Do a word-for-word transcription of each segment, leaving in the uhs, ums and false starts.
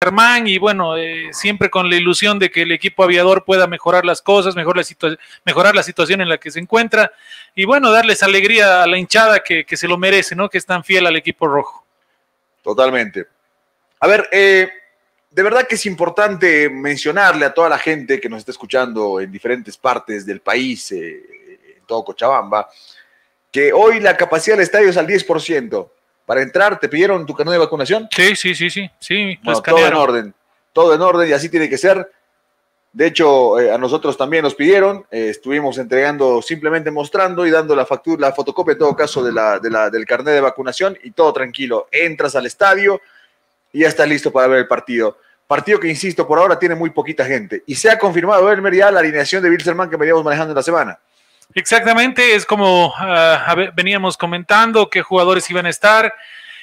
Wilstermann y bueno, eh, siempre con la ilusión de que el equipo aviador pueda mejorar las cosas, mejor la mejorar la situación en la que se encuentra y bueno, darles alegría a la hinchada que, que se lo merece, ¿no? Que es tan fiel al equipo rojo. Totalmente. A ver, eh, de verdad que es importante mencionarle a toda la gente que nos está escuchando en diferentes partes del país, eh, en todo Cochabamba, que hoy la capacidad del estadio es al diez por ciento. Para entrar, ¿te pidieron tu carnet de vacunación? Sí, sí, sí, sí. sí bueno, todo en orden, todo en orden y así tiene que ser. De hecho, eh, a nosotros también nos pidieron, eh, estuvimos entregando, simplemente mostrando y dando la factura, la fotocopia en todo caso de la, de la, del carnet de vacunación y todo tranquilo. Entras al estadio y ya estás listo para ver el partido. Partido que, insisto, por ahora tiene muy poquita gente. Y se ha confirmado, Elmer, ya la alineación de Wilstermann que veníamos manejando en la semana. Exactamente, es como uh, veníamos comentando qué jugadores iban a estar.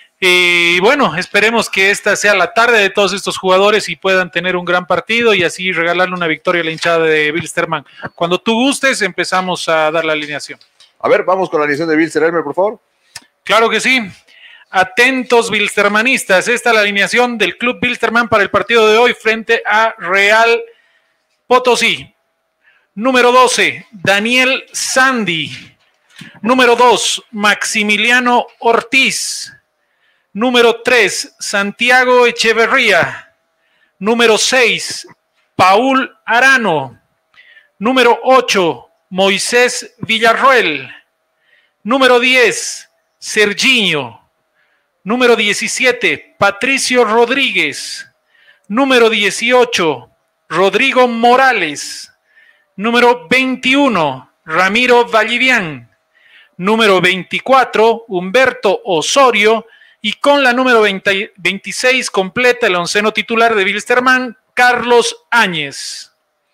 Y bueno, esperemos que esta sea la tarde de todos estos jugadores y puedan tener un gran partido y así regalarle una victoria a la hinchada de Wilstermann. Cuando tú gustes, empezamos a dar la alineación. A ver, vamos con la alineación de Wilstermann, por favor. Claro que sí. Atentos wilstermanistas, esta es la alineación del Club Wilstermann para el partido de hoy frente a Real Potosí. Número doce, Daniel Sandy. Número dos, Maximiliano Ortiz. Número tres, Santiago Echeverría. Número seis, Paul Arano. Número ocho, Moisés Villarroel. Número diez, Serginho. Número diecisiete, Patricio Rodríguez. Número dieciocho, Rodrigo Morales. Número veintiuno, Ramiro Vallivian. Número veinticuatro, Humberto Osorio. Y con la número veinte, veintiséis completa el onceno titular de Wilstermann, Carlos Áñez.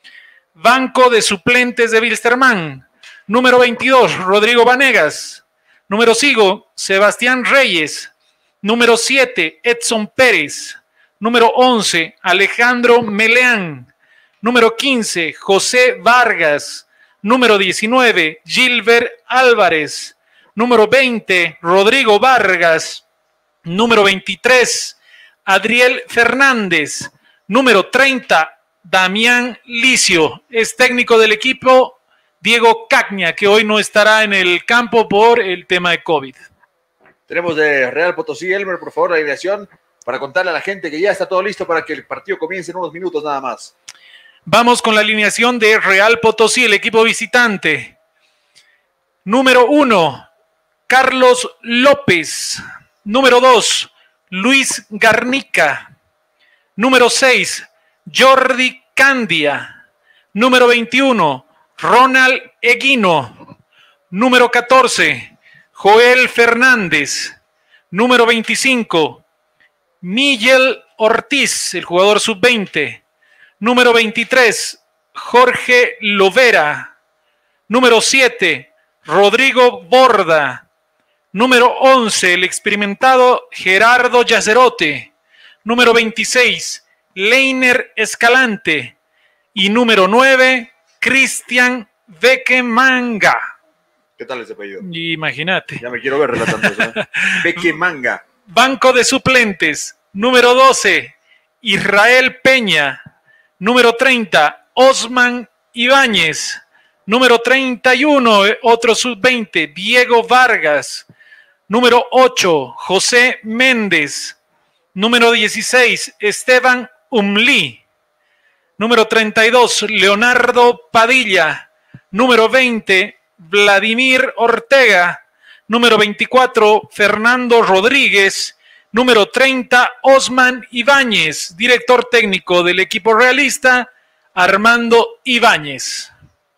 Banco de suplentes de Wilstermann. Número veintidós, Rodrigo Vanegas. Número cinco, Sebastián Reyes. Número siete, Edson Pérez. Número once, Alejandro Meleán. Número quince, José Vargas. Número diecinueve, Gilbert Álvarez. Número veinte, Rodrigo Vargas. Número veintitrés, Adriel Fernández. Número treinta, Damián Licio. Es técnico del equipo Diego Cagna, que hoy no estará en el campo por el tema de COVID. Tenemos de Real Potosí, Elmer, por favor, la alineación para contarle a la gente que ya está todo listo para que el partido comience en unos minutos nada más. Vamos con la alineación de Real Potosí, el equipo visitante. Número uno, Carlos López. Número dos, Luis Garnica. Número seis, Jordi Candia. Número veintiuno, Ronald Eguino. Número catorce, Joel Fernández. Número veinticinco, Miguel Ortiz, el jugador sub veinte. Número veintitrés, Jorge Lovera. Número siete, Rodrigo Borda. Número once, el experimentado Gerardo Yacerote. Número veintiséis, Leiner Escalante. Y número nueve, Cristian Beckemanga. ¿Qué tal ese apellido? Imagínate. Ya me quiero ver relatando eso, ¿eh? Beckemanga. Banco de suplentes. Número doce, Israel Peña. Número treinta, Osman Ibáñez. Número treinta y uno, otro sub veinte, Diego Vargas. Número ocho, José Méndez. Número dieciséis, Esteban Umlí. Número treinta y dos, Leonardo Padilla. Número veinte, Vladimir Ortega. Número veinticuatro, Fernando Rodríguez. Número treinta, Osman Ibáñez. Director técnico del equipo realista, Armando Ibáñez.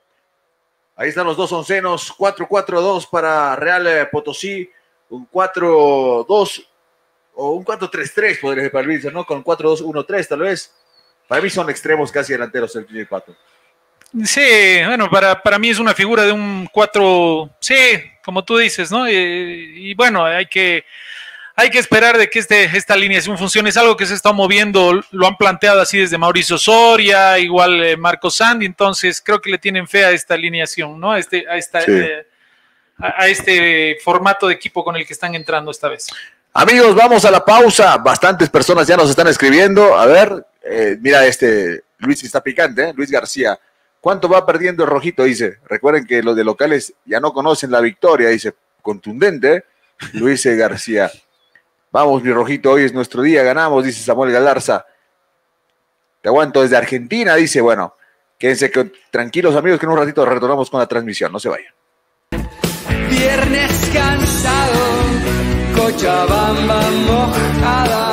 Ahí están los dos oncenos, cuatro cuatro dos para Real Potosí, un cuatro dos o un cuatro tres tres podría ser para el Wilson, ¿no? Con cuatro dos uno tres tal vez. Para mí son extremos casi delanteros el T cuatro. Sí, bueno, para, para mí es una figura de un cuatro, sí, como tú dices, ¿no? Y, y bueno, hay que... Hay que esperar de que este, esta alineación funcione. Es algo que se está moviendo, lo han planteado así desde Mauricio Soria, igual eh, Marco Sandy, entonces creo que le tienen fe a esta alineación, ¿no? A este, a, esta, sí. eh, a, a este formato de equipo con el que están entrando esta vez. Amigos, vamos a la pausa. Bastantes personas ya nos están escribiendo. A ver, eh, mira este, Luis está picante, ¿eh? Luis García. ¿Cuánto va perdiendo el rojito? Dice. Recuerden que los de locales ya no conocen la victoria. Dice, contundente, ¿eh? Luis García. Vamos, mi rojito, hoy es nuestro día, ganamos, dice Samuel Galarza. Te aguanto desde Argentina, dice. Bueno, quédense que, tranquilos, amigos, que en un ratito retornamos con la transmisión. No se vayan. Viernes cansado, Cochabamba mojada.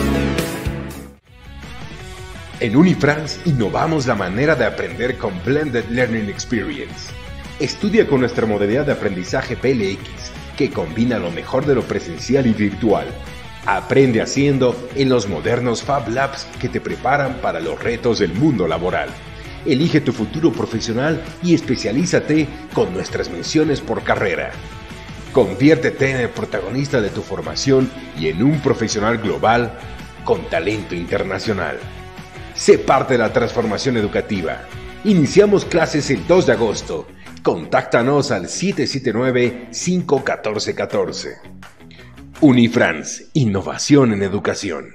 En Unifrance innovamos la manera de aprender con Blended Learning Experience. Estudia con nuestra modalidad de aprendizaje P L X, que combina lo mejor de lo presencial y virtual. Aprende haciendo en los modernos Fab Labs que te preparan para los retos del mundo laboral. Elige tu futuro profesional y especialízate con nuestras menciones por carrera. Conviértete en el protagonista de tu formación y en un profesional global con talento internacional. Sé parte de la transformación educativa. Iniciamos clases el dos de agosto. Contáctanos al siete siete nueve, cinco uno cuatro uno cuatro. Unifrance, innovación en educación.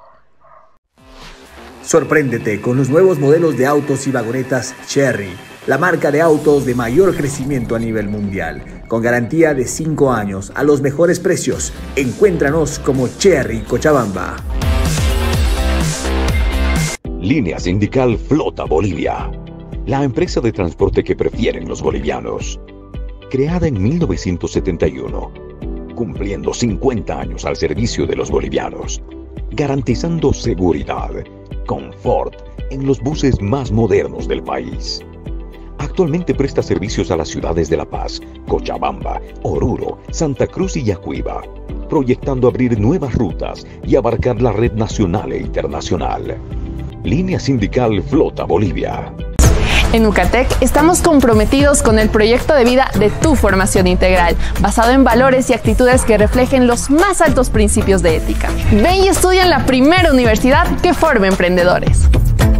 Sorpréndete con los nuevos modelos de autos y vagonetas Chery, la marca de autos de mayor crecimiento a nivel mundial, con garantía de cinco años a los mejores precios. Encuéntranos como Chery Cochabamba. Línea Sindical Flota Bolivia, la empresa de transporte que prefieren los bolivianos. Creada en mil novecientos setenta y uno, cumpliendo cincuenta años al servicio de los bolivianos, garantizando seguridad, confort en los buses más modernos del país. Actualmente presta servicios a las ciudades de La Paz, Cochabamba, Oruro, Santa Cruz y Yacuiba, proyectando abrir nuevas rutas y abarcar la red nacional e internacional. Línea Sindical Flota Bolivia. En Ucatec estamos comprometidos con el proyecto de vida de tu formación integral, basado en valores y actitudes que reflejen los más altos principios de ética. Ven y estudia en la primera universidad que forma emprendedores.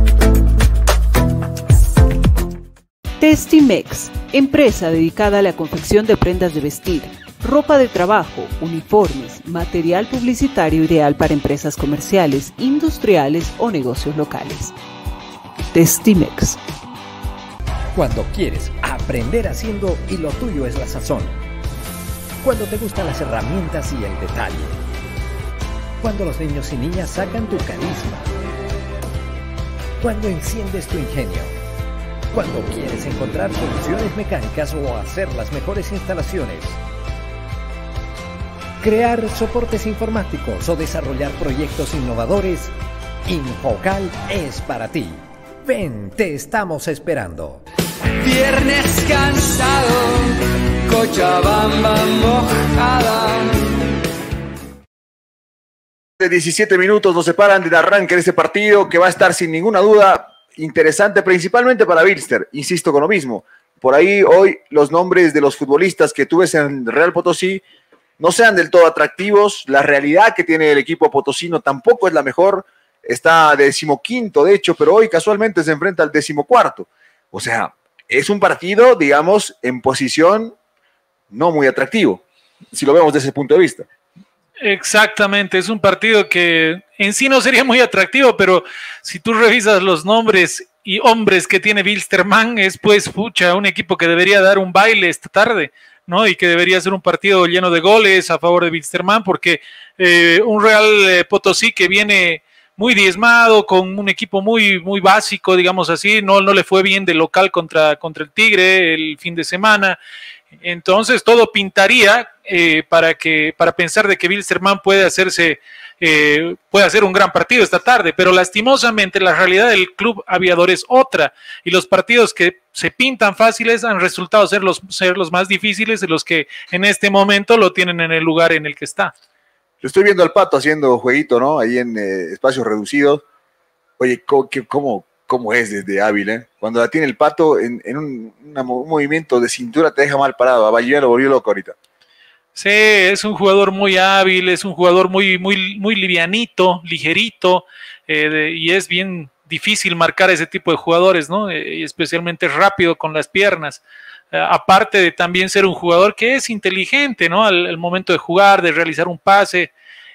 Testimex, empresa dedicada a la confección de prendas de vestir, ropa de trabajo, uniformes, material publicitario ideal para empresas comerciales, industriales o negocios locales. Testimex. Cuando quieres aprender haciendo y lo tuyo es la sazón. Cuando te gustan las herramientas y el detalle. Cuando los niños y niñas sacan tu carisma. Cuando enciendes tu ingenio. Cuando quieres encontrar soluciones mecánicas o hacer las mejores instalaciones. Crear soportes informáticos o desarrollar proyectos innovadores, Infocal es para ti. Ven, te estamos esperando. Viernes cansado, Cochabamba mojada. De diecisiete minutos nos separan del arranque de este partido que va a estar sin ninguna duda interesante, principalmente para Bilster. Insisto con lo mismo. Por ahí hoy los nombres de los futbolistas que tú ves en Real Potosí no sean del todo atractivos. La realidad que tiene el equipo potosino tampoco es la mejor. Está decimoquinto, de hecho, pero hoy casualmente se enfrenta al decimocuarto. O sea, es un partido, digamos, en posición no muy atractivo, si lo vemos desde ese punto de vista. Exactamente, es un partido que en sí no sería muy atractivo, pero si tú revisas los nombres y hombres que tiene Wilstermann, es pues, pucha, un equipo que debería dar un baile esta tarde, ¿no? Y que debería ser un partido lleno de goles a favor de Wilstermann, porque eh, un Real eh, Potosí que viene muy diezmado, con un equipo muy, muy básico, digamos así, no, no le fue bien de local contra, contra el Tigre el fin de semana. Entonces todo pintaría eh, para, que, para pensar de que Wilstermann puede hacerse, eh, puede hacer un gran partido esta tarde, pero lastimosamente la realidad del club aviador es otra, y los partidos que se pintan fáciles han resultado ser los, ser los más difíciles, de los que en este momento lo tienen en el lugar en el que está. Lo estoy viendo al Pato haciendo jueguito, ¿no? Ahí en eh, espacios reducidos. Oye, ¿cómo, cómo, cómo es desde hábil, eh? Cuando la tiene el Pato en, en un, una, un movimiento de cintura te deja mal parado. A Ballina lo volvió loco ahorita. Sí, es un jugador muy hábil, es un jugador muy, muy, muy livianito, ligerito, eh, de, y es bien difícil marcar ese tipo de jugadores, ¿no? Eh, y especialmente rápido con las piernas. Uh, aparte de también ser un jugador que es inteligente, ¿no? Al, al momento de jugar, de realizar un pase,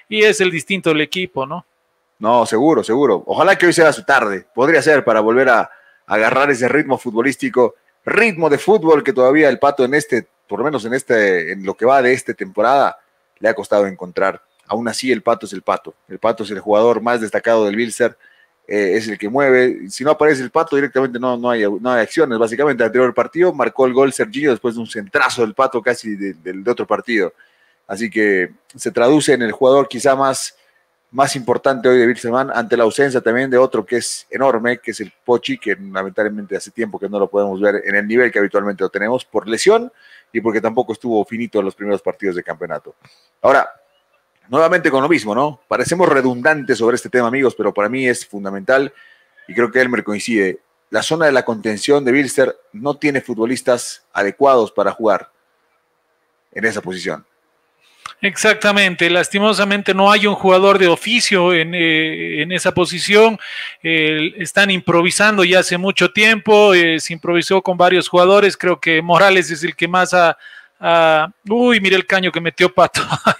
y es el distinto del equipo, ¿no? No, seguro, seguro. Ojalá que hoy sea su tarde. Podría ser para volver a, a agarrar ese ritmo futbolístico, ritmo de fútbol que todavía el Pato en este, por lo menos en este, en lo que va de esta temporada, le ha costado encontrar. Aún así, el Pato es el Pato. El Pato es el jugador más destacado del Bilster, eh, es el que mueve. Si no aparece el Pato, directamente no, no, hay, no hay acciones. Básicamente, el anterior partido marcó el gol Serginho después de un centrazo del Pato casi de, de, de otro partido. Así que se traduce en el jugador quizá más, más importante hoy de Wilstermann, ante la ausencia también de otro que es enorme, que es el Pochi, que lamentablemente hace tiempo que no lo podemos ver en el nivel que habitualmente lo tenemos por lesión y porque tampoco estuvo finito en los primeros partidos de campeonato. Ahora, nuevamente con lo mismo, ¿no? Parecemos redundantes sobre este tema, amigos, pero para mí es fundamental y creo que Elmer coincide. La zona de la contención de Bilster no tiene futbolistas adecuados para jugar en esa posición. Exactamente, lastimosamente no hay un jugador de oficio en, eh, en esa posición, eh, están improvisando ya hace mucho tiempo, eh, se improvisó con varios jugadores, creo que Morales es el que más ha... Uh, uy, mira el caño que metió Pato.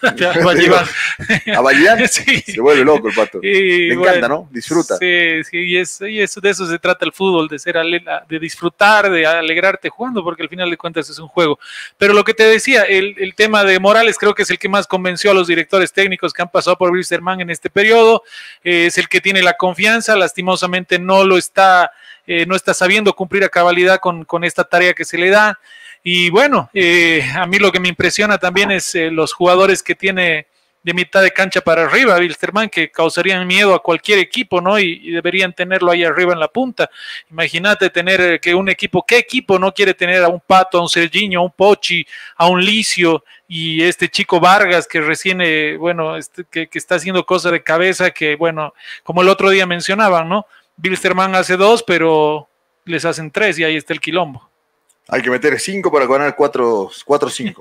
A Ballán sí. Se vuelve loco el Pato. Y, Le encanta, bueno, ¿no? Disfruta. Sí, sí, y, es, y eso, de eso se trata el fútbol, de ser de disfrutar, de alegrarte jugando, porque al final de cuentas es un juego. Pero lo que te decía, el, el tema de Morales creo que es el que más convenció a los directores técnicos que han pasado por Wilstermann en este periodo, eh, es el que tiene la confianza, lastimosamente no lo está, eh, no está sabiendo cumplir a cabalidad con, con esta tarea que se le da. Y bueno, eh, a mí lo que me impresiona también es eh, los jugadores que tiene de mitad de cancha para arriba, Wilstermann, que causarían miedo a cualquier equipo, ¿no? Y, y deberían tenerlo ahí arriba en la punta. Imagínate tener que un equipo, ¿qué equipo no quiere tener a un Pato, a un Serginho, a un Pochi, a un Licio y este chico Vargas que recién, eh, bueno, este, que, que está haciendo cosas de cabeza que, bueno, como el otro día mencionaban, ¿no? Wilstermann hace dos, pero les hacen tres y ahí está el quilombo. Hay que meter cinco para ganar cuatro o cinco.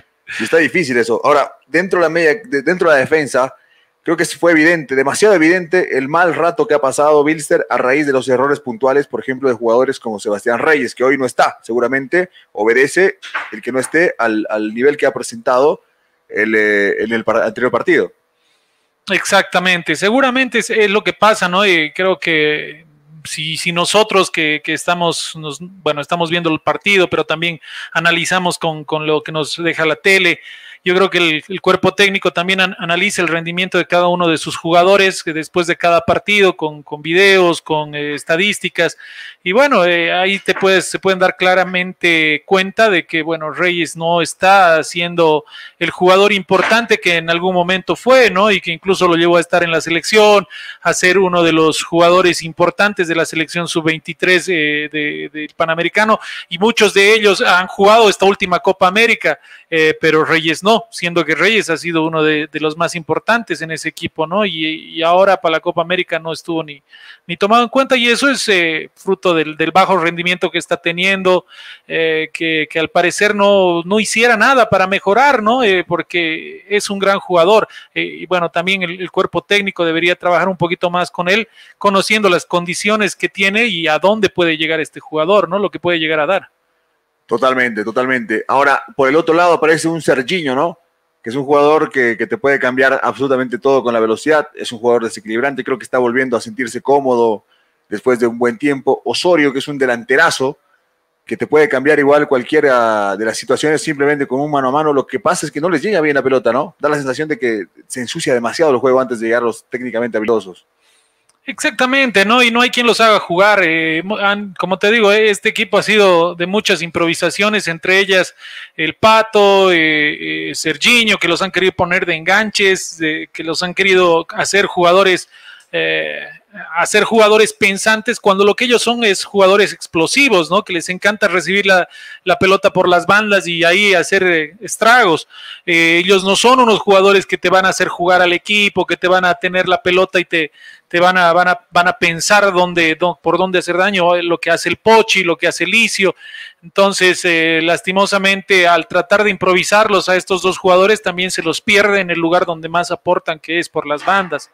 Y está difícil eso. Ahora, dentro de, la media, dentro de la defensa, creo que fue evidente, demasiado evidente, el mal rato que ha pasado Bilster a raíz de los errores puntuales, por ejemplo, de jugadores como Sebastián Reyes, que hoy no está. Seguramente obedece el que no esté al, al nivel que ha presentado el, eh, en el anterior partido. Exactamente. Seguramente es, es lo que pasa, ¿no? Y creo que... Si, si nosotros que, que estamos, nos, bueno, estamos viendo el partido, pero también analizamos con, con lo que nos deja la tele, yo creo que el, el cuerpo técnico también an, analiza el rendimiento de cada uno de sus jugadores que después de cada partido, con, con videos, con eh, estadísticas, y bueno, eh, ahí te puedes, se pueden dar claramente cuenta de que, bueno, Reyes no está siendo el jugador importante que en algún momento fue, ¿no? Y que incluso lo llevó a estar en la selección, a ser uno de los jugadores importantes de la selección sub veintitrés eh, de, de Panamericano, y muchos de ellos han jugado esta última Copa América, eh, pero Reyes no, siendo que Reyes ha sido uno de, de los más importantes en ese equipo, ¿no? Y, y ahora para la Copa América no estuvo ni, ni tomado en cuenta, y eso es eh, fruto del, del bajo rendimiento que está teniendo, eh, que, que al parecer no, no hiciera nada para mejorar, ¿no? Eh, porque es un gran jugador, eh, y bueno, también el, el cuerpo técnico debería trabajar un poquito más con él, conociendo las condiciones que tiene y a dónde puede llegar este jugador, ¿no? Lo que puede llegar a dar. Totalmente, totalmente. Ahora, por el otro lado aparece un Serginho, ¿no? Que es un jugador que, que te puede cambiar absolutamente todo con la velocidad, es un jugador desequilibrante, creo que está volviendo a sentirse cómodo después de un buen tiempo. Osorio, que es un delanterazo, que te puede cambiar igual cualquiera de las situaciones simplemente con un mano a mano. Lo que pasa es que no les llega bien la pelota, ¿no? Da la sensación de que se ensucia demasiado el juego antes de llegar los técnicamente habilidosos. Exactamente, ¿no? Y no hay quien los haga jugar. Eh, han, como te digo, este equipo ha sido de muchas improvisaciones, entre ellas el Pato, eh, eh, Serginho, que los han querido poner de enganches, de, que los han querido hacer jugadores, eh, hacer jugadores pensantes, cuando lo que ellos son es jugadores explosivos, ¿no? Que les encanta recibir la, la pelota por las bandas y ahí hacer eh, estragos. Eh, ellos no son unos jugadores que te van a hacer jugar al equipo, que te van a tener la pelota y te te van a, van a, van a pensar dónde, dónde, por dónde hacer daño, lo que hace el Pochi, lo que hace el Licio. Entonces, eh, lastimosamente, al tratar de improvisarlos a estos dos jugadores, también se los pierde en el lugar donde más aportan, que es por las bandas.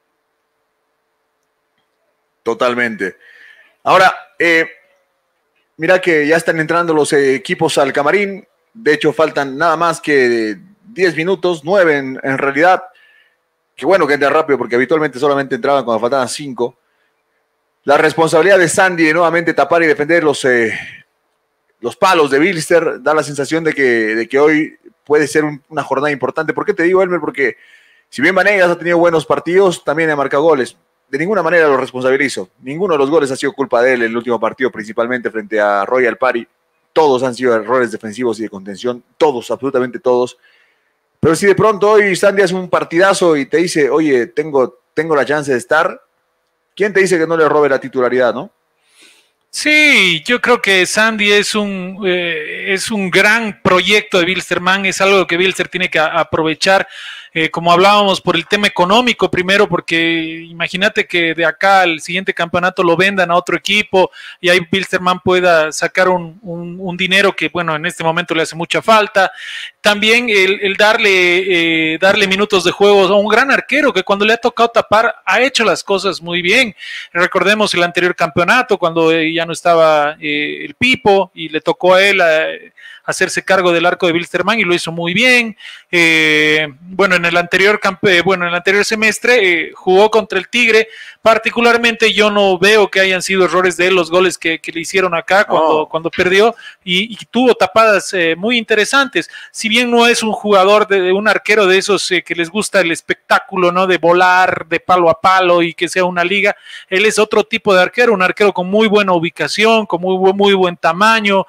Totalmente. Ahora, eh, mira que ya están entrando los eh, equipos al camarín. De hecho, faltan nada más que diez minutos, nueve en, en realidad. qué bueno que entra rápido porque habitualmente solamente entraban cuando faltaban cinco. La responsabilidad de Sandy de nuevamente tapar y defender los, eh, los palos de Bilster da la sensación de que, de que hoy puede ser un, una jornada importante. ¿Por qué te digo, Elmer? Porque si bien Vanegas ha tenido buenos partidos, también ha marcado goles. De ninguna manera lo responsabilizo. Ninguno de los goles ha sido culpa de él en el último partido, principalmente frente a Royal Party. Todos han sido errores defensivos y de contención, todos, absolutamente todos. Pero si de pronto hoy Sandy hace un partidazo y te dice, oye, tengo, tengo la chance de estar, ¿quién te dice que no le robe la titularidad, no? Sí, yo creo que Sandy es un, eh, es un gran proyecto de Bilsterman, es algo que Bilster tiene que a, aprovechar, eh, como hablábamos, por el tema económico primero, porque imagínate que de acá al siguiente campeonato lo vendan a otro equipo y ahí Bilsterman pueda sacar un, un, un dinero que, bueno, en este momento le hace mucha falta. También el, el darle, eh, darle minutos de juego a un gran arquero que cuando le ha tocado tapar ha hecho las cosas muy bien. Recordemos el anterior campeonato cuando eh, ya no estaba eh, el Pipo y le tocó a él a, a hacerse cargo del arco de Bilsterman y lo hizo muy bien. Eh, bueno, en el anterior campe, bueno, en el anterior semestre eh, jugó contra el Tigre. Particularmente yo no veo que hayan sido errores de él los goles que, que le hicieron acá cuando, oh. cuando perdió y, y tuvo tapadas eh, muy interesantes. Si bien no es un jugador de, de un arquero de esos eh, que les gusta el espectáculo, ¿no? De volar de palo a palo y que sea una liga, él es otro tipo de arquero, un arquero con muy buena ubicación, con muy, muy buen tamaño.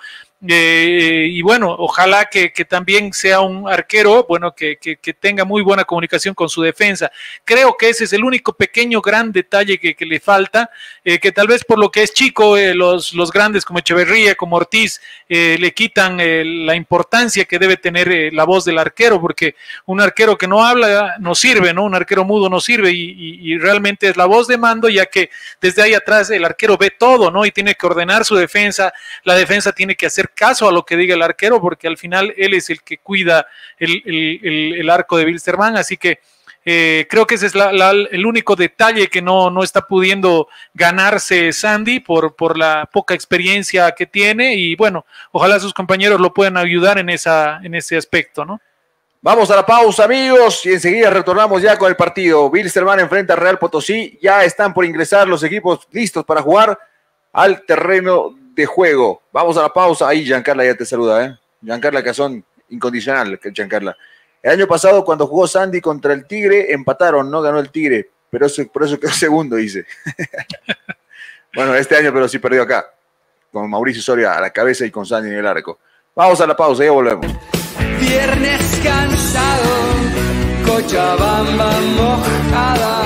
Eh, y bueno, ojalá que, que también sea un arquero, bueno, que, que, que tenga muy buena comunicación con su defensa. Creo que ese es el único pequeño gran detalle que, que le falta, eh, que tal vez por lo que es chico, eh, los, los grandes como Echeverría, como Ortiz, eh, le quitan eh, la importancia que debe tener eh, la voz del arquero, porque un arquero que no habla no sirve, ¿no? Un arquero mudo no sirve y, y, y realmente es la voz de mando, ya que desde ahí atrás el arquero ve todo, ¿no? Y tiene que ordenar su defensa, la defensa tiene que hacer caso a lo que diga el arquero, porque al final él es el que cuida el, el, el, el arco de Bilsterman, así que eh, creo que ese es la, la, el único detalle que no, no está pudiendo ganarse Sandy por, por la poca experiencia que tiene y bueno, ojalá sus compañeros lo puedan ayudar en, esa, en ese aspecto, ¿no? Vamos a la pausa, amigos, y enseguida retornamos ya con el partido. Bilsterman enfrenta a Real Potosí, ya están por ingresar los equipos listos para jugar al terreno de juego. Vamos a la pausa. Ahí Giancarla ya te saluda, ¿eh? Giancarla Cazón, incondicional, Giancarla. El año pasado cuando jugó Sandy contra el Tigre, empataron, no ganó el Tigre, pero eso, por eso quedó segundo, dice. Bueno, este año pero sí perdió acá, con Mauricio Soria a la cabeza y con Sandy en el arco. Vamos a la pausa, ya volvemos. Viernes cansado, Cochabamba mojada.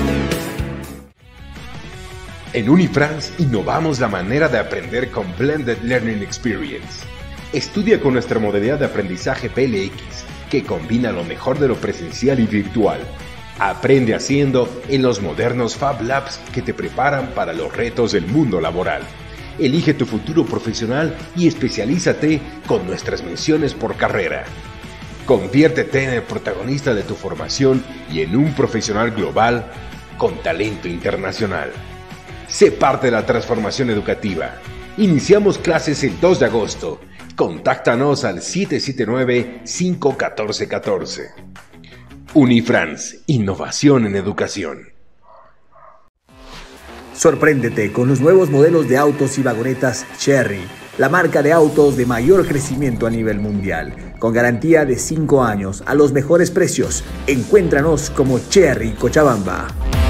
En Unifrance innovamos la manera de aprender con Blended Learning Experience. Estudia con nuestra modalidad de aprendizaje P L X, que combina lo mejor de lo presencial y virtual. Aprende haciendo en los modernos Fab Labs que te preparan para los retos del mundo laboral. Elige tu futuro profesional y especialízate con nuestras menciones por carrera. Conviértete en el protagonista de tu formación y en un profesional global con talento internacional. Sé parte de la transformación educativa. Iniciamos clases el dos de agosto. Contáctanos al siete siete nueve, cinco uno cuatro uno cuatro. Unifrance, innovación en educación. Sorpréndete con los nuevos modelos de autos y vagonetas Chery, la marca de autos de mayor crecimiento a nivel mundial. Con garantía de cinco años a los mejores precios. Encuéntranos como Chery Cochabamba.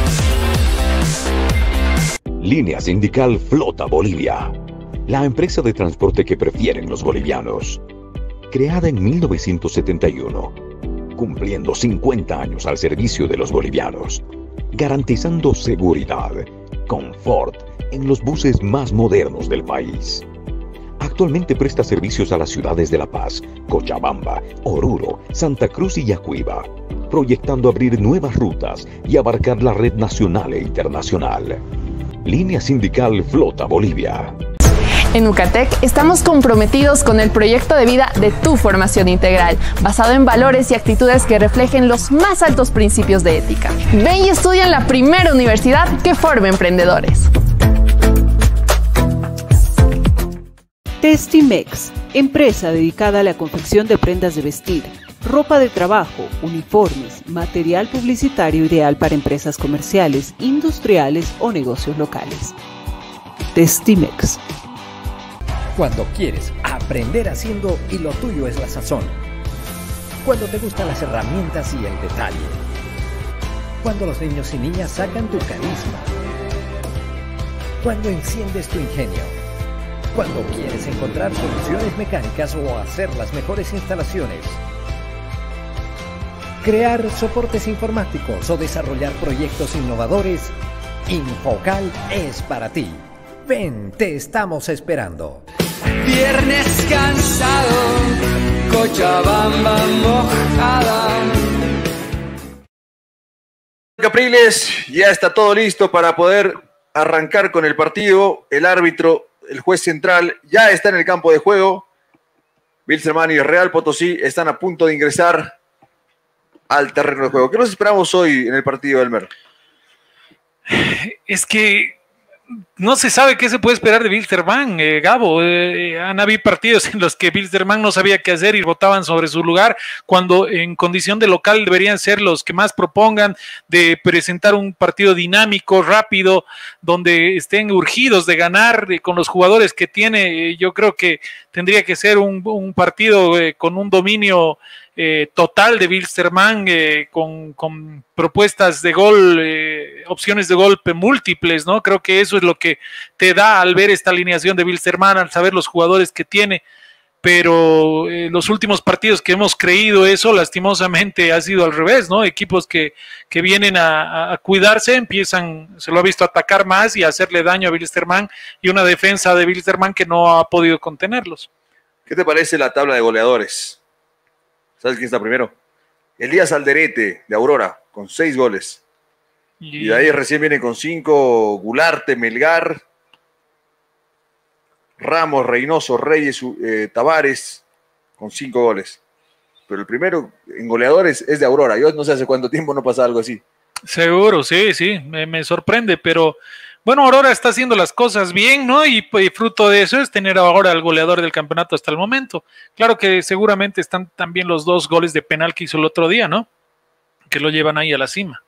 Línea Sindical Flota Bolivia, la empresa de transporte que prefieren los bolivianos. Creada en mil novecientos setenta y uno, cumpliendo cincuenta años al servicio de los bolivianos, garantizando seguridad, confort en los buses más modernos del país. Actualmente presta servicios a las ciudades de La Paz, Cochabamba, Oruro, Santa Cruz y Yacuiba, proyectando abrir nuevas rutas y abarcar la red nacional e internacional. Línea Sindical Flota Bolivia. En Ucatec estamos comprometidos con el proyecto de vida de tu formación integral, basado en valores y actitudes que reflejen los más altos principios de ética. Ven y estudia en la primera universidad que forma emprendedores. Testimex, empresa dedicada a la confección de prendas de vestir, ropa de trabajo, uniformes, material publicitario ideal para empresas comerciales, industriales o negocios locales. Testimex. Cuando quieres aprender haciendo y lo tuyo es la sazón. Cuando te gustan las herramientas y el detalle. Cuando los niños y niñas sacan tu carisma. Cuando enciendes tu ingenio. Cuando quieres encontrar soluciones mecánicas o hacer las mejores instalaciones. Crear soportes informáticos o desarrollar proyectos innovadores, Infocal es para ti. Ven, te estamos esperando. Viernes cansado, Cochabamba mojada. Capriles, ya está todo listo para poder arrancar con el partido. El árbitro, el juez central, ya está en el campo de juego. Wilstermann y Real Potosí están a punto de ingresar al terreno de juego. ¿Qué nos esperamos hoy en el partido, Elmer? Es que no se sabe qué se puede esperar de Wilstermann, eh, Gabo. Eh, han habido partidos en los que Wilstermann no sabía qué hacer y votaban sobre su lugar, cuando en condición de local deberían ser los que más propongan, de presentar un partido dinámico, rápido, donde estén urgidos de ganar eh, con los jugadores que tiene. Eh, yo creo que tendría que ser un, un partido eh, con un dominio Eh, total de Wilstermann, eh, con, con propuestas de gol, eh, opciones de golpe múltiples, ¿no? Creo que eso es lo que te da al ver esta alineación de Wilstermann, al saber los jugadores que tiene, pero eh, los últimos partidos que hemos creído eso, lastimosamente ha sido al revés, ¿no? Equipos que, que vienen a, a cuidarse, empiezan, se lo ha visto atacar más y a hacerle daño a Wilstermann, y una defensa de Wilstermann que no ha podido contenerlos. ¿Qué te parece la tabla de goleadores? ¿Sabes quién está primero? Elías Alderete, de Aurora, con seis goles. Y, y de ahí recién viene con cinco Gularte, Melgar, Ramos, Reynoso, Reyes, eh, Tavares, con cinco goles. Pero el primero en goleadores es de Aurora. Yo no sé hace cuánto tiempo no pasa algo así. Seguro, sí, sí, me, me sorprende, pero bueno, Aurora está haciendo las cosas bien, ¿no? Y, y fruto de eso es tener ahora al goleador del campeonato hasta el momento. Claro que seguramente están también los dos goles de penal que hizo el otro día, ¿no? Que lo llevan ahí a la cima.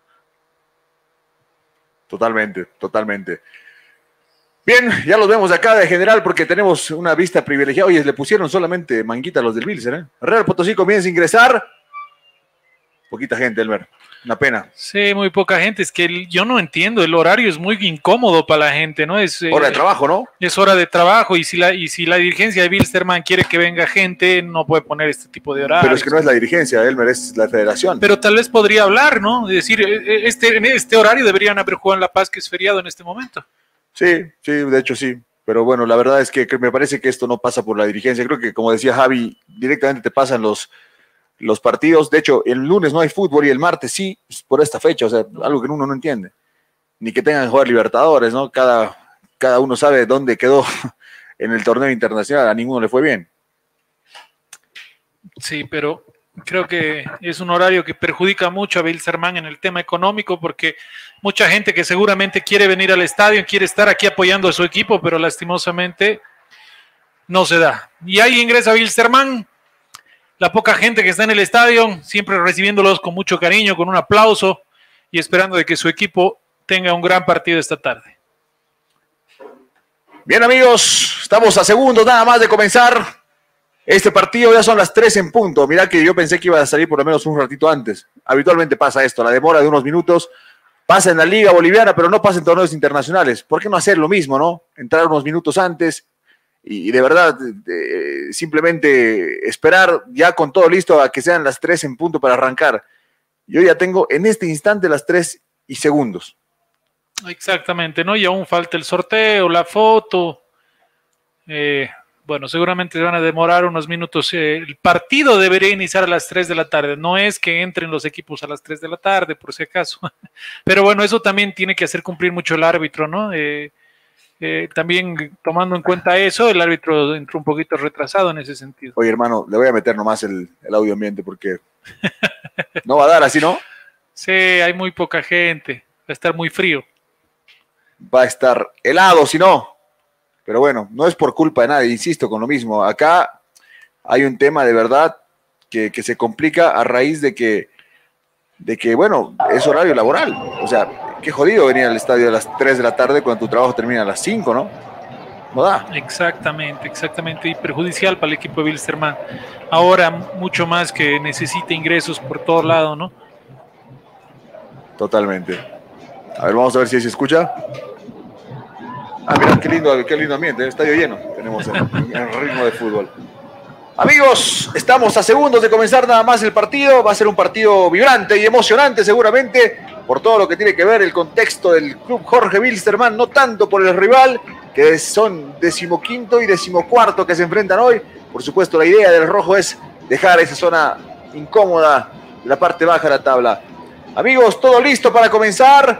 Totalmente, totalmente. Bien, ya los vemos acá de general porque tenemos una vista privilegiada. Oye, le pusieron solamente manguita a los del Bilser, ¿eh? Real Potosí comienza a ingresar. Poquita gente, Elmer. Una pena. Sí, muy poca gente. Es que el, yo no entiendo, el horario es muy incómodo para la gente, ¿no? Es hora de eh, trabajo, ¿no? Es hora de trabajo, y si la, y si la dirigencia de Wilstermann quiere que venga gente, no puede poner este tipo de horarios. Pero es que no es la dirigencia, Elmer, es la federación. Pero tal vez podría hablar, ¿no? Es decir, este, en este horario deberían haber jugado en La Paz, que es feriado en este momento. Sí, sí, de hecho sí. Pero bueno, la verdad es que, que me parece que esto no pasa por la dirigencia. Creo que, como decía Javi, directamente te pasan los... los partidos. De hecho, el lunes no hay fútbol y el martes sí, por esta fecha, o sea, algo que uno no entiende. Ni que tengan que jugar Libertadores, ¿no? Cada, cada uno sabe dónde quedó en el torneo internacional, a ninguno le fue bien. Sí, pero creo que es un horario que perjudica mucho a Wilstermann en el tema económico, porque mucha gente que seguramente quiere venir al estadio, quiere estar aquí apoyando a su equipo, pero lastimosamente no se da. Y ahí ingresa Wilstermann. La poca gente que está en el estadio, siempre recibiéndolos con mucho cariño, con un aplauso y esperando de que su equipo tenga un gran partido esta tarde. Bien, amigos, estamos a segundos nada más de comenzar este partido. Ya son las tres en punto. Mirá que yo pensé que iba a salir por lo menos un ratito antes. Habitualmente pasa esto, la demora de unos minutos. Pasa en la Liga Boliviana, pero no pasa en torneos internacionales. ¿Por qué no hacer lo mismo, no? Entrar unos minutos antes y de verdad eh, simplemente esperar ya con todo listo a que sean las tres en punto para arrancar. Yo ya tengo en este instante las tres y segundos. Exactamente, ¿no? Y aún falta el sorteo, la foto. Eh, bueno, seguramente van a demorar unos minutos. Eh, el partido debería iniciar a las tres de la tarde. No es que entren los equipos a las tres de la tarde, por si acaso. Pero bueno, eso también tiene que hacer cumplir mucho el árbitro, ¿no? Eh, Eh, también tomando en cuenta eso, el árbitro entró un poquito retrasado en ese sentido. Oye, hermano, le voy a meter nomás el, el audio ambiente porque no va a dar así, ¿no? Sí, hay muy poca gente, va a estar muy frío. Va a estar helado, si no. Pero bueno, no es por culpa de nadie, insisto con lo mismo. Acá hay un tema de verdad que, que se complica a raíz de que, de que, bueno, es horario laboral. O sea, qué jodido venir al estadio a las tres de la tarde cuando tu trabajo termina a las cinco, ¿no? No da. Exactamente, exactamente. Y perjudicial para el equipo de Wilstermann. Ahora, mucho más que necesita ingresos por todo lado, ¿no? Totalmente. A ver, vamos a ver si se escucha. Ah, mirá, qué lindo, qué lindo ambiente, el estadio lleno. Tenemos el, el ritmo de fútbol. Amigos, estamos a segundos de comenzar nada más el partido. Va a ser un partido vibrante y emocionante seguramente por todo lo que tiene que ver el contexto del club Jorge Wilstermann, no tanto por el rival, que son decimoquinto y decimocuarto que se enfrentan hoy. Por supuesto, la idea del rojo es dejar esa zona incómoda de la parte baja de la tabla. Amigos, todo listo para comenzar.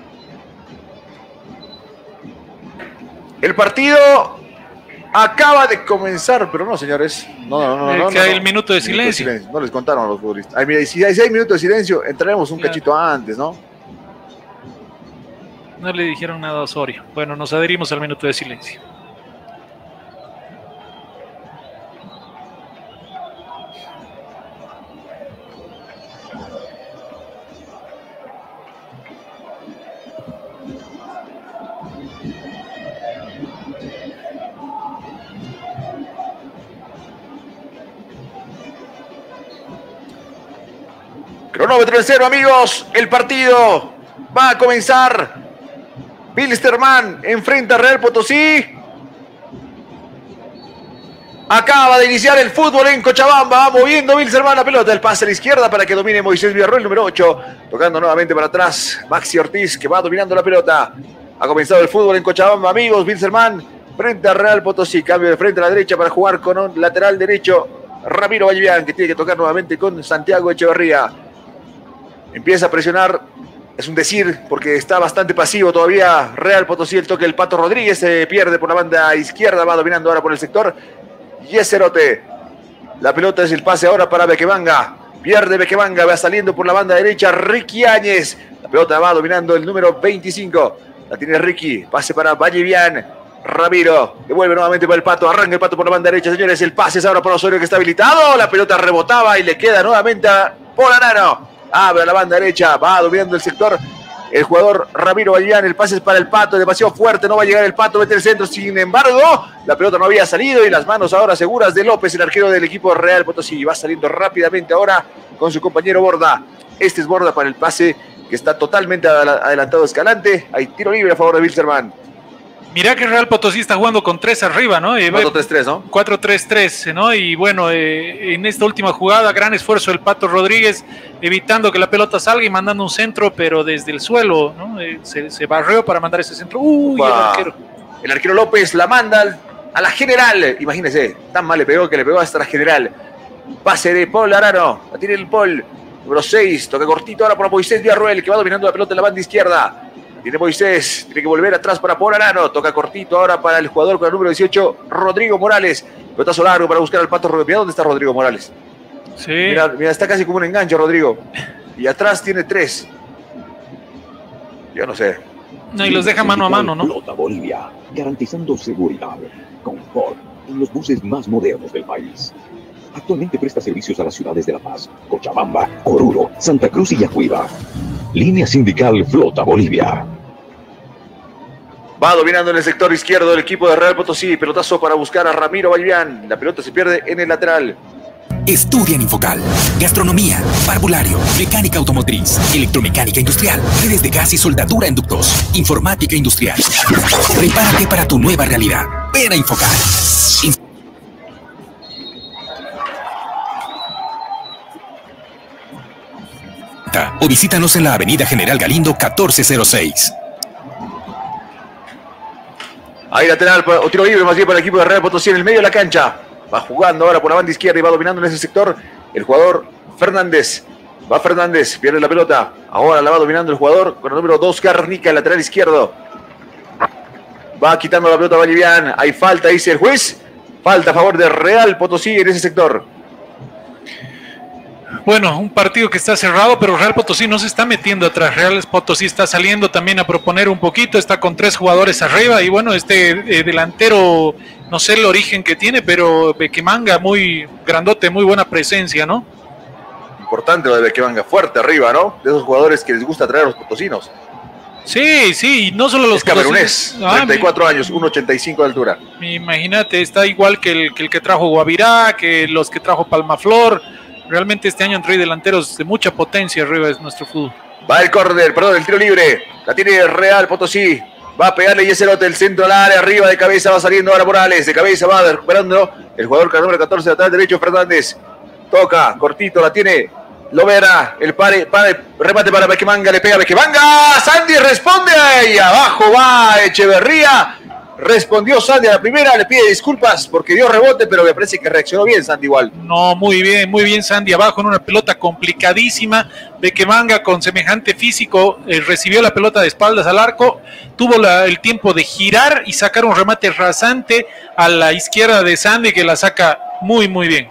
El partido acaba de comenzar, pero no, señores. No, no, no. no, que no, hay no. el minuto de silencio. Minuto de silencio. No les contaron a los futbolistas. Ay, mira, si hay seis minutos de silencio, entraremos un claro. cachito antes, ¿no? No le dijeron nada a Osorio. Bueno, nos adherimos al minuto de silencio. Cronómetro en cero, amigos. El partido va a comenzar. Wilstermann enfrenta a Real Potosí. Acaba de iniciar el fútbol en Cochabamba. Va moviendo Wilstermann la pelota. El pase a la izquierda para que domine Moisés Villarroel, número ocho. Tocando nuevamente para atrás. Maxi Ortiz, que va dominando la pelota. Ha comenzado el fútbol en Cochabamba, amigos. Wilstermann frente a Real Potosí. Cambio de frente a la derecha para jugar con un lateral derecho. Ramiro Vallevián, que tiene que tocar nuevamente con Santiago Echeverría. Empieza a presionar, es un decir, porque está bastante pasivo todavía Real Potosí. El toque del Pato Rodríguez se pierde por la banda izquierda, va dominando ahora por el sector Yeserote. La pelota es el pase ahora para Bequemanga. Pierde Bequemanga, va saliendo por la banda derecha Ricky Áñez. La pelota va dominando el número veinticinco. La tiene Ricky, pase para Vallevián. Ramiro, devuelve nuevamente para el Pato, arranca el Pato por la banda derecha, señores. El pase es ahora para Osorio, que está habilitado. La pelota rebotaba y le queda nuevamente a Polarano. Abre a la banda derecha, va dominando el sector el jugador Ramiro Vallevián. El pase es para el Pato, demasiado fuerte, no va a llegar el Pato, mete el centro. Sin embargo, la pelota no había salido y las manos ahora seguras de López, el arquero del equipo Real Potosí. Va saliendo rápidamente ahora con su compañero Borda. Este es Borda para el pase, que está totalmente adelantado Escalante. Hay tiro libre a favor de Wilstermann. Mirá que Real Potosí está jugando con tres arriba, ¿no? cuatro tres tres, ¿no? cuatro tres tres, ¿no? Y bueno, eh, en esta última jugada, gran esfuerzo del Pato Rodríguez, evitando que la pelota salga y mandando un centro, pero desde el suelo, ¿no? Eh, se, se barrió para mandar ese centro. ¡Uy! El arquero. El arquero López la manda a la general. Imagínense, tan mal le pegó que le pegó hasta la general. Pase de Paul Arano. La tiene el Paul. Número seis. Toca cortito ahora para Moisés Villarroel, que va dominando la pelota en la banda izquierda. Tiene Moisés, tiene que volver atrás para Paul Arano. Toca cortito ahora para el jugador con el número dieciocho, Rodrigo Morales. Pelotazo largo para buscar al Pato Rodríguez. Mira dónde está Rodrigo Morales. Sí. Mira, mira, está casi como un enganche, Rodrigo. Y atrás tiene tres. Yo no sé. No, y los deja mano a mano, ¿no? Flota Bolivia, garantizando seguridad, confort en los buses más modernos del país. Actualmente presta servicios a las ciudades de La Paz, Cochabamba, Oruro, Santa Cruz y Yacuiba. Línea sindical Flota Bolivia. Va dominando en el sector izquierdo el equipo de Real Potosí. Pelotazo para buscar a Ramiro Vallevián. La pelota se pierde en el lateral. Estudia en Infocal. Gastronomía, parvulario, mecánica automotriz, electromecánica industrial, redes de gas y soldadura en ductos, informática industrial. Prepárate para tu nueva realidad. Ven a Infocal. Inf o visítanos en la avenida General Galindo catorce cero seis. Ahí lateral, o tiro libre más bien para el equipo de Real Potosí en el medio de la cancha. Va jugando ahora por la banda izquierda y va dominando en ese sector el jugador Fernández. Va Fernández, pierde la pelota. Ahora la va dominando el jugador con el número dos, Garnica, el lateral izquierdo. Va quitando la pelota a Vallevián. Hay falta, dice el juez. Falta a favor de Real Potosí en ese sector. Bueno, un partido que está cerrado, pero Real Potosí no se está metiendo atrás. Real Potosí está saliendo también a proponer un poquito, está con tres jugadores arriba y bueno, este eh, delantero, no sé el origen que tiene, pero Bequemanga muy grandote, muy buena presencia, ¿no? Importante lo de Bequemanga, fuerte arriba, ¿no? De esos jugadores que les gusta traer a los potosinos. Sí, sí, y no solo los es camerunés, ah, treinta y cuatro años, uno ochenta y cinco de altura. Imagínate, está igual que el, que el que trajo Guavirá, que los que trajo Palmaflor. Realmente este año han traído delanteros de mucha potencia arriba de nuestro fútbol. Va el córner, perdón, el tiro libre. La tiene Real Potosí. Va a pegarle Yeserote, el centro al área, arriba de cabeza va saliendo ahora Morales. De cabeza va recuperando el jugador con el número catorce, lateral derecho, Fernández. Toca, cortito, la tiene Lovera. El pare, pare, remate para Bequemanga, le pega Bequemanga. Sandy responde ahí, abajo va Echeverría. Respondió Sandy a la primera, le pide disculpas porque dio rebote, pero me parece que reaccionó bien Sandy igual. No, muy bien, muy bien Sandy abajo en una pelota complicadísima. Bequemanga con semejante físico eh, recibió la pelota de espaldas al arco, tuvo la, el tiempo de girar y sacar un remate rasante a la izquierda de Sandy que la saca muy, muy bien.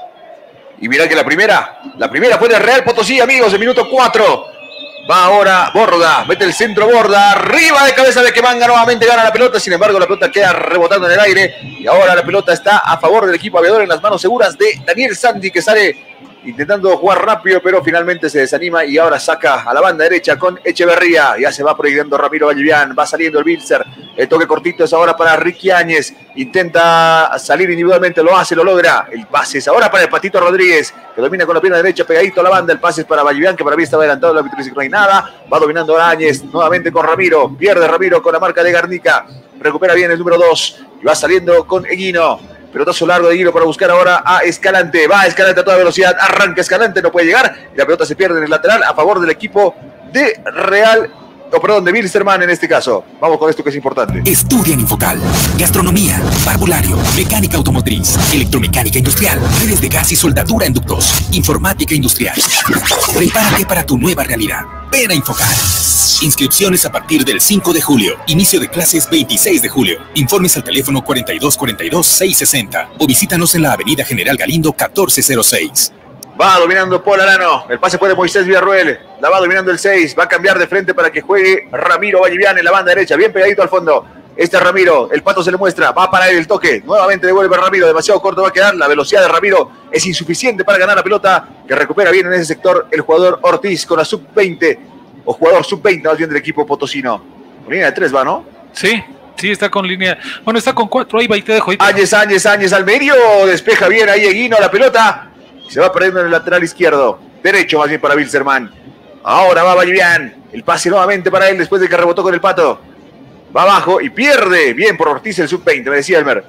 Y mira que la primera, la primera fue de Real Potosí, amigos, en minuto cuatro. Va ahora Borda, mete el centro Borda, arriba de cabeza de Bequemanga, nuevamente gana la pelota, sin embargo la pelota queda rebotando en el aire y ahora la pelota está a favor del equipo aviador en las manos seguras de Daniel Sandy, que sale intentando jugar rápido, pero finalmente se desanima y ahora saca a la banda derecha con Echeverría. Ya se va proyectando Ramiro Vallivian, va saliendo el Bilzer, el toque cortito es ahora para Ricky Áñez, intenta salir individualmente, lo hace, lo logra, el pase es ahora para el Patito Rodríguez, que domina con la pierna derecha, pegadito a la banda, el pase es para Vallivian, que para mí estaba adelantado, el árbitro dice que no hay nada, va dominando ahora Áñez, nuevamente con Ramiro, pierde Ramiro con la marca de Garnica, recupera bien el número dos, y va saliendo con Eguino. Pelotazo largo de Guiro para buscar ahora a Escalante. Va Escalante a toda velocidad. Arranca Escalante, no puede llegar. Y la pelota se pierde en el lateral a favor del equipo de Real, o perdón, de Wilstermann en este caso. Vamos con esto que es importante. Estudia en Infocal. Gastronomía, parvulario, mecánica automotriz, electromecánica industrial, redes de gas y soldadura en ductos, informática industrial. Prepárate para tu nueva realidad. Ven a Infocal. Inscripciones a partir del cinco de julio. Inicio de clases veintiséis de julio. Informes al teléfono cuarenta y dos cuarenta y dos, seiscientos sesenta o visítanos en la avenida General Galindo catorce cero seis. Va dominando Paul Arano. El pase fue de Moisés Villarruel. La va dominando el seis. Va a cambiar de frente para que juegue Ramiro Vallivian en la banda derecha. Bien pegadito al fondo. Este es Ramiro. El pato se le muestra. Va para él el toque. Nuevamente devuelve Ramiro. Demasiado corto va a quedar. La velocidad de Ramiro es insuficiente para ganar la pelota. Que recupera bien en ese sector el jugador Ortiz con la sub veinte. O jugador sub veinte más bien del equipo potosino. Con línea de tres va, ¿no? Sí. Sí, está con línea. Bueno, está con cuatro. Ahí va y te dejo. Ahí te... Áñez, Áñez, Áñez al medio. Despeja bien ahí Eguino la pelota. Se va perdiendo en el lateral izquierdo. Derecho más bien para Wilstermann. Ahora va Vallivian. El pase nuevamente para él después de que rebotó con el pato. Va abajo y pierde. Bien por Ortiz el sub veinte, me decía Elmer.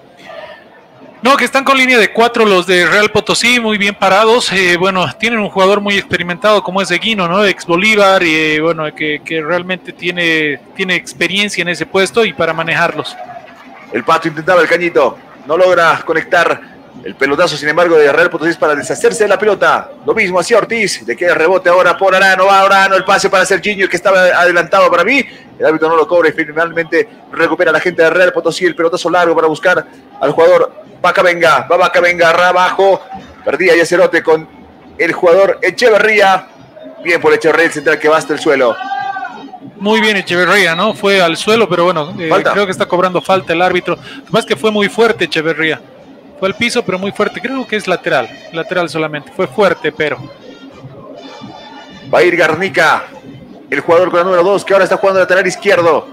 No, que están con línea de cuatro los de Real Potosí, muy bien parados. Eh, bueno, tienen un jugador muy experimentado como es Eguino, ¿no? Ex Bolívar, y eh, bueno, que, que realmente tiene, tiene experiencia en ese puesto y para manejarlos. El pato intentaba el cañito. No logra conectar. El pelotazo, sin embargo, de Real Potosí para deshacerse de la pelota. Lo mismo hacía Ortiz. Le queda el rebote ahora por Arano. Va Arano, el pase para Serginho, que estaba adelantado para mí. El árbitro no lo cobra y finalmente recupera la gente de Real Potosí. El pelotazo largo para buscar al jugador Vacavenga. Va Vacavenga abajo. Perdía Yacerote con el jugador Echeverría. Bien por Echeverría, el central que va hasta el suelo. Muy bien Echeverría, ¿no? Fue al suelo, pero bueno, eh, creo que está cobrando falta el árbitro. Lo que pasa es que fue muy fuerte Echeverría. Fue al piso, pero muy fuerte. Creo que es lateral. Lateral solamente. Fue fuerte, pero... Va a ir Garnica. El jugador con la número dos, que ahora está jugando lateral izquierdo.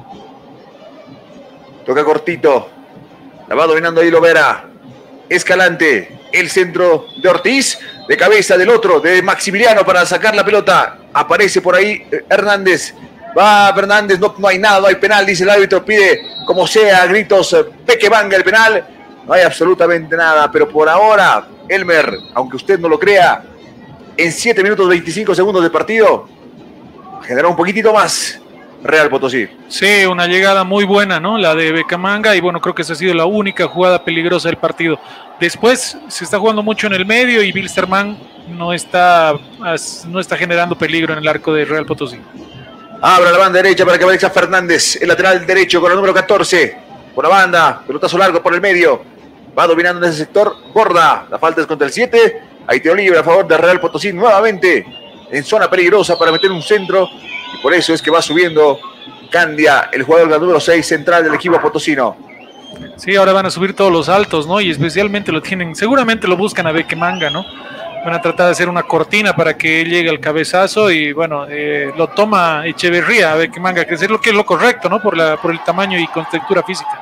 Toca cortito. La va dominando ahí Lovera. Escalante. El centro de Ortiz. De cabeza del otro, de Maximiliano, para sacar la pelota. Aparece por ahí Hernández. Va Fernández. No, no hay nada, no hay penal, dice el árbitro. Pide como sea, gritos. Bequemanga el penal. No hay absolutamente nada, pero por ahora, Elmer, aunque usted no lo crea, en siete minutos veinticinco segundos de partido, generó un poquitito más Real Potosí. Sí, una llegada muy buena, ¿no? La de Bequemanga, y bueno, creo que esa ha sido la única jugada peligrosa del partido. Después se está jugando mucho en el medio y Wilstermann no está, no está generando peligro en el arco de Real Potosí. Abra la banda derecha para que aparezca Fernández, el lateral derecho con el número catorce. Por la banda, pelotazo largo por el medio. Va dominando en ese sector, Borda. La falta es contra el siete. Hay tiro libre a favor de Real Potosí nuevamente en zona peligrosa para meter un centro. Y por eso es que va subiendo Candia, el jugador número seis central del equipo potosino. Sí, ahora van a subir todos los altos, ¿no? Y especialmente lo tienen, seguramente lo buscan a Bequemanga, ¿no? Van a tratar de hacer una cortina para que él llegue al cabezazo y bueno, eh, lo toma Echeverría a Bequemanga, que es lo que es lo correcto, ¿no? Por, la, por el tamaño y contextura física.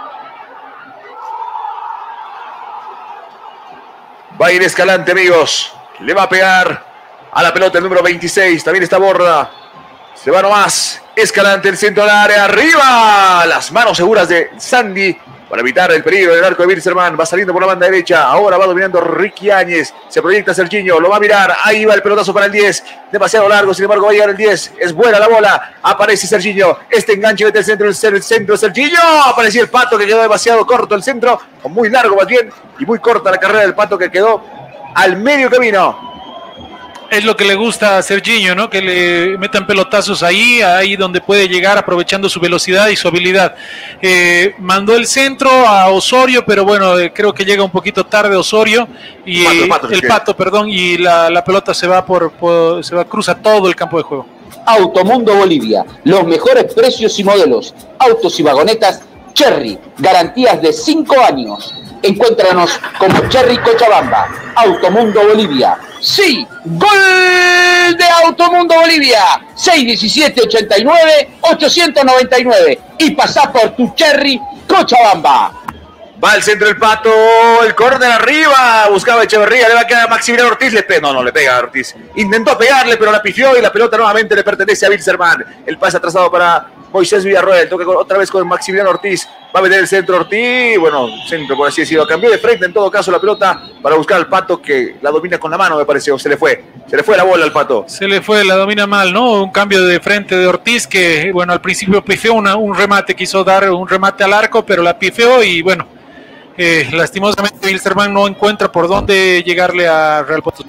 Va a ir Escalante, amigos. Le va a pegar a la pelota el número veintiséis. También está Borda. Se va nomás. Escalante, el centro del área. ¡Arriba! Las manos seguras de Sandy para evitar el peligro del arco de Wilstermann. Va saliendo por la banda derecha. Ahora va dominando Ricky Áñez. Se proyecta Serginho. Lo va a mirar. Ahí va el pelotazo para el diez. Demasiado largo. Sin embargo, va a llegar el diez. Es buena la bola. Aparece Serginho. Este enganche mete el centro. El centro de Serginho. Apareció el Pato, que quedó demasiado corto el centro. O muy largo más bien. Y muy corta la carrera del Pato, que quedó al medio camino. Es lo que le gusta a Serginho, ¿no? Que le metan pelotazos ahí, ahí donde puede llegar, aprovechando su velocidad y su habilidad. Eh, mandó el centro a Osorio, pero bueno, eh, creo que llega un poquito tarde Osorio y pato, el pato, el pato, perdón, y la, la pelota se va por, por se va cruza todo el campo de juego. Automundo Bolivia, los mejores precios y modelos, autos y vagonetas Cherry, garantías de cinco años. Encuéntranos como Cherry Cochabamba. Automundo Bolivia. ¡Sí! ¡Gol de Automundo Bolivia! seis diecisiete ochenta y nueve ochocientos noventa y nueve. Y pasá por tu Cherry Cochabamba. Va al centro el Pato, el córner arriba, buscaba Echeverría, le va a quedar a Maximiliano Ortiz, le pega, no, no le pega a Ortiz. Intentó pegarle, pero la pifió y la pelota nuevamente le pertenece a Wilstermann. El pase atrasado para Moisés Villarroel, toca otra vez con Maximiliano Ortiz, va a meter el centro Ortiz, bueno, centro por así decirlo, cambió de frente en todo caso la pelota para buscar al Pato, que la domina con la mano, me pareció, se le fue, se le fue la bola al Pato. Se le fue, la domina mal, ¿no? Un cambio de frente de Ortiz que, bueno, al principio pifió una, un remate, quiso dar un remate al arco, pero la pifió y bueno, eh, lastimosamente Wilstermann no encuentra por dónde llegarle a Real Potosí.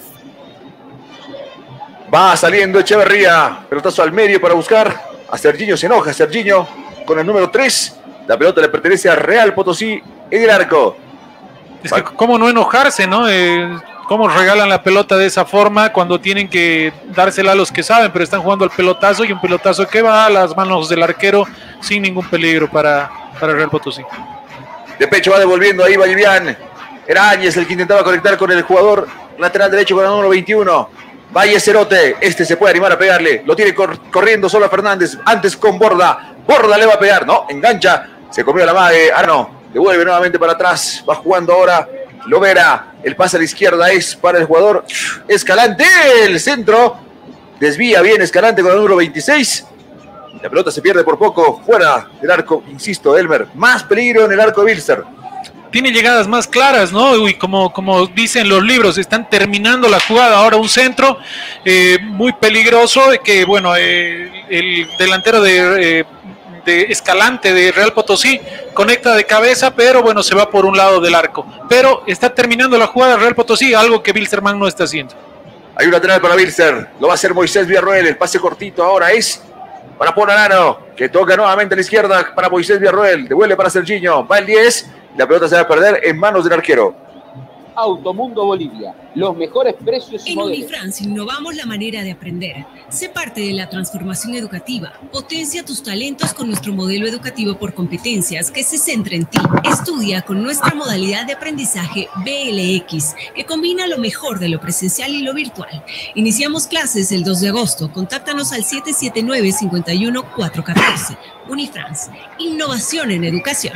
Va saliendo Echeverría, pelotazo al medio para buscar a Serginho, se enoja Serginho con el número tres. La pelota le pertenece a Real Potosí en el arco. Es que cómo no enojarse, ¿no? Eh, cómo regalan la pelota de esa forma cuando tienen que dársela a los que saben, pero están jugando al pelotazo y un pelotazo que va a las manos del arquero sin ningún peligro para, para Real Potosí. De pecho va devolviendo ahí Vallivian. Era Áñez el que intentaba conectar con el jugador lateral derecho con el número veintiuno. Valle Cerote, este se puede animar a pegarle, lo tiene cor corriendo solo a Fernández, antes con Borda, Borda le va a pegar, no, engancha, se comió la madre, ah no, devuelve nuevamente para atrás, va jugando ahora Lovera, el pase a la izquierda es para el jugador Escalante, el centro, desvía bien Escalante con el número veintiséis, la pelota se pierde por poco, fuera del arco, insisto Elmer, más peligro en el arco de Wilster. Tiene llegadas más claras, ¿no? Y como, como dicen los libros, están terminando la jugada. Ahora un centro eh, muy peligroso, que bueno, eh, el delantero de, eh, de Escalante de Real Potosí conecta de cabeza, pero bueno, se va por un lado del arco. Pero está terminando la jugada Real Potosí, algo que Wilstermann no está haciendo. Hay un lateral para Wilster, lo va a hacer Moisés Villarroel, el pase cortito ahora es para Ponarano, que toca nuevamente a la izquierda para Moisés Villarroel, devuelve para Serginho, va el diez. La pelota se va a perder en manos del arquero. Automundo Bolivia, los mejores precios y en modelos. En Unifrance innovamos la manera de aprender. Sé parte de la transformación educativa. Potencia tus talentos con nuestro modelo educativo por competencias que se centra en ti. Estudia con nuestra modalidad de aprendizaje B L X, que combina lo mejor de lo presencial y lo virtual. Iniciamos clases el dos de agosto. Contáctanos al siete siete nueve, cinco uno, cuatro uno cuatro. Unifrance, innovación en educación.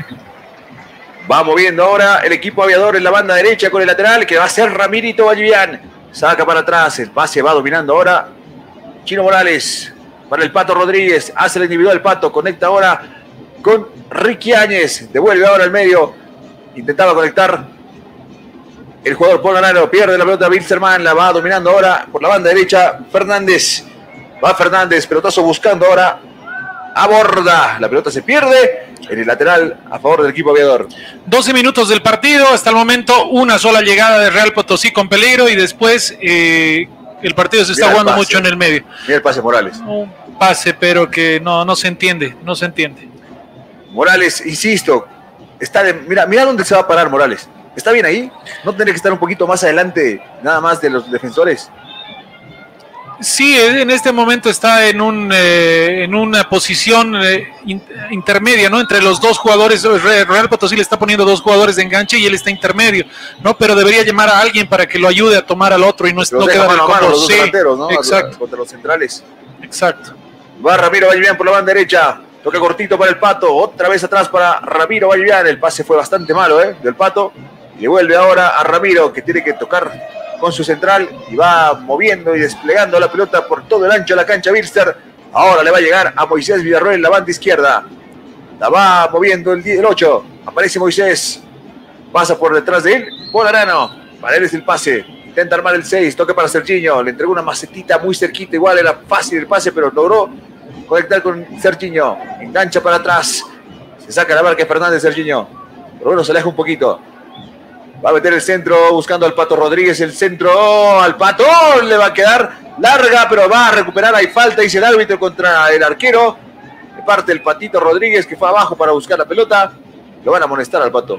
Va moviendo ahora el equipo aviador en la banda derecha con el lateral, que va a ser Ramirito Vallivian. Saca para atrás, el pase va dominando ahora Chino Morales para el Pato Rodríguez. Hace el individual Pato, conecta ahora con Ricky Áñez. Devuelve ahora al medio. Intentaba conectar el jugador Ponarano. Pierde la pelota Wilstermann, la va dominando ahora por la banda derecha Fernández. Va Fernández, pelotazo buscando ahora a Borda. La pelota se pierde en el lateral a favor del equipo aviador. doce minutos del partido, hasta el momento una sola llegada de Real Potosí con peligro y después eh, el partido se está jugando mucho en el medio. Mira el pase Morales. Un pase, pero que no, no se entiende, no se entiende. Morales, insisto, está de, mira, mira dónde se va a parar Morales. ¿Está bien ahí? ¿No tendría que estar un poquito más adelante, nada más de los defensores? Sí, en este momento está en un eh, en una posición eh, in, intermedia, ¿no? Entre los dos jugadores. Real Potosí le está poniendo dos jugadores de enganche y él está intermedio, ¿no? Pero debería llamar a alguien para que lo ayude a tomar al otro y no, no quedar mano a mano, los dos sí, delanteros, ¿no? Exacto. Contra los centrales. Exacto. Va Ramiro Vallivian por la banda derecha. Toca cortito para el Pato. Otra vez atrás para Ramiro Vallivian. El pase fue bastante malo, ¿eh? Del Pato. Y le vuelve ahora a Ramiro, que tiene que tocar con su central y va moviendo y desplegando la pelota por todo el ancho de la cancha. Bilster ahora le va a llegar a Moisés Villarroel en la banda izquierda, la va moviendo el, el ocho, aparece Moisés, pasa por detrás de él, por Arano, para él es el pase, intenta armar el seis, toque para Serginho, le entregó una macetita muy cerquita, igual era fácil el pase, pero logró conectar con Serginho, engancha para atrás, se saca la marca Fernández Serginho, pero bueno, se aleja un poquito. Va a meter el centro buscando al Pato Rodríguez. El centro oh, al Pato. Oh, le va a quedar larga, pero va a recuperar. Hay falta, dice el árbitro contra el arquero. De parte el Patito Rodríguez, que fue abajo para buscar la pelota. Lo van a amonestar al Pato.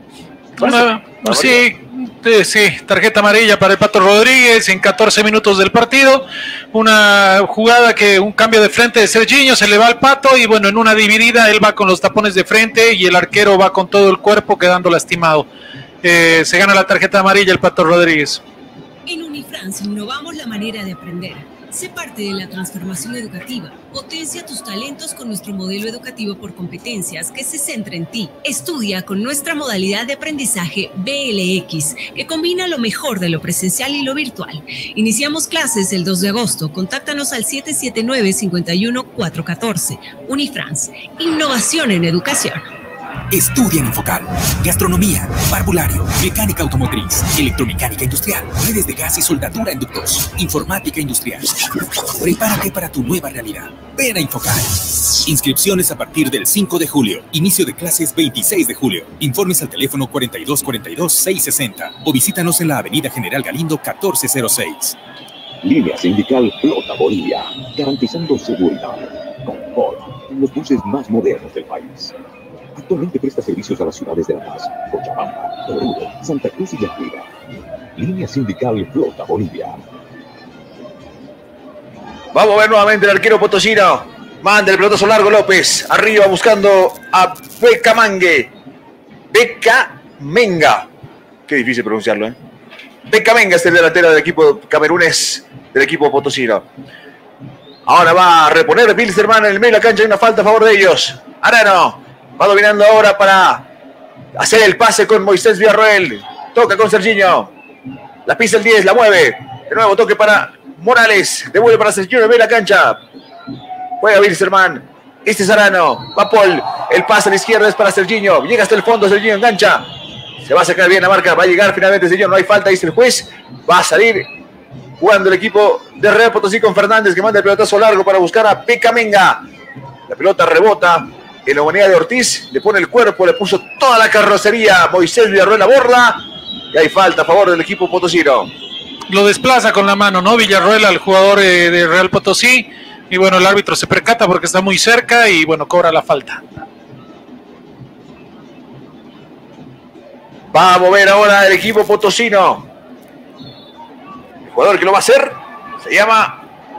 Una, sí, sí, tarjeta amarilla para el Pato Rodríguez en catorce minutos del partido. Una jugada que un cambio de frente de Serginho, se le va al Pato y bueno, en una dividida él va con los tapones de frente y el arquero va con todo el cuerpo quedando lastimado. Eh, se gana la tarjeta amarilla el Pato Rodríguez. En Unifrance innovamos la manera de aprender. Sé parte de la transformación educativa. Potencia tus talentos con nuestro modelo educativo por competencias que se centra en ti. Estudia con nuestra modalidad de aprendizaje B L X, que combina lo mejor de lo presencial y lo virtual. Iniciamos clases el dos de agosto. Contáctanos al siete siete nueve, cinco uno, cuatro uno cuatro. Unifrance. Innovación en educación. Estudia en Infocal. Gastronomía, parvulario, mecánica automotriz, electromecánica industrial, redes de gas y soldadura en ductos, informática industrial. Prepárate para tu nueva realidad. Ven a Infocal. Inscripciones a partir del cinco de julio. Inicio de clases veintiséis de julio. Informes al teléfono cuarenta y dos cuarenta y dos, seiscientos sesenta o visítanos en la avenida General Galindo catorce cero seis. Línea Sindical Flota Bolivia, garantizando seguridad, confort en los buses más modernos del país. Actualmente presta servicios a las ciudades de La Paz, Cochabamba, Oruro, Santa Cruz y Yacuiba. Línea Sindical Flota Bolivia. Vamos a ver nuevamente el arquero potosino. Manda el pelotazo largo López. Arriba buscando a Becamenga. Becamenga. Qué difícil pronunciarlo, ¿eh? Becamenga es el delantero del equipo camerunés, del equipo potosino. Ahora va a reponer Bilsterman en el medio de la cancha. Hay una falta a favor de ellos. Arano. Va dominando ahora para hacer el pase con Moisés Villarroel. Toca con Serginho. La pisa el diez, la mueve. De nuevo toque para Morales. Devuelve para Serginho en medio de la cancha. Juega Bilsterman. Este es Arano. Va Paul. El pase a la izquierda es para Serginho. Llega hasta el fondo. Serginho engancha. Se va a sacar bien la marca. Va a llegar finalmente Serginho. No hay falta, dice el juez. Va a salir jugando el equipo de Real Potosí con Fernández, que manda el pelotazo largo para buscar a Becamenga. La pelota rebota en la humanidad de Ortiz, le pone el cuerpo, le puso toda la carrocería. Moisés Villarroel la borda y hay falta a favor del equipo potosino. Lo desplaza con la mano, ¿no? Villarroel al jugador eh, de Real Potosí y bueno, el árbitro se percata porque está muy cerca y bueno, cobra la falta. Va a mover ahora el equipo potosino. El jugador que lo va a hacer se llama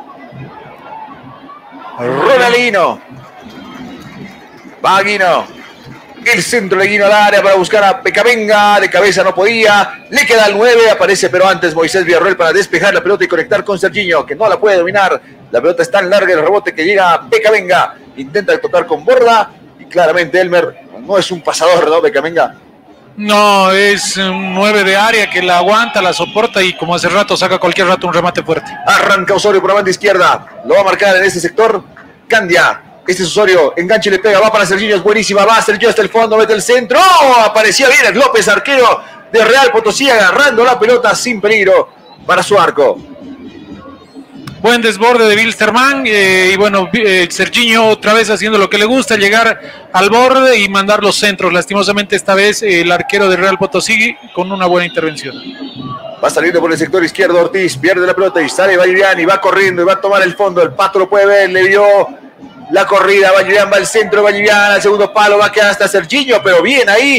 Ronaldinho. Va Guino. El centro de Guino al área para buscar a Becamenga. De cabeza no podía. Le queda el nueve. Aparece pero antes Moisés Villarroel para despejar la pelota y conectar con Serginho, que no la puede dominar. La pelota es tan larga el rebote que llega a Becamenga. Intenta tocar con borda. Y claramente Elmer no es un pasador, ¿no? Becamenga. No, es un nueve de área que la aguanta, la soporta y como hace rato saca cualquier rato un remate fuerte. Arranca Osorio por la banda izquierda. Lo va a marcar en este sector Candia. Este es Osorio, enganche y le pega, va para Serginho, es buenísima, va Serginho hasta el fondo, mete el centro. ¡Oh! Aparecía bien el López, arquero de Real Potosí, agarrando la pelota sin peligro para su arco. Buen desborde de Bilsterman eh, y bueno, eh, Serginho otra vez haciendo lo que le gusta, llegar al borde y mandar los centros. Lastimosamente esta vez eh, el arquero de Real Potosí con una buena intervención. Va saliendo por el sector izquierdo Ortiz, pierde la pelota y sale Vallivian y va corriendo y va a tomar el fondo. El Pato lo puede ver, le vio la corrida, Vallivian va al centro, Vallivian al segundo palo, va a quedar hasta Serginho, pero bien ahí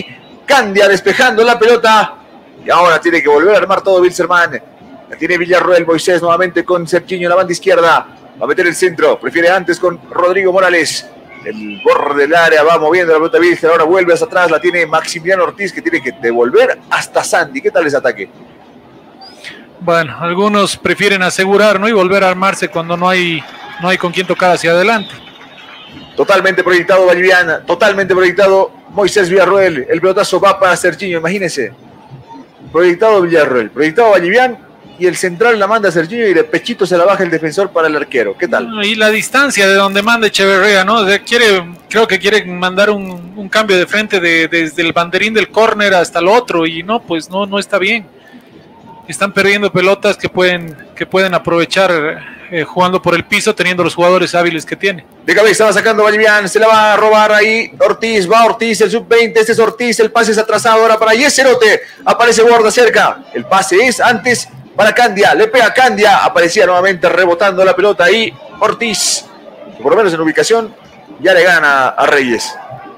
Candia despejando la pelota. Y ahora tiene que volver a armar todo Wilstermann. La tiene Villarroel. Moisés nuevamente con Serginho en la banda izquierda. Va a meter el centro. Prefiere antes con Rodrigo Morales. El borde del área va moviendo la pelota Virgen. Ahora vuelve hacia atrás. La tiene Maximiliano Ortiz, que tiene que devolver hasta Sandy. ¿Qué tal ese ataque? Bueno, algunos prefieren asegurar, ¿no? Y volver a armarse cuando no hay, no hay con quién tocar hacia adelante. Totalmente proyectado Valliviana. Totalmente proyectado Moisés Villarroel. El pelotazo va para Serginho. Imagínense. Proyectado Villarroel. Proyectado Vallivian. Y el central la manda a Serginho y de pechito se la baja el defensor para el arquero. ¿Qué tal? Y la distancia de donde manda Echeverría, ¿no? O sea, quiere, creo que quiere mandar un, un cambio de frente de, desde el banderín del córner hasta el otro y no, pues no, no está bien. Están perdiendo pelotas que pueden, que pueden aprovechar eh, jugando por el piso, teniendo los jugadores hábiles que tiene. De cabeza va sacando Vallivian, se la va a robar ahí Ortiz, va Ortiz, el sub veinte, este es Ortiz, el pase es atrasado ahora para Yeserote, aparece Borda cerca, el pase es antes para Candia, le pega Candia, aparecía nuevamente rebotando la pelota ahí Ortiz, por lo menos en ubicación ya le gana a Reyes.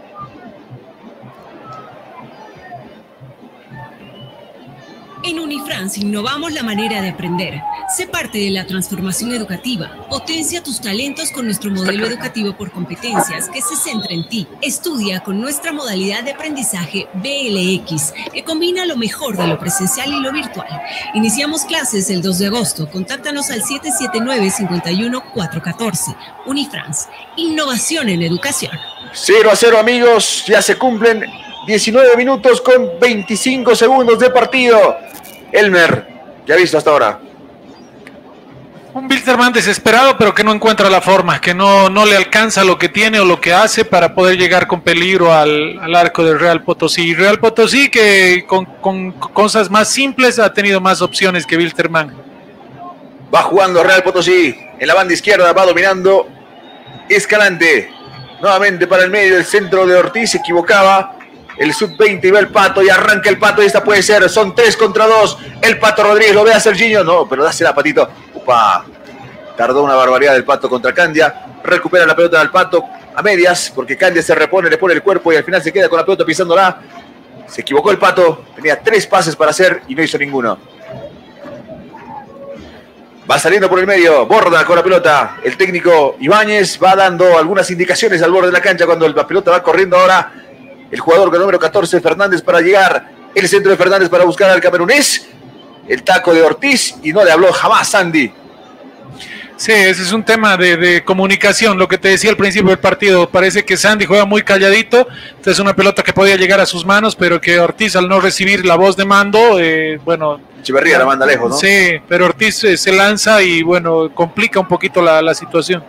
En Unifrance innovamos la manera de aprender. Sé parte de la transformación educativa. Potencia tus talentos con nuestro modelo educativo por competencias que se centra en ti. Estudia con nuestra modalidad de aprendizaje B L X, que combina lo mejor de lo presencial y lo virtual. Iniciamos clases el dos de agosto. Contáctanos al siete siete nueve, cinco uno, cuatro uno cuatro. Unifrance, innovación en educación. cero a cero amigos, ya se cumplen diecinueve minutos con veinticinco segundos de partido. Elmer, ¿qué ha visto hasta ahora? Un Wilstermann desesperado, pero que no encuentra la forma, que no, no le alcanza lo que tiene o lo que hace para poder llegar con peligro al, al arco del Real Potosí. Real Potosí que con, con cosas más simples ha tenido más opciones que Wilstermann. Va jugando Real Potosí, en la banda izquierda va dominando Escalante. Nuevamente para el medio, el centro de Ortiz, se equivocaba. El sub veinte y va el Pato y arranca el Pato y esta puede ser, son tres contra dos, el Pato Rodríguez lo ve a Serginho, no, pero dásela Patito, upa, tardó una barbaridad el Pato contra Candia, recupera la pelota del Pato a medias, porque Candia se repone, le pone el cuerpo y al final se queda con la pelota pisándola, se equivocó el Pato, tenía tres pases para hacer y no hizo ninguno. Va saliendo por el medio, Borda con la pelota, el técnico Ibáñez va dando algunas indicaciones al borde de la cancha cuando la pelota va corriendo ahora. El jugador con el número catorce, Fernández, para llegar. El centro de Fernández para buscar al camerunés. El taco de Ortiz y no le habló jamás Sandy. Sí, ese es un tema de, de comunicación, lo que te decía al principio del partido. Parece que Sandy juega muy calladito. Esta es una pelota que podía llegar a sus manos, pero que Ortiz, al no recibir la voz de mando, eh, bueno... Echeverría la manda lejos, ¿no? Sí, pero Ortiz eh, se lanza y, bueno, complica un poquito la, la situación.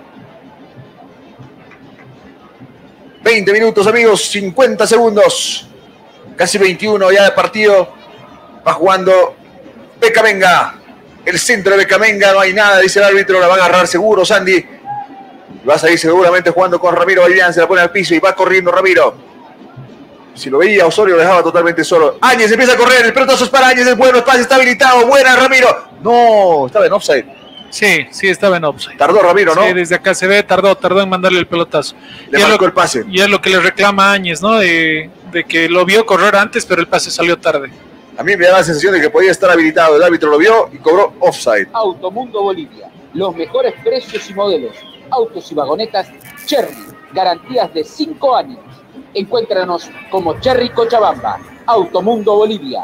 veinte minutos, amigos, cincuenta segundos. Casi veintiuno ya de partido. Va jugando Becamenga. El centro de Becamenga, no hay nada, dice el árbitro, la va a agarrar seguro Sandy. Va a salir seguramente jugando con Ramiro Vallivian, se la pone al piso y va corriendo Ramiro. Si lo veía Osorio lo dejaba totalmente solo. Áñez empieza a correr, el pelotazo es para Áñez, es bueno, el pase está habilitado, buena Ramiro. No, estaba en offside. Sí, sí estaba en offside. Tardó Ramiro, ¿no? Sí, desde acá se ve, tardó, tardó en mandarle el pelotazo. Le y marcó lo, el pase. Y es lo que le reclama Áñez, ¿no? De, de que lo vio correr antes, pero el pase salió tarde. A mí me da la sensación de que podía estar habilitado. El árbitro lo vio y cobró offside. Automundo Bolivia. Los mejores precios y modelos. Autos y vagonetas Cherry. Garantías de cinco años. Encuéntranos como Cherry Cochabamba. Automundo Bolivia.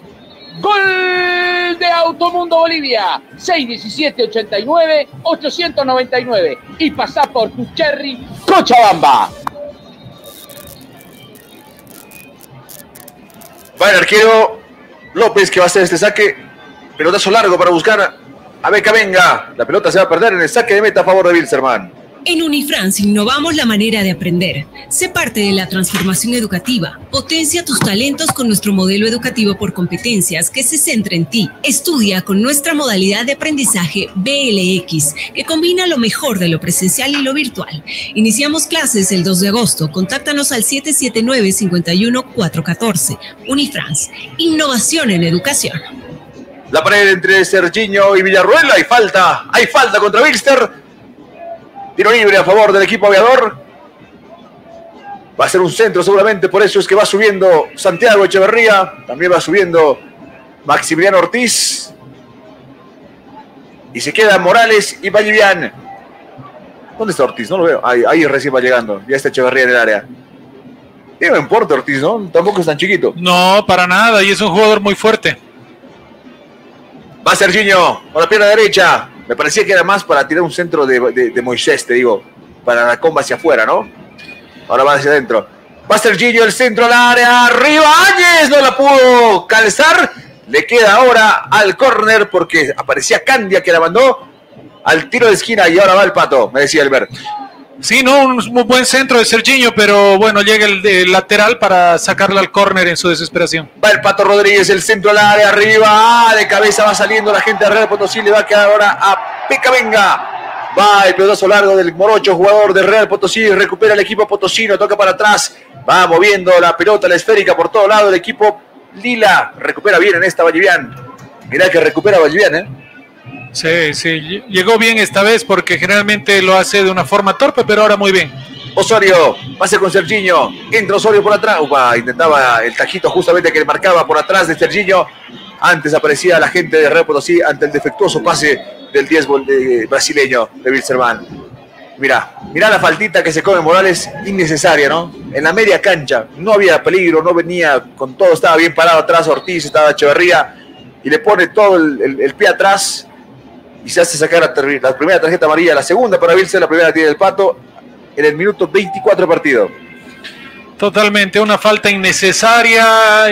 ¡Gol de Automundo Bolivia! seis diecisiete ochenta y nueve ochocientos noventa y nueve. Y pasá por tu Cherry Cochabamba. Va el arquero López, que va a hacer este saque. Pelotazo largo para buscar a Becamenga. La pelota se va a perder en el saque de meta a favor de Wilstermann. En Unifrance innovamos la manera de aprender. Sé parte de la transformación educativa. Potencia tus talentos con nuestro modelo educativo por competencias que se centra en ti. Estudia con nuestra modalidad de aprendizaje B L X, que combina lo mejor de lo presencial y lo virtual. Iniciamos clases el dos de agosto. Contáctanos al siete siete nueve, cinco uno, cuatro uno cuatro. Unifrance, innovación en educación. La pared entre Serginho y Villarroel. Hay falta, hay falta contra Wilster. Tiro libre a favor del equipo aviador. Va a ser un centro seguramente, por eso es que va subiendo Santiago Echeverría, también va subiendo Maximiliano Ortiz. Y se quedan Morales y Vallivian. ¿Dónde está Ortiz? No lo veo. Ahí, ahí recién va llegando. Ya está Echeverría en el área. Tiene buen porte Ortiz, ¿no? Tampoco es tan chiquito. No, para nada. Y es un jugador muy fuerte. Va Serginho con la pierna derecha. Me parecía que era más para tirar un centro de, de, de Moisés, te digo. Para la comba hacia afuera, ¿no? Ahora va hacia adentro. Va Serginho, el centro al área. Arriba Áñez. No la pudo calzar. Le queda ahora al córner porque aparecía Candia que la mandó al tiro de esquina y ahora va el Pato, me decía Albert. Sí, no, un muy buen centro de Serginho, pero bueno, llega el, el lateral para sacarla al córner en su desesperación. Va el Pato Rodríguez, el centro al área, arriba, ah, de cabeza va saliendo la gente de Real Potosí, le va a quedar ahora a Peca Venga. Va el pelotazo largo del Morocho, jugador de Real Potosí, recupera el equipo potosino, toca para atrás, va moviendo la pelota, la esférica por todo lado, el equipo Lila recupera bien en esta Vallivian. Mirá que recupera Vallivian, ¿eh? Sí, sí, llegó bien esta vez porque generalmente lo hace de una forma torpe, pero ahora muy bien. Osorio, pase con Serginho, entra Osorio por atrás, Upa, intentaba el tajito justamente que le marcaba por atrás de Serginho. Antes aparecía la gente de Real Potosí ante el defectuoso pase del diez de brasileño de Wilstermann. Mirá, mirá la faltita que se come Morales, innecesaria, ¿no? En la media cancha, no había peligro, no venía con todo, estaba bien parado atrás Ortiz, estaba Echeverría, y le pone todo el, el, el pie atrás y se hace sacar la, la primera tarjeta amarilla, la segunda para Vilse, la primera tiene el Pato, en el minuto veinticuatro de partido. Totalmente, una falta innecesaria,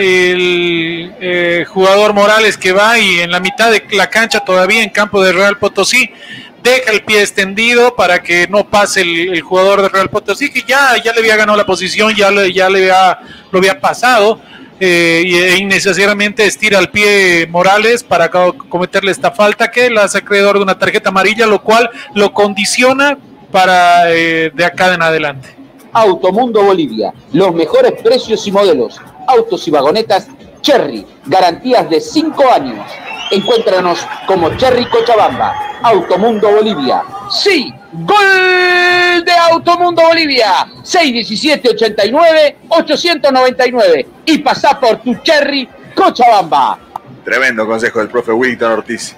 el eh, jugador Morales que va y en la mitad de la cancha todavía en campo de Real Potosí, deja el pie extendido para que no pase el, el jugador de Real Potosí, que ya, ya le había ganado la posición, ya, le, ya le había, lo había pasado, eh, y e innecesariamente estira el pie Morales para cometerle esta falta que la hace acreedor de una tarjeta amarilla, lo cual lo condiciona para eh, de acá en adelante. Automundo Bolivia, los mejores precios y modelos, autos y vagonetas Cherry, garantías de cinco años. Encuéntranos como Cherry Cochabamba, Automundo Bolivia. ¡Sí! ¡Gol de Automundo Bolivia! seis diecisiete ochenta y nueve ochocientos noventa y nueve y pasá por tu Cherry Cochabamba. Tremendo consejo del profe Willington Ortiz.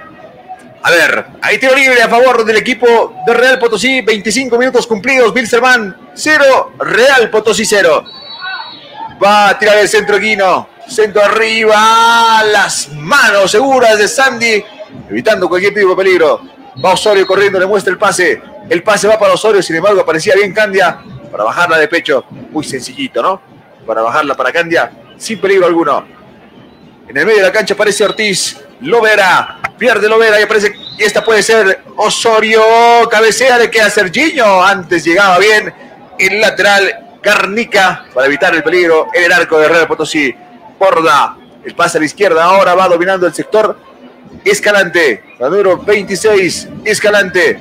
A ver, hay tiro libre a favor del equipo de Real Potosí, veinticinco minutos cumplidos, Wilstermann cero, Real Potosí cero. Va a tirar el centro Guino. Centro arriba, las manos seguras de Sandy, evitando cualquier tipo de peligro. Va Osorio corriendo, le muestra el pase. El pase va para Osorio, sin embargo aparecía bien Candia para bajarla de pecho. Muy sencillito, ¿no? Para bajarla para Candia, sin peligro alguno. En el medio de la cancha aparece Ortiz. Lovera, pierde Lovera y aparece. Y esta puede ser Osorio. Cabecea, le queda Serginho. Antes llegaba bien el lateral Garnica para evitar el peligro en el arco de Real Potosí. Borda, el pase a la izquierda, ahora va dominando el sector Escalante, la número veintiséis, Escalante,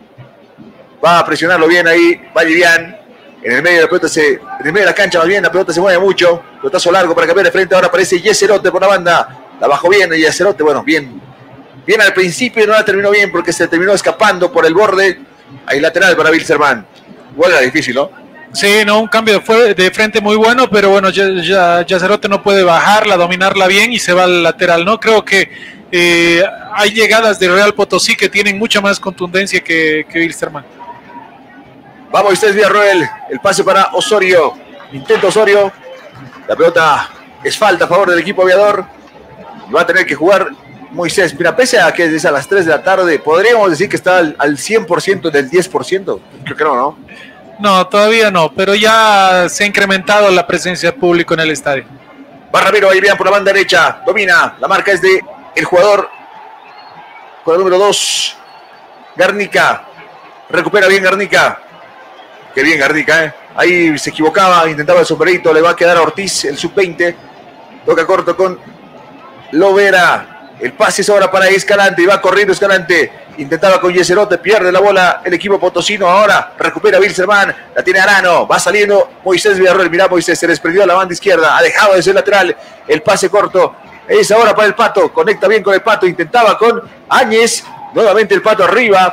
va a presionarlo bien ahí, Vallivian, en el medio de la pelota, se, en el medio de la cancha más bien, la pelota se mueve mucho, pelotazo largo para cambiar de frente, ahora aparece Yeserote por la banda, la bajó bien Yeserote, bueno, bien, bien al principio y no la terminó bien porque se terminó escapando por el borde, ahí lateral para Wilstermann, igual era difícil, ¿no? Sí, no, un cambio de, fue, de frente muy bueno, pero bueno, ya, ya, Yacerote no puede bajarla, dominarla bien y se va al lateral, ¿no? Creo que eh, hay llegadas de Real Potosí que tienen mucha más contundencia que, que Wilstermann. Vamos, Moisés Villarroel, el pase para Osorio, intenta Osorio, la pelota es falta a favor del equipo aviador, va a tener que jugar Moisés. Mira, pese a que es a las tres de la tarde, podríamos decir que está al, al cien por ciento del diez por ciento, creo que no, ¿no? No, todavía no, pero ya se ha incrementado la presencia de público en el estadio. Va Ramiro, ahí bien por la banda derecha, domina, la marca es de el jugador con el número dos, Garnica, recupera bien Garnica, qué bien Garnica, ¿eh? Ahí se equivocaba, intentaba el sombrerito, le va a quedar a Ortiz, el sub veinte, toca corto con Lovera, el pase es ahora para Escalante, y va corriendo Escalante, intentaba con Yeserote, pierde la bola el equipo potosino, ahora recupera Wilstermann, la tiene Arano, va saliendo Moisés Villarroel, mirá Moisés, se desprendió a la banda izquierda, ha dejado de ser lateral, el pase corto, es ahora para el Pato, conecta bien con el Pato, intentaba con Áñez, nuevamente el Pato arriba,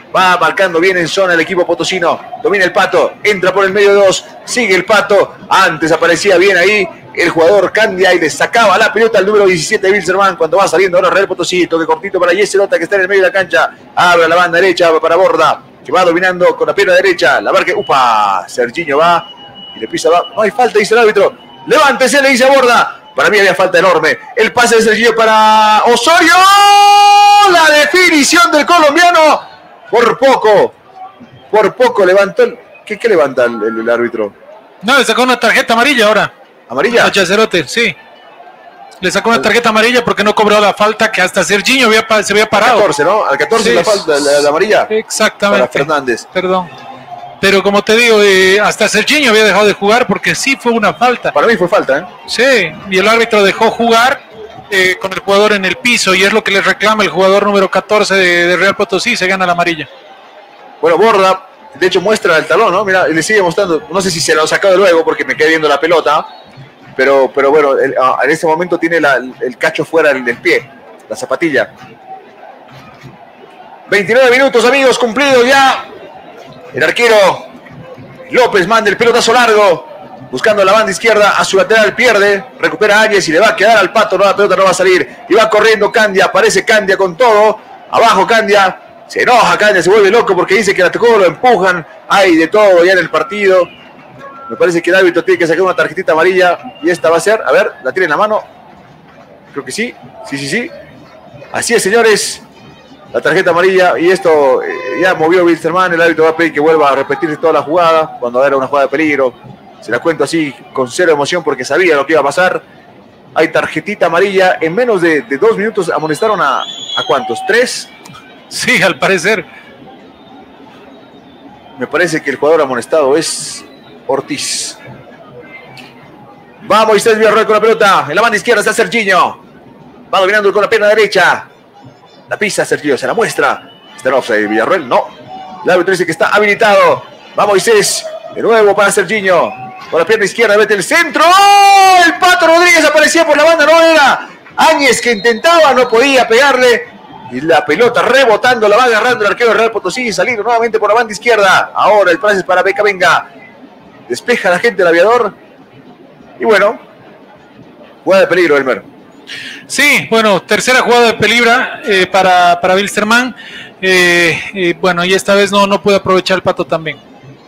Va marcando bien en zona el equipo potosino. Domina el Pato. Entra por el medio dos. Sigue el Pato. Antes aparecía bien ahí el jugador Candia y le sacaba la pelota al número diecisiete de Wilstermann cuando va saliendo ahora Real Potosí. Toque cortito para Yeselota que está en el medio de la cancha. Abre la banda derecha para Borda, que va dominando con la pierna derecha. La marca. Upa. Serginho va y le pisa. Va. No hay falta, dice el árbitro. Levántese, le dice a Borda. Para mí había falta enorme. El pase de Serginho para Osorio. La definición del colombiano. Por poco. Por poco levantó. El... ¿Qué, qué levanta el, el, el árbitro? No, le sacó una tarjeta amarilla ahora. ¿Amarilla? A Chacerote, sí. Le sacó una tarjeta amarilla porque no cobró la falta que hasta Serginho había, se había parado. Al catorce, ¿no? Al catorce sí, la falta, la, la amarilla. Exactamente. Para Fernández. Perdón. Pero como te digo, eh, hasta Serginho había dejado de jugar porque sí fue una falta. Para mí fue falta, ¿eh? Sí, y el árbitro dejó jugar eh, con el jugador en el piso y es lo que le reclama el jugador número catorce de, de Real Potosí, se gana la amarilla. Bueno, Borda, de hecho muestra el talón, ¿no? Mira, le sigue mostrando, no sé si se lo ha sacado luego porque me quedé viendo la pelota. Pero, pero bueno, el, a, en este momento tiene la, el cacho fuera del, del pie, la zapatilla. veintinueve minutos, amigos, cumplidos ya. El arquero López manda el pelotazo largo, buscando la banda izquierda, a su lateral pierde, recupera a Áñez y le va a quedar al Pato, no, la pelota no va a salir. Y va corriendo Candia, aparece Candia con todo, abajo Candia, se enoja Candia, se vuelve loco porque dice que la tocó, lo empujan, hay de todo ya en el partido. Me parece que el árbitro tiene que sacar una tarjetita amarilla y esta va a ser, a ver, la tiene en la mano. Creo que sí, sí, sí, sí. Así es, señores. La tarjeta amarilla y esto eh, ya movió Wilstermann. El árbitro va a pedir que vuelva a repetirse toda la jugada cuando era una jugada de peligro. Se la cuento así con cero emoción porque sabía lo que iba a pasar. Hay tarjetita amarilla. En menos de, de dos minutos amonestaron a, ¿a cuántos? ¿Tres? Sí, al parecer. Me parece que el jugador amonestado es Ortiz. Va Moisés Villarroel con la pelota. En la banda izquierda está Serginho. Va dominando con la pierna derecha. La pisa Serginho, se la muestra. ¿Está en offside Villarroel? No. El árbitro dice que está habilitado. Va Moisés. De nuevo para Serginho. Con la pierna izquierda mete el centro. ¡Oh! El Pato Rodríguez aparecía por la banda. No era Áñez que intentaba, no podía pegarle. Y la pelota rebotando, la va agarrando el arquero de Real Potosí y saliendo nuevamente por la banda izquierda. Ahora el pase es para Beca Venga. Despeja la gente del Aviador. Y bueno, jugada de peligro, Elmer. Sí, bueno, tercera jugada de peligro eh, para, para Wilstermann. Eh, eh, bueno, y esta vez no, no puede aprovechar el Pato también.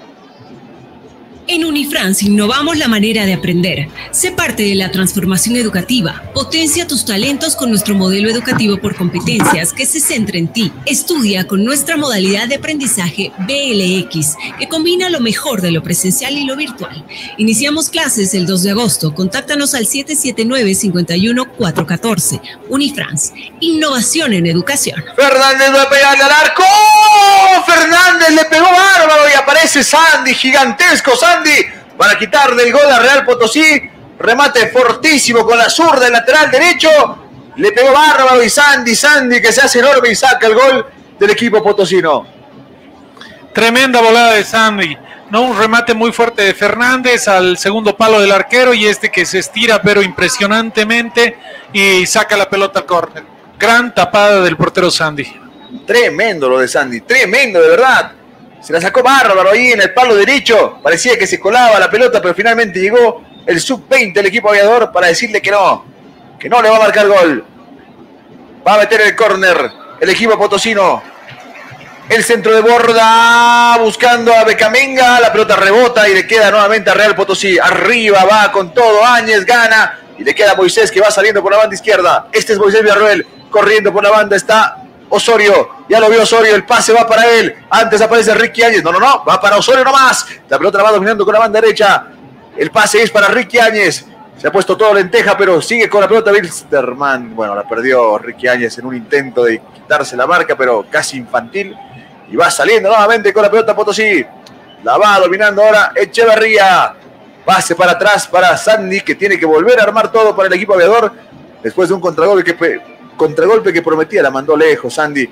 En Unifrance innovamos la manera de aprender. Sé parte de la transformación educativa. Potencia tus talentos con nuestro modelo educativo por competencias que se centra en ti. Estudia con nuestra modalidad de aprendizaje B L X, que combina lo mejor de lo presencial y lo virtual. Iniciamos clases el dos de agosto. Contáctanos al siete siete nueve, cinco uno, cuatro uno cuatro. Unifrance, innovación en educación. Fernández va a pegarle al arco. Fernández le pegó bárbaro y aparece Sandy, gigantesco Sandy, para quitarle el gol a Real Potosí. Remate fortísimo con la zurda, el lateral derecho. Le pegó bárbaro y Sandy, Sandy que se hace enorme y saca el gol del equipo potosino. Tremenda volada de Sandy. No, un remate muy fuerte de Fernández al segundo palo del arquero y este que se estira pero impresionantemente y saca la pelota al córner. Gran tapada del portero Sandy. Tremendo lo de Sandy, tremendo de verdad. Se la sacó bárbaro ahí en el palo derecho. Parecía que se colaba la pelota, pero finalmente llegó el sub veinte del equipo Aviador para decirle que no, que no le va a marcar gol. Va a meter el córner el equipo potosino. El centro de Borda buscando a Becamenga. La pelota rebota y le queda nuevamente a Real Potosí. Arriba va con todo. Áñez gana y le queda a Moisés que va saliendo por la banda izquierda. Este es Moisés Villarroel corriendo por la banda. Está Osorio, ya lo vio Osorio, el pase va para él. Antes aparece Ricky Áñez, no, no, no, va para Osorio nomás. La pelota la va dominando con la banda derecha. El pase es para Ricky Áñez. Se ha puesto todo lenteja, pero sigue con la pelota Wilstermann. Bueno, la perdió Ricky Áñez en un intento de quitarse la marca, pero casi infantil. Y va saliendo nuevamente con la pelota Potosí. La va dominando ahora Echeverría. Pase para atrás para Sandy, que tiene que volver a armar todo para el equipo Aviador. Después de un contragolpe que... contragolpe que prometía, la mandó lejos Sandy.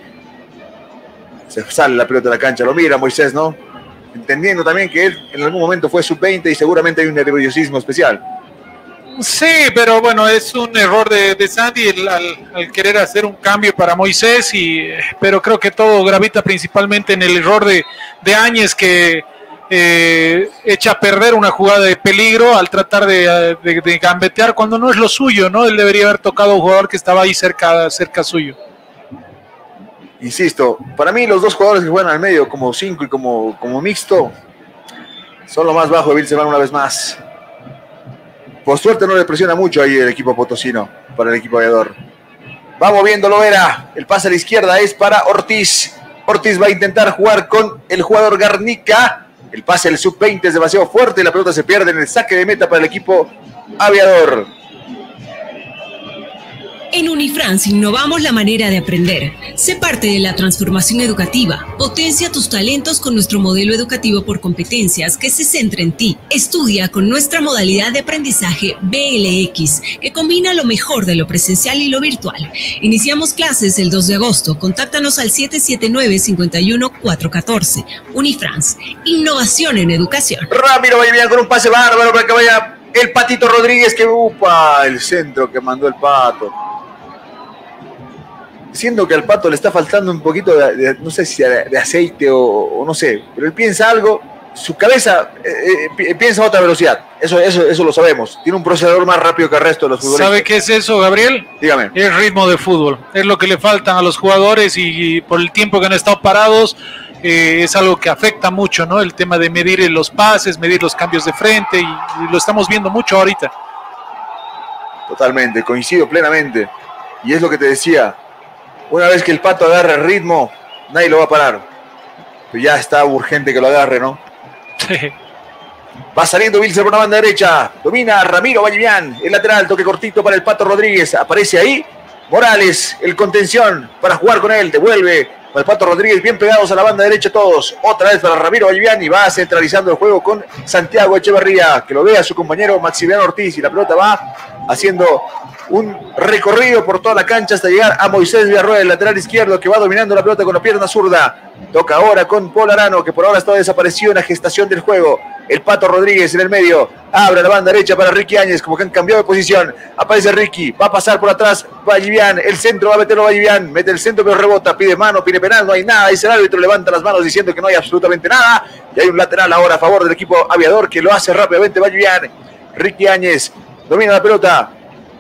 Se sale la pelota de la cancha, lo mira Moisés, ¿no? Entendiendo también que él en algún momento fue sub veinte y seguramente hay un nerviosismo especial. Sí, pero bueno, es un error de, de Sandy el, al, al querer hacer un cambio para Moisés, y, pero creo que todo gravita principalmente en el error de, de Áñez, que eh, echa a perder una jugada de peligro al tratar de, de, de gambetear cuando no es lo suyo, ¿no? Él debería haber tocado a un jugador que estaba ahí cerca, cerca suyo. Insisto, para mí los dos jugadores que juegan al medio, como cinco y como, como mixto, son lo más bajo de Wilstermann una vez más. Por suerte no le presiona mucho ahí el equipo potosino para el equipo aviador. Va moviéndolo Vera. El pase a la izquierda es para Ortiz. Ortiz va a intentar jugar con el jugador Garnica. El pase al sub veinte es demasiado fuerte. La pelota se pierde en el saque de meta para el equipo aviador. En Unifrance innovamos la manera de aprender. Sé parte de la transformación educativa. Potencia tus talentos con nuestro modelo educativo por competencias que se centra en ti. Estudia con nuestra modalidad de aprendizaje B L X, que combina lo mejor de lo presencial y lo virtual. Iniciamos clases el dos de agosto. Contáctanos al siete siete nueve, cinco uno, cuatro uno cuatro. Unifrance, innovación en educación. Ramiro va a llegar con un pase bárbaro para que vaya el Patito Rodríguez, que upa, el centro que mandó el Pato. Siendo que al Pato le está faltando un poquito de, de no sé si de, de aceite o, o no sé, pero él piensa algo, su cabeza eh, eh, piensa a otra velocidad, eso, eso, eso lo sabemos, tiene un procesador más rápido que el resto de los futbolistas. ¿Sabe qué es eso, Gabriel? Dígame. Es ritmo de fútbol, es lo que le faltan a los jugadores, y, y por el tiempo que han estado parados, eh, es algo que afecta mucho, ¿no? El tema de medir los pases, medir los cambios de frente, y, y lo estamos viendo mucho ahorita. Totalmente, coincido plenamente, y es lo que te decía. Una vez que el Pato agarre el ritmo, nadie lo va a parar. Pero ya está urgente que lo agarre, ¿no? Sí. Va saliendo Wilson por una banda derecha. Domina Ramiro Vallivian. El lateral, toque cortito para el Pato Rodríguez. Aparece ahí Morales, el contención, para jugar con él. Devuelve para el Pato Rodríguez, bien pegados a la banda derecha todos. Otra vez para Ramiro Vallivian, y va centralizando el juego con Santiago Echeverría, que lo ve a su compañero Maximiliano Ortiz, y la pelota va haciendo un recorrido por toda la cancha hasta llegar a Moisés Villarroel, el lateral izquierdo, que va dominando la pelota con la pierna zurda. Toca ahora con Paul Arano, que por ahora está desaparecido en la gestación del juego. El Pato Rodríguez en el medio, abre la banda derecha para Ricky Áñez, como que han cambiado de posición. Aparece Ricky, va a pasar por atrás Vallivian, el centro va a meterlo Vallivian, mete el centro pero rebota, pide mano, pide penal, no hay nada. Dice el árbitro, levanta las manos diciendo que no hay absolutamente nada. Y hay un lateral ahora a favor del equipo aviador, que lo hace rápidamente Vallivian. Ricky Áñez domina la pelota.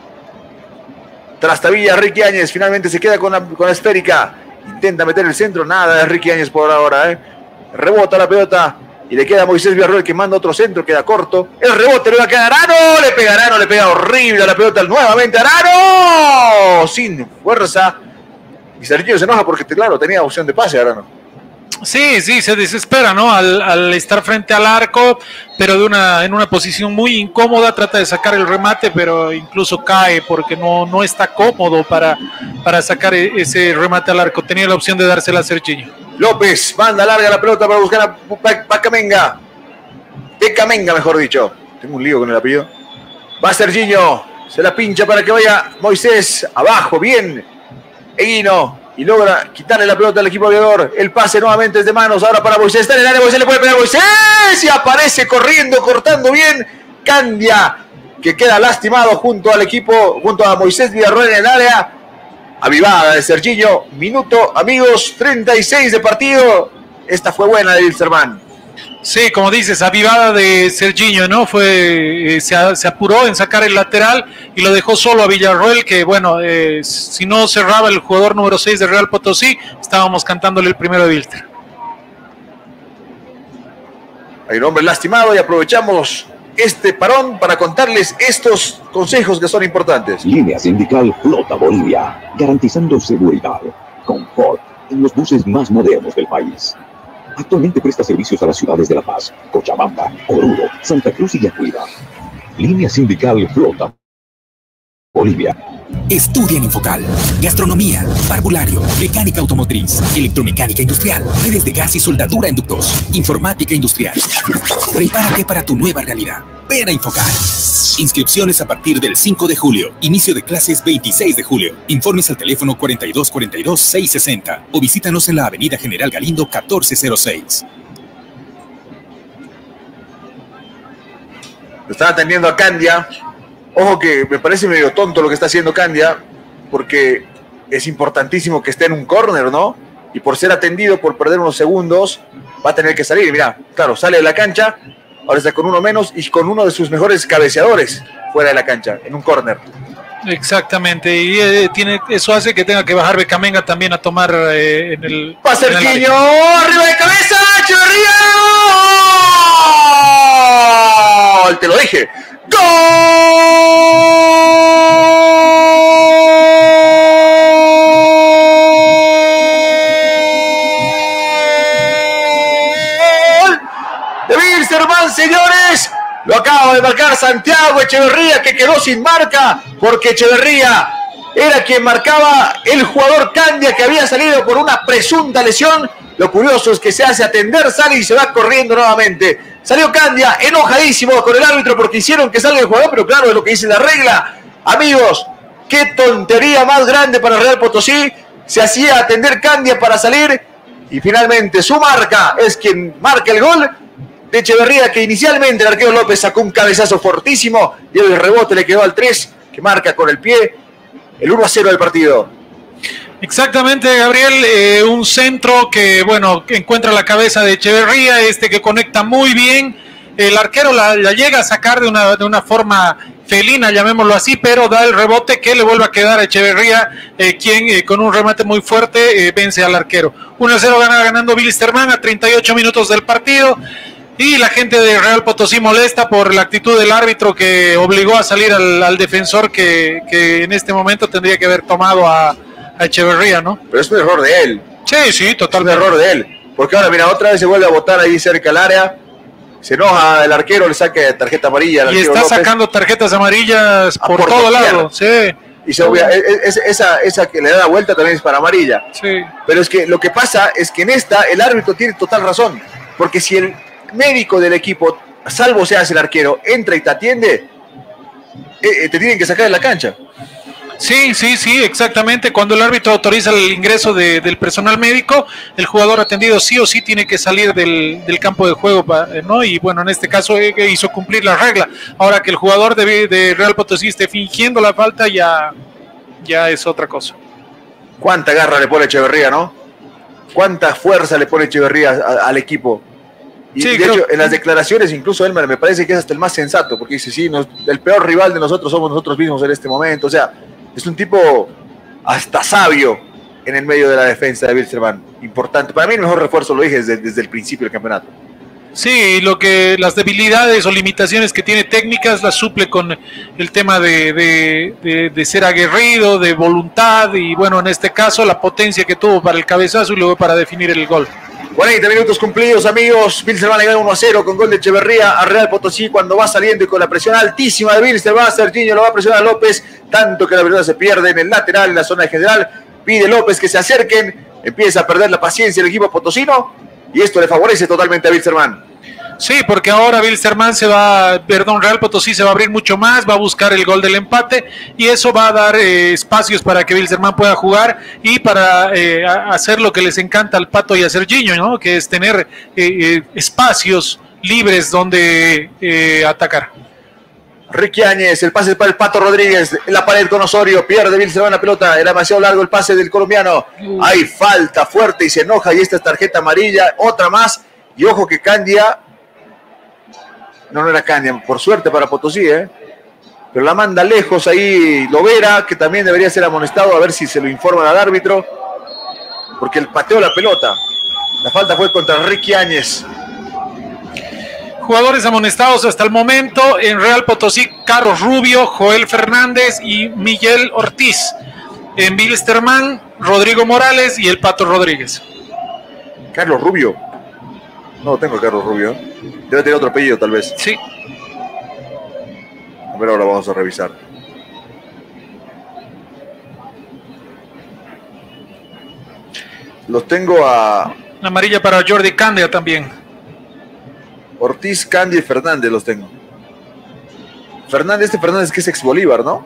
Trastabilla Ricky Áñez, finalmente se queda con la, con la esférica. Intenta meter el centro, nada de Ricky Áñez por ahora, ¿eh? Rebota la pelota y le queda a Moisés Villarroel, que manda otro centro, queda corto. El rebote le va a quedar a Arano, le pega Arano, le pega horrible a la pelota nuevamente Arano, sin fuerza. Y Sergio se enoja porque, claro, tenía opción de pase Arano. Sí, sí, se desespera, ¿no? Al, al estar frente al arco, pero de una, en una posición muy incómoda, trata de sacar el remate, pero incluso cae porque no, no está cómodo para, para sacar ese remate al arco. Tenía la opción de dársela a Serginho. López, manda larga la pelota para buscar a Pacamenga. Pecamenga, mejor dicho. Tengo un lío con el apellido. Va Serginho, se la pincha para que vaya Moisés. Abajo, bien. Eguino. Y logra quitarle la pelota al equipo aviador. El pase nuevamente es de manos. Ahora para Moisés. Está en el área. Moisés le puede pegar a Moisés. Y aparece corriendo, cortando bien. Candia, que queda lastimado junto al equipo, junto a Moisés Villarroel en el área. Avivada de Serginho. Minuto, amigos, treinta y seis de partido. Esta fue buena de Wilstermann. Sí, como dices, avivada de Serginho, ¿no? Fue, eh, se, se apuró en sacar el lateral y lo dejó solo a Villarroel, que bueno, eh, si no cerraba el jugador número seis de Real Potosí, estábamos cantándole el primero de Wilster. Hay un hombre lastimado y aprovechamos este parón para contarles estos consejos que son importantes. Línea Sindical Flota Bolivia, garantizando seguridad, confort en los buses más modernos del país. Actualmente presta servicios a las ciudades de La Paz, Cochabamba, Oruro, Santa Cruz y Yacuiba. Línea Sindical Flota Bolivia. Estudia en Infocal. Gastronomía, parvulario, mecánica automotriz, electromecánica industrial, redes de gas y soldadura en ductos, informática industrial. Prepárate para tu nueva realidad. Ven a Infocal. Inscripciones a partir del cinco de julio. Inicio de clases veintiséis de julio. Informes al teléfono cuarenta y dos cuarenta y dos, seiscientos sesenta o visítanos en la avenida General Galindo catorce cero seis. Están atendiendo a Candia. Ojo que me parece medio tonto lo que está haciendo Candia, porque es importantísimo que esté en un córner, ¿no? Y por ser atendido, por perder unos segundos, va a tener que salir. Mira, claro, sale de la cancha, ahora está con uno menos y con uno de sus mejores cabeceadores fuera de la cancha, en un córner. Exactamente, y eh, tiene, eso hace que tenga que bajar Becamenga también a tomar eh, en el... ¡Pasa el Quiño! ¡Arriba de cabeza! ¡Echeverría! ¡Gol! Te lo dije. ¡Gol! De Wilstermann, señores. Lo acaba de marcar Santiago Echeverría, que quedó sin marca, porque Echeverría era quien marcaba el jugador Candia, que había salido por una presunta lesión. Lo curioso es que se hace atender, sale y se va corriendo nuevamente. Salió Candia enojadísimo con el árbitro porque hicieron que salga el jugador, pero claro, es lo que dice la regla. Amigos, qué tontería más grande para Real Potosí. Se hacía atender Candia para salir y finalmente su marca es quien marca el gol de Echeverría, que inicialmente el arquero López sacó un cabezazo fortísimo y el rebote le quedó al tres, que marca con el pie el uno a cero del partido. Exactamente, Gabriel, eh, un centro que, bueno, que encuentra la cabeza de Echeverría, este que conecta muy bien, el arquero la, la llega a sacar de una, de una forma felina, llamémoslo así, pero da el rebote que le vuelve a quedar a Echeverría, eh, quien eh, con un remate muy fuerte eh, vence al arquero. uno a cero gana ganando Wilstermann a treinta y ocho minutos del partido. Y la gente de Real Potosí molesta por la actitud del árbitro, que obligó a salir al, al defensor que, que en este momento tendría que haber tomado a, a Echeverría, ¿no? Pero es un error de él. Sí, sí, totalmente. Es un error de él. Porque ahora, mira, otra vez se vuelve a botar ahí cerca del área. Se enoja el arquero, le saca tarjeta amarilla al y arquero está López. Sacando tarjetas amarillas por, por todo lado. Sí. Y se obvia, es, esa, esa que le da la vuelta también es para amarilla. Sí. Pero es que lo que pasa es que en esta el árbitro tiene total razón. Porque si el médico del equipo, salvo seas el arquero, entra y te atiende, eh, te tienen que sacar de la cancha. Sí, sí, sí, exactamente. Cuando el árbitro autoriza el ingreso de, del personal médico, el jugador atendido sí o sí tiene que salir del, del campo de juego, ¿no? Y bueno, en este caso eh, hizo cumplir la regla. Ahora que el jugador de, de Real Potosí esté fingiendo la falta, ya, ya es otra cosa. ¿Cuánta garra le pone Echeverría, no? ¿Cuánta fuerza le pone Echeverría a, al equipo? Y sí, de creo... hecho, en las declaraciones, incluso Elmer, me parece que es hasta el más sensato, porque dice, sí, nos, el peor rival de nosotros somos nosotros mismos en este momento. O sea, es un tipo hasta sabio en el medio de la defensa de Wilstermann. Importante. Para mí el mejor refuerzo, lo dije desde, desde el principio del campeonato. Sí, lo que las debilidades o limitaciones que tiene técnicas las suple con el tema de, de, de, de ser aguerrido, de voluntad y bueno, en este caso la potencia que tuvo para el cabezazo y luego para definir el gol. cuarenta minutos cumplidos, amigos. Wilstermann le gana uno a cero con gol de Echeverría a Real Potosí cuando va saliendo y con la presión altísima de Wilstermann. Serginho lo va a presionar a López, tanto que la pelota se pierde en el lateral, en la zona de general. Pide López que se acerquen, empieza a perder la paciencia el equipo potosino y esto le favorece totalmente a Wilstermann. Sí, porque ahora Wilstermann se va, perdón, Real Potosí se va a abrir mucho más, va a buscar el gol del empate y eso va a dar eh, espacios para que Wilstermann pueda jugar y para eh, hacer lo que les encanta al Pato y a Serginho, ¿no? Que es tener eh, eh, espacios libres donde eh, atacar. Ricky Áñez, el pase para el Pato Rodríguez, en la pared con Osorio, pierde Wilstermann la pelota, era demasiado largo el pase del colombiano, uh. hay falta fuerte y se enoja y esta es tarjeta amarilla, otra más y ojo que Candia... No, no era Candia, por suerte para Potosí, ¿eh? Pero la manda lejos ahí Lovera, que también debería ser amonestado, a ver si se lo informan al árbitro, porque él pateó la pelota. La falta fue contra Ricky Áñez. Jugadores amonestados hasta el momento en Real Potosí: Carlos Rubio, Joel Fernández y Miguel Ortiz. En Wilstermann, Rodrigo Morales y el Pato Rodríguez. Carlos Rubio. No tengo Carlos Rubio. Debe tener otro apellido, tal vez. Sí. A ver, ahora vamos a revisar. Los tengo a... La amarilla para Jordi Candia también. Ortiz, Candia y Fernández los tengo. Fernández, este Fernández que es ex Bolívar, ¿no?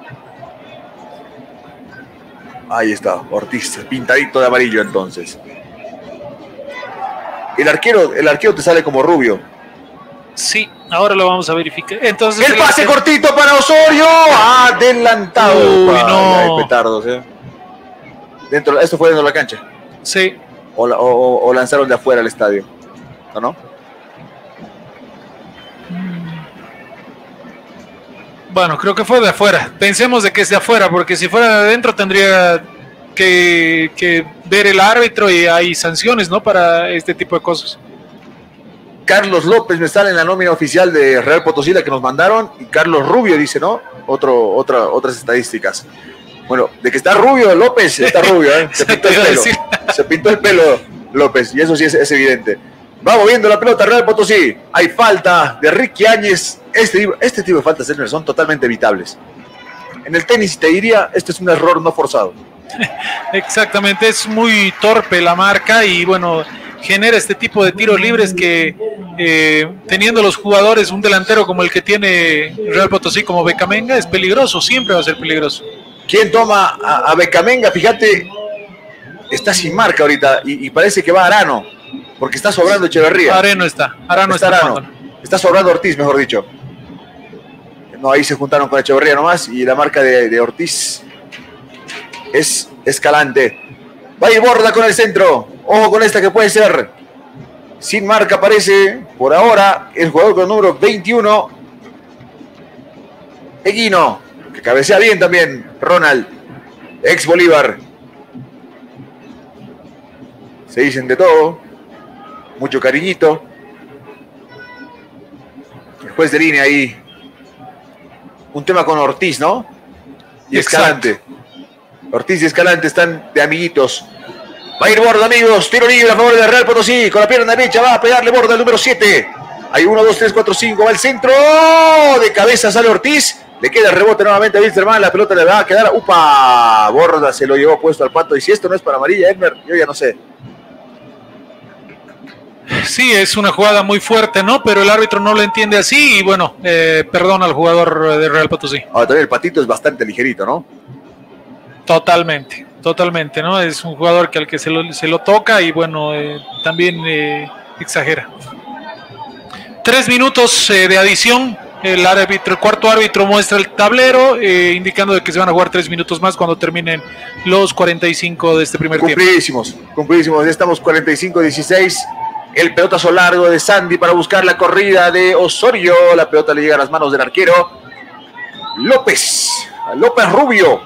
Ahí está, Ortiz, pintadito de amarillo entonces. El arquero, el arquero te sale como Rubio. Sí. Ahora lo vamos a verificar. Entonces, el pase el... cortito para Osorio. Adelantado. Uy, no. Ay, petardos, ¿eh? Dentro, esto fue dentro de la cancha. Sí. O, o, o lanzaron de afuera al estadio. ¿No, no? Bueno, creo que fue de afuera. Pensemos de que es de afuera, porque si fuera de adentro tendría que, que ver el árbitro y hay sanciones, ¿no? Para este tipo de cosas. Carlos López me sale en la nómina oficial de Real Potosí, la que nos mandaron, y Carlos Rubio dice, ¿no? Otro, otra, otras estadísticas. Bueno, de que está Rubio López, está Rubio, ¿eh? Se pintó el pelo. Se pintó el pelo López, y eso sí es, es evidente. Va moviendo la pelota Real Potosí. Hay falta de Ricky Áñez. Este, este tipo de faltas son totalmente evitables. En el tenis te diría, este es un error no forzado. Exactamente, es muy torpe la marca y bueno, genera este tipo de tiros libres que eh, teniendo los jugadores un delantero como el que tiene Real Potosí como Becamenga es peligroso, siempre va a ser peligroso. ¿Quién toma a, a Becamenga? Fíjate, está sin marca ahorita y, y parece que va Arano, porque está sobrando Echeverría. Arano está, Arano está, está Arano. Está sobrando Ortiz, mejor dicho. No, ahí se juntaron con Echeverría nomás y la marca de, de Ortiz es Escalante. Va a ir Borda con el centro. Ojo con esta que puede ser. Sin marca aparece por ahora el jugador con el número veintiuno. Eguino, que cabecea bien también. Ronald, ex Bolívar. Se dicen de todo. Mucho cariñito. El juez de línea ahí. Un tema con Ortiz, ¿no? Y Escalante. Exacto. Ortiz y Escalante están de amiguitos. Va a ir Borda, amigos. Tiro libre a favor de Real Potosí. Con la pierna derecha va a pegarle Borda el número siete. Hay uno, dos, tres, cuatro, cinco. Va al centro. De cabeza sale Ortiz. Le queda el rebote nuevamente a Wilstermann. La pelota le va a quedar. ¡Upa! Borda se lo llevó puesto al pato. Y si esto no es para amarilla, Edmer, yo ya no sé. Sí, es una jugada muy fuerte, ¿no? Pero el árbitro no lo entiende así y bueno, eh, perdona al jugador de Real Potosí. Ahora también el patito es bastante ligerito, ¿no? Totalmente, totalmente, ¿no? Es un jugador que al que se lo, se lo toca y bueno, eh, también eh, exagera. Tres minutos eh, de adición. El árbitro, el cuarto árbitro muestra el tablero, eh, indicando de que se van a jugar tres minutos más cuando terminen los cuarenta y cinco de este primer tiempo. Cumplidísimos, cumplidísimos. Ya estamos cuarenta y cinco dieciséis. El pelotazo largo de Sandy para buscar la corrida de Osorio. La pelota le llega a las manos del arquero López. López Rubio.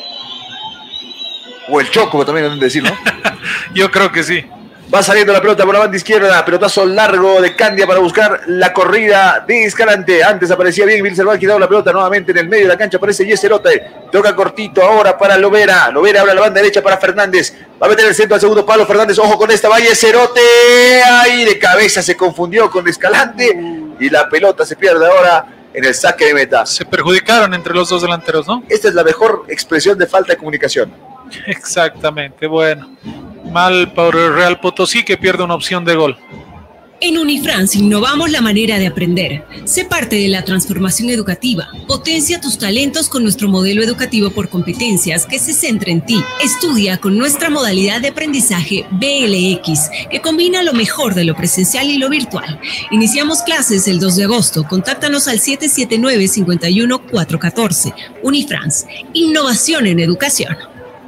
O el Choco, también deben decir, ¿no? Yo creo que sí. Va saliendo la pelota por la banda izquierda. Pelotazo largo de Candia para buscar la corrida de Escalante. Antes aparecía bien Wilstermann, quitado la pelota nuevamente en el medio de la cancha. Aparece Yeserote. Toca cortito ahora para Lovera. Lovera abre la banda derecha para Fernández. Va a meter el centro al segundo palo. Fernández, ojo con esta. Va Yeserote. Ahí de cabeza se confundió con Escalante. Y la pelota se pierde ahora en el saque de meta. Se perjudicaron entre los dos delanteros, ¿no? Esta es la mejor expresión de falta de comunicación. Exactamente, bueno. Mal por el Real Potosí que pierde una opción de gol. En Unifrance innovamos la manera de aprender. Sé parte de la transformación educativa. Potencia tus talentos con nuestro modelo educativo por competencias que se centra en ti. Estudia con nuestra modalidad de aprendizaje B L X, que combina lo mejor de lo presencial y lo virtual. Iniciamos clases el dos de agosto. Contáctanos al siete siete nueve, cinco uno, cuatro uno cuatro. Unifrance, innovación en educación.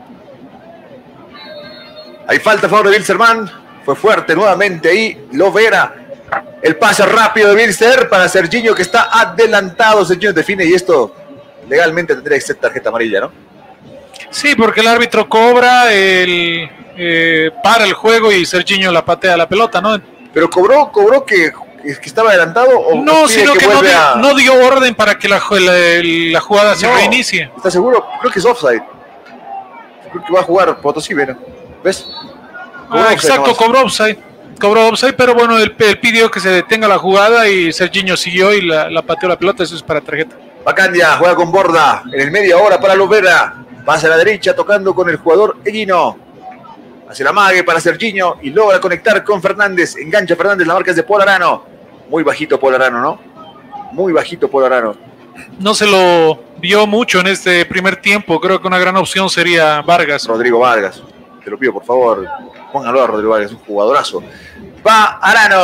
Hay falta a favor de Wilstermann. Fue fuerte nuevamente ahí Lovera. El pase rápido de Wilster para Serginho, que está adelantado. Serginho define y esto legalmente tendría que ser tarjeta amarilla, ¿no? Sí, porque el árbitro cobra, el, eh, para el juego y Serginho la patea la pelota, ¿no? Pero cobró, cobró que, que estaba adelantado o no, o sino que, que no, dio, a... no dio orden para que la, la, la jugada se no, reinicie. ¿Estás seguro? Creo que es offside. Creo que va a jugar Potosí, ¿no? ¿Ves? Ah, exacto, cobró offside. Cobró offside, pero bueno, él, él pidió que se detenga la jugada y Serginho siguió y la, la pateó la pelota. Eso es para tarjeta. Bacandia juega con Borda en el media hora para Lovera. Pasa a la derecha tocando con el jugador Eguino. Hace la mague para Serginho y logra conectar con Fernández. Engancha Fernández, la marca es de Paul Arano. Muy bajito Paul Arano, ¿no? Muy bajito Paul Arano. No se lo vio mucho en este primer tiempo. Creo que una gran opción sería Vargas. Rodrigo Vargas. Te lo pido, por favor. Póngalo a Rodrigo Vargas, es un jugadorazo. Va Arano.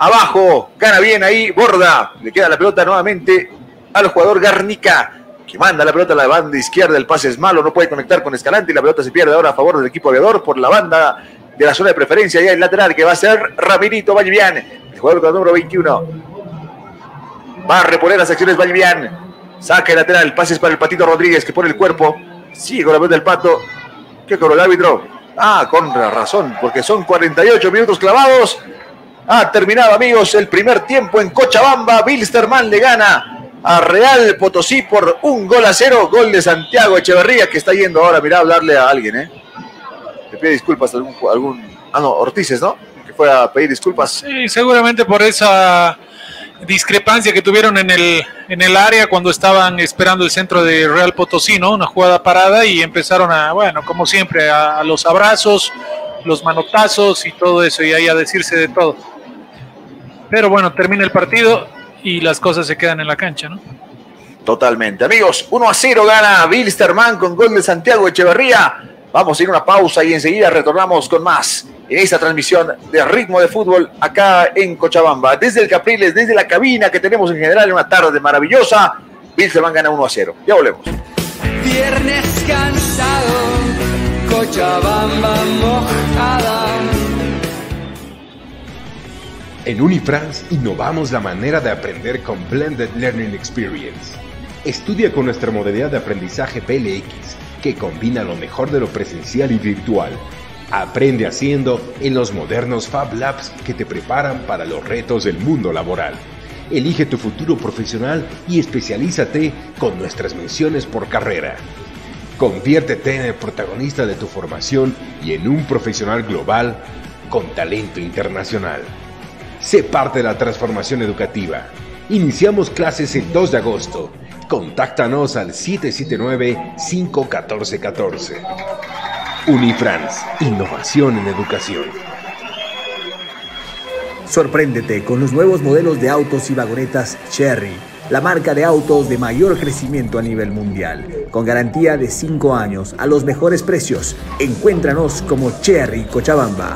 abajo, gana bien ahí, Borda, le queda la pelota nuevamente al jugador Garnica, que manda la pelota a la banda izquierda, el pase es malo, no puede conectar con Escalante y la pelota se pierde ahora a favor del equipo aviador por la banda de la zona de preferencia, ya el lateral que va a ser Ramirito Vallivian, el jugador con el número veintiuno. Va a reponer las acciones Vallivian, saca el lateral, pases para el Patito Rodríguez que pone el cuerpo, sigue con la pelota del Pato. ¿Qué cobró el árbitro? Ah, con razón, porque son cuarenta y ocho minutos clavados. Ha terminado, amigos, el primer tiempo en Cochabamba. Wilstermann le gana a Real Potosí por un gol a cero. Gol de Santiago Echeverría, que está yendo ahora, mirá, a hablarle a alguien, ¿eh? Le pide disculpas a algún, algún... Ah, no, Ortiz, ¿no? Que fue a pedir disculpas. Sí, seguramente por esa discrepancia que tuvieron en el, en el área cuando estaban esperando el centro de Real Potosí, ¿no? Una jugada parada y empezaron a, bueno, como siempre, a, a los abrazos, los manotazos y todo eso, y ahí a decirse de todo. Pero bueno, termina el partido y las cosas se quedan en la cancha, ¿no? Totalmente. Amigos, uno a cero gana Wilstermann con gol de Santiago Echeverría. Vamos a ir a una pausa y enseguida retornamos con más en esta transmisión de Ritmo de Fútbol acá en Cochabamba. Desde el Capriles, desde la cabina que tenemos en general, en una tarde maravillosa, Wilstermann gana uno a cero. Ya volvemos. Viernes cansado, Cochabamba mojada. En Unifrance innovamos la manera de aprender con Blended Learning Experience. Estudia con nuestra modalidad de aprendizaje P L X, que combina lo mejor de lo presencial y virtual. Aprende haciendo en los modernos Fab Labs que te preparan para los retos del mundo laboral. Elige tu futuro profesional y especialízate con nuestras menciones por carrera. Conviértete en el protagonista de tu formación y en un profesional global con talento internacional. Sé parte de la transformación educativa. Iniciamos clases el dos de agosto. Contáctanos al siete siete nueve, cinco uno cuatro uno cuatro. Unifrance, innovación en educación. Sorpréndete con los nuevos modelos de autos y vagonetas Chery, la marca de autos de mayor crecimiento a nivel mundial, con garantía de cinco años a los mejores precios. Encuéntranos como Chery Cochabamba.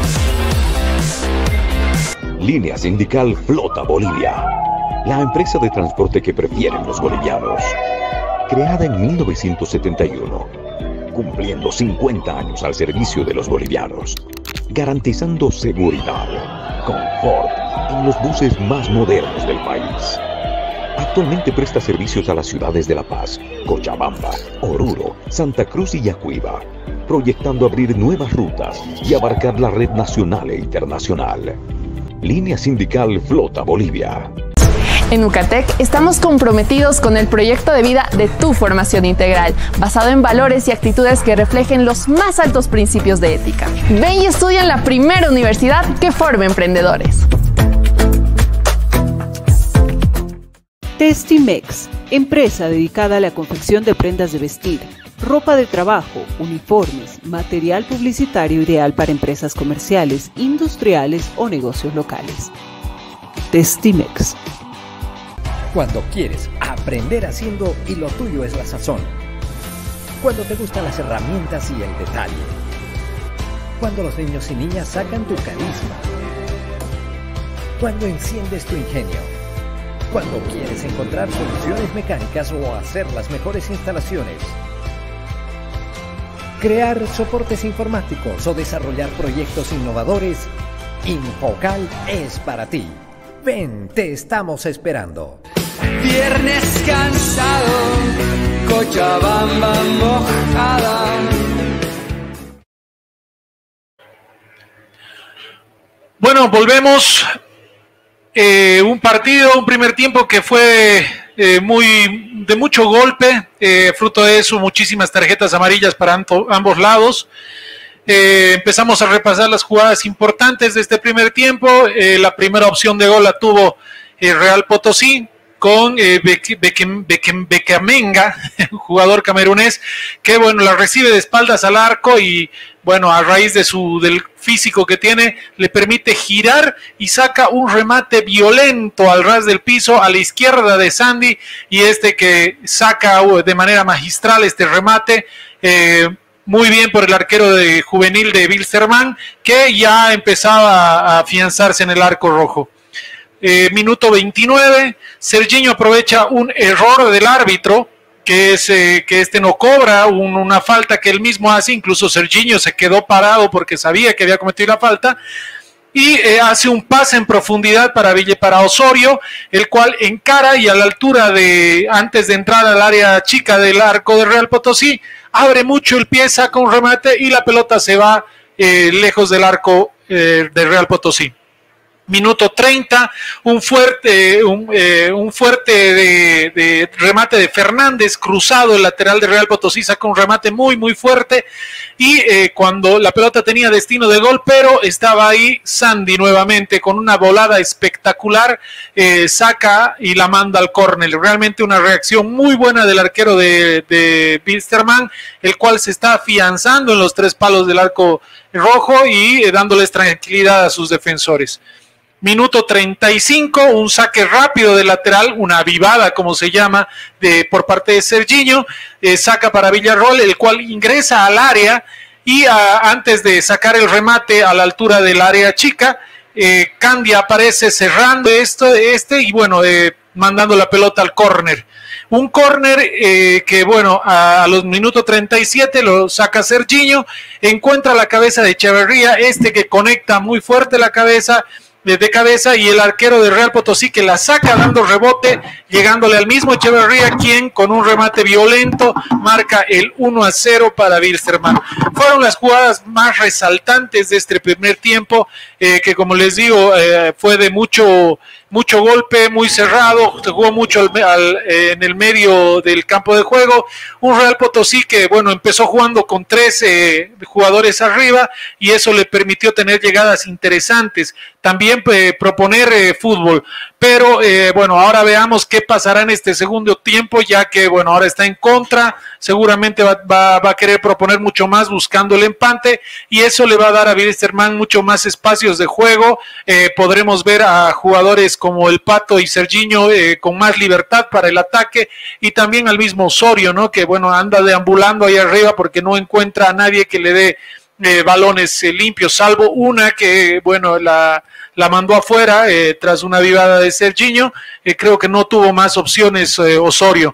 Línea Sindical Flota Bolivia, la empresa de transporte que prefieren los bolivianos. Creada en mil novecientos setenta y uno, cumpliendo cincuenta años al servicio de los bolivianos, garantizando seguridad, confort en los buses más modernos del país. Actualmente presta servicios a las ciudades de La Paz, Cochabamba, Oruro, Santa Cruz y Yacuiba, proyectando abrir nuevas rutas y abarcar la red nacional e internacional. Línea Sindical Flota Bolivia. En Ucatec estamos comprometidos con el proyecto de vida de tu formación integral, basado en valores y actitudes que reflejen los más altos principios de ética. Ven y estudia en la primera universidad que forma emprendedores. Testimex, empresa dedicada a la confección de prendas de vestir, ropa de trabajo, uniformes, material publicitario ideal para empresas comerciales, industriales o negocios locales. Testimex. Cuando quieres aprender haciendo y lo tuyo es la sazón. Cuando te gustan las herramientas y el detalle. Cuando los niños y niñas sacan tu carisma. Cuando enciendes tu ingenio. Cuando quieres encontrar soluciones mecánicas o hacer las mejores instalaciones. Crear soportes informáticos o desarrollar proyectos innovadores, Infocal es para ti. Ven, te estamos esperando. Viernes cansado, Cochabamba mojada. Bueno, volvemos. Eh, un partido, un primer tiempo que fue eh, muy de mucho golpe, eh, fruto de eso muchísimas tarjetas amarillas para anto, ambos lados. Eh, empezamos a repasar las jugadas importantes de este primer tiempo. Eh, la primera opción de gol la tuvo eh, Real Potosí con eh, Becamenga, jugador camerunés, que bueno, la recibe de espaldas al arco y bueno, a raíz de su del físico que tiene, le permite girar y saca un remate violento al ras del piso a la izquierda de Sandy, y este que saca de manera magistral este remate, eh, muy bien por el arquero de juvenil de Wilstermann, que ya empezaba a afianzarse en el arco rojo. Eh, minuto veintinueve, Serginho aprovecha un error del árbitro, que es eh, que este no cobra un, una falta que él mismo hace. Incluso Serginho se quedó parado porque sabía que había cometido la falta, y eh, hace un pase en profundidad para, Ville, para Osorio, el cual encara y a la altura de, antes de entrar al área chica del arco de Real Potosí, abre mucho el pie, saca un remate y la pelota se va eh, lejos del arco eh, de Real Potosí. Minuto treinta, un fuerte, un, eh, un fuerte de, de remate de Fernández, cruzado, el lateral de Real Potosí saca un remate muy muy fuerte, y eh, cuando la pelota tenía destino de gol, pero estaba ahí Sandy nuevamente con una volada espectacular, eh, saca y la manda al córner. Realmente una reacción muy buena del arquero de, de Wilstermann, el cual se está afianzando en los tres palos del arco rojo y eh, dándoles tranquilidad a sus defensores. Minuto treinta y cinco, un saque rápido de lateral, una avivada como se llama, de, por parte de Serginho, eh, saca para Villarroel, el cual ingresa al área y a, antes de sacar el remate a la altura del área chica, eh, Candia aparece cerrando esto, este y bueno, eh, mandando la pelota al córner. Un córner eh, que bueno, a, a los minutos treinta y siete lo saca Serginho, encuentra la cabeza de Echeverría, este que conecta muy fuerte la cabeza, de cabeza, y el arquero de Real Potosí que la saca dando rebote, llegándole al mismo Echeverría, quien con un remate violento marca el uno a cero para Wilstermann. Fueron las jugadas más resaltantes de este primer tiempo, eh, que como les digo, eh, fue de mucho mucho golpe, muy cerrado, se jugó mucho al, al, eh, en el medio del campo de juego. Un Real Potosí que, bueno, empezó jugando con tres eh, jugadores arriba, y eso le permitió tener llegadas interesantes, también eh, proponer eh, fútbol, pero eh, bueno, ahora veamos qué pasará en este segundo tiempo, ya que, bueno, ahora está en contra, seguramente va, va, va a querer proponer mucho más buscando el empate, y eso le va a dar a Wilstermann mucho más espacios de juego. Eh, podremos ver a jugadores como el Pato y Serginho eh, con más libertad para el ataque, y también al mismo Osorio, ¿no? Que bueno, anda deambulando ahí arriba porque no encuentra a nadie que le dé eh, balones eh, limpios, salvo una que, bueno, la, la mandó afuera eh, tras una vivada de Serginho. Eh, creo que no tuvo más opciones eh, Osorio.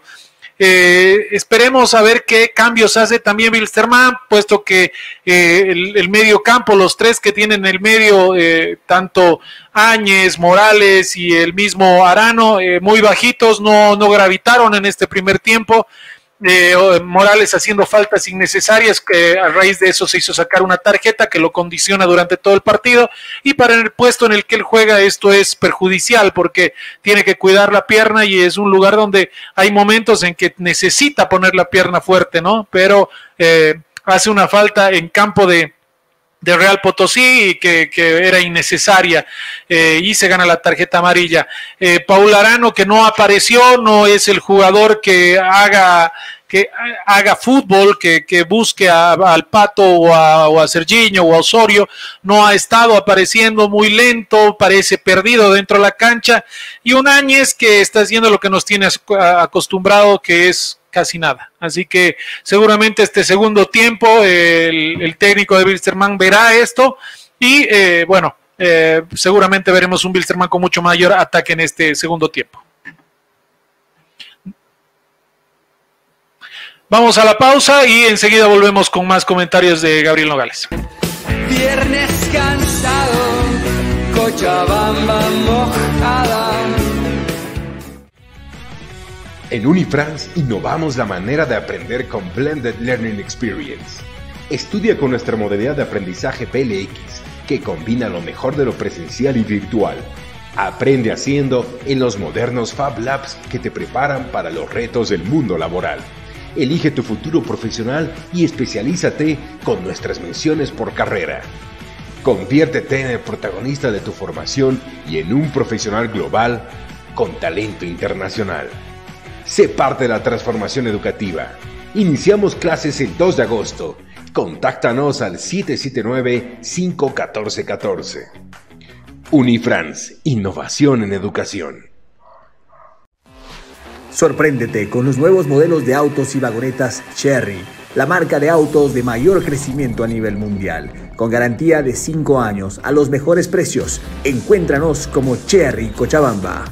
Eh, esperemos a ver qué cambios hace también Wilstermann, puesto que eh, el, el medio campo, los tres que tienen el medio, eh, tanto Áñez, Morales y el mismo Arano, eh, muy bajitos, no, no gravitaron en este primer tiempo. Eh, Morales haciendo faltas innecesarias, que a raíz de eso se hizo sacar una tarjeta que lo condiciona durante todo el partido, y para el puesto en el que él juega esto es perjudicial porque tiene que cuidar la pierna, y es un lugar donde hay momentos en que necesita poner la pierna fuerte, ¿no? Pero eh, hace una falta en campo de de Real Potosí que, que era innecesaria, eh, y se gana la tarjeta amarilla. eh, Paul Arano, que no apareció, no es el jugador que haga que haga fútbol, que, que busque a, a, al Pato o a, o a Serginho o a Osorio, no ha estado apareciendo, muy lento, parece perdido dentro de la cancha, y un Áñez que está haciendo lo que nos tiene acostumbrado, que es casi nada. Así que seguramente este segundo tiempo el, el técnico de Wilstermann verá esto, y eh, bueno, eh, seguramente veremos un Wilstermann con mucho mayor ataque en este segundo tiempo. Vamos a la pausa y enseguida volvemos con más comentarios de Gabriel Nogales. Viernes cansado, Cochabamba mojada. En Unifrance innovamos la manera de aprender con Blended Learning Experience. Estudia con nuestra modalidad de aprendizaje P L X, que combina lo mejor de lo presencial y virtual. Aprende haciendo en los modernos Fab Labs que te preparan para los retos del mundo laboral. Elige tu futuro profesional y especialízate con nuestras menciones por carrera. Conviértete en el protagonista de tu formación y en un profesional global con talento internacional. Sé parte de la transformación educativa. Iniciamos clases el dos de agosto. Contáctanos al siete siete nueve, cinco uno cuatro uno cuatro. Unifrance, innovación en educación. Sorpréndete con los nuevos modelos de autos y vagonetas Cherry, la marca de autos de mayor crecimiento a nivel mundial, con garantía de cinco años a los mejores precios. Encuéntranos como Cherry Cochabamba.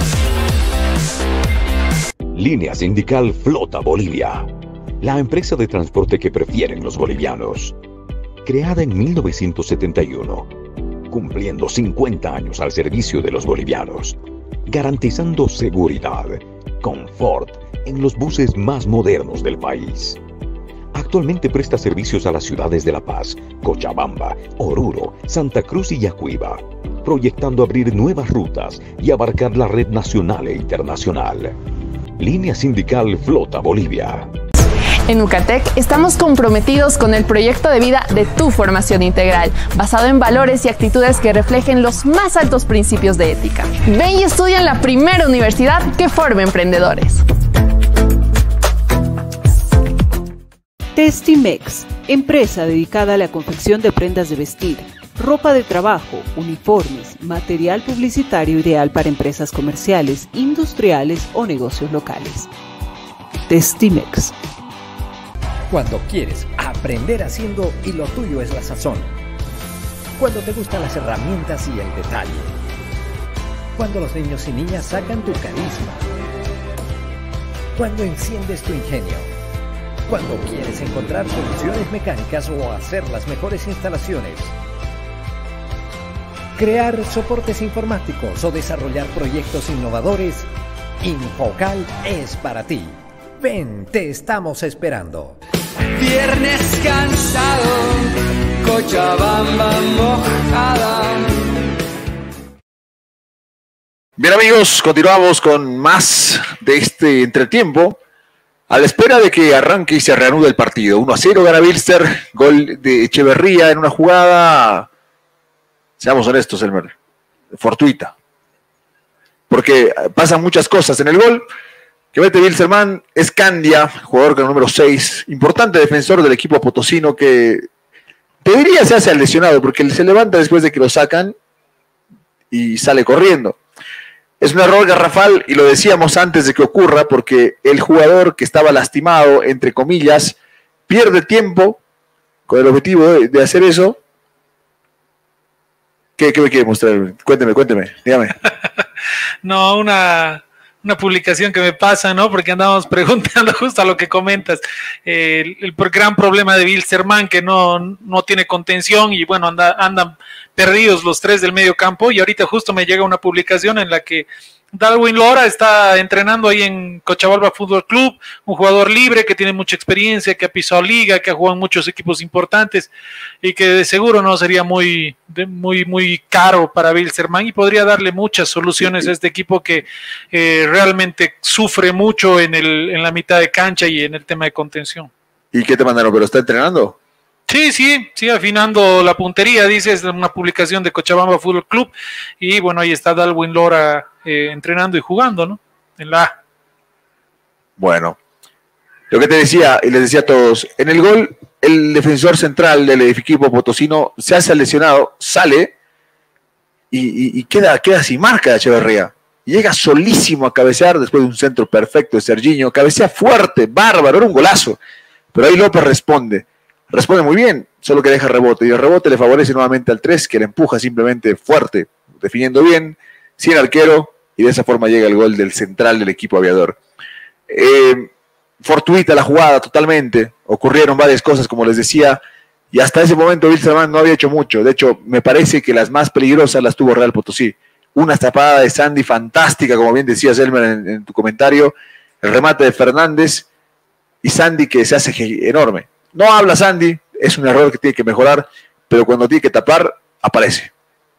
Línea Sindical Flota Bolivia, la empresa de transporte que prefieren los bolivianos. Creada en mil novecientos setenta y uno, cumpliendo cincuenta años al servicio de los bolivianos, garantizando seguridad, confort en los buses más modernos del país. Actualmente presta servicios a las ciudades de La Paz, Cochabamba, Oruro, Santa Cruz y Yacuiba, proyectando abrir nuevas rutas y abarcar la red nacional e internacional. Línea Sindical Flota Bolivia. En Ucatec estamos comprometidos con el proyecto de vida de tu formación integral, basado en valores y actitudes que reflejen los más altos principios de ética. Ven y estudia en la primera universidad que forma emprendedores. Testimex, empresa dedicada a la confección de prendas de vestir, ropa de trabajo, uniformes, material publicitario ideal para empresas comerciales, industriales o negocios locales. Testimex. Cuando quieres aprender haciendo y lo tuyo es la sazón. Cuando te gustan las herramientas y el detalle. Cuando los niños y niñas sacan tu carisma. Cuando enciendes tu ingenio. Cuando quieres encontrar soluciones mecánicas o hacer las mejores instalaciones. Crear soportes informáticos o desarrollar proyectos innovadores, Infocal es para ti. Ven, te estamos esperando. Viernes cansado, Cochabamba mojada. Bien amigos, continuamos con más de este entretiempo. A la espera de que arranque y se reanude el partido. uno a cero gana Bilster, gol de Echeverría en una jugada, seamos honestos, Elmer, fortuita. Porque pasan muchas cosas en el gol. Que mete Bilsterman es Candia, jugador con el número seis, importante defensor del equipo potosino que te diría se hace al lesionado porque se levanta después de que lo sacan y sale corriendo. Es un error garrafal y lo decíamos antes de que ocurra porque el jugador que estaba lastimado, entre comillas, pierde tiempo con el objetivo de, de hacer eso. ¿Qué, ¿Qué me quiere mostrar? Cuénteme, cuénteme, dígame. No, una... Una publicación que me pasa, ¿no? Porque andamos preguntando justo a lo que comentas. Eh, el, el gran problema de Bilsterman, que no, no tiene contención y bueno, anda, andan perdidos los tres del medio campo. Y ahorita justo me llega una publicación en la que Darwin Lora está entrenando ahí en Cochabamba Fútbol Club, un jugador libre que tiene mucha experiencia, que ha pisado liga, que ha jugado en muchos equipos importantes y que de seguro no sería muy, muy, muy caro para Bilsterman y podría darle muchas soluciones a este equipo que eh, realmente sufre mucho en, el, en la mitad de cancha y en el tema de contención. ¿Y qué te mandaron? ¿Pero está entrenando? Sí, sí, sí, afinando la puntería, dice, es una publicación de Cochabamba Fútbol Club y bueno, ahí está Darwin Lora eh, entrenando y jugando, ¿no? En la A. Bueno, lo que te decía y les decía a todos, en el gol el defensor central del equipo potosino se hace lesionado, sale y, y, y queda, queda sin marca de Echeverría. Llega solísimo a cabecear después de un centro perfecto de Serginho, cabecea fuerte, bárbaro, era un golazo, pero ahí López responde. Responde muy bien, solo que deja rebote. Y el rebote le favorece nuevamente al tres, que le empuja simplemente fuerte, definiendo bien, sin arquero, y de esa forma llega el gol del central del equipo aviador. Eh, fortuita la jugada totalmente, ocurrieron varias cosas, como les decía, y hasta ese momento Bilsterman no había hecho mucho. De hecho, me parece que las más peligrosas las tuvo Real Potosí. Una tapada de Sandy fantástica, como bien decías, Elmer, en, en tu comentario, el remate de Fernández, y Sandy que se hace enorme. No habla Sandy, es un error que tiene que mejorar, pero cuando tiene que tapar, aparece.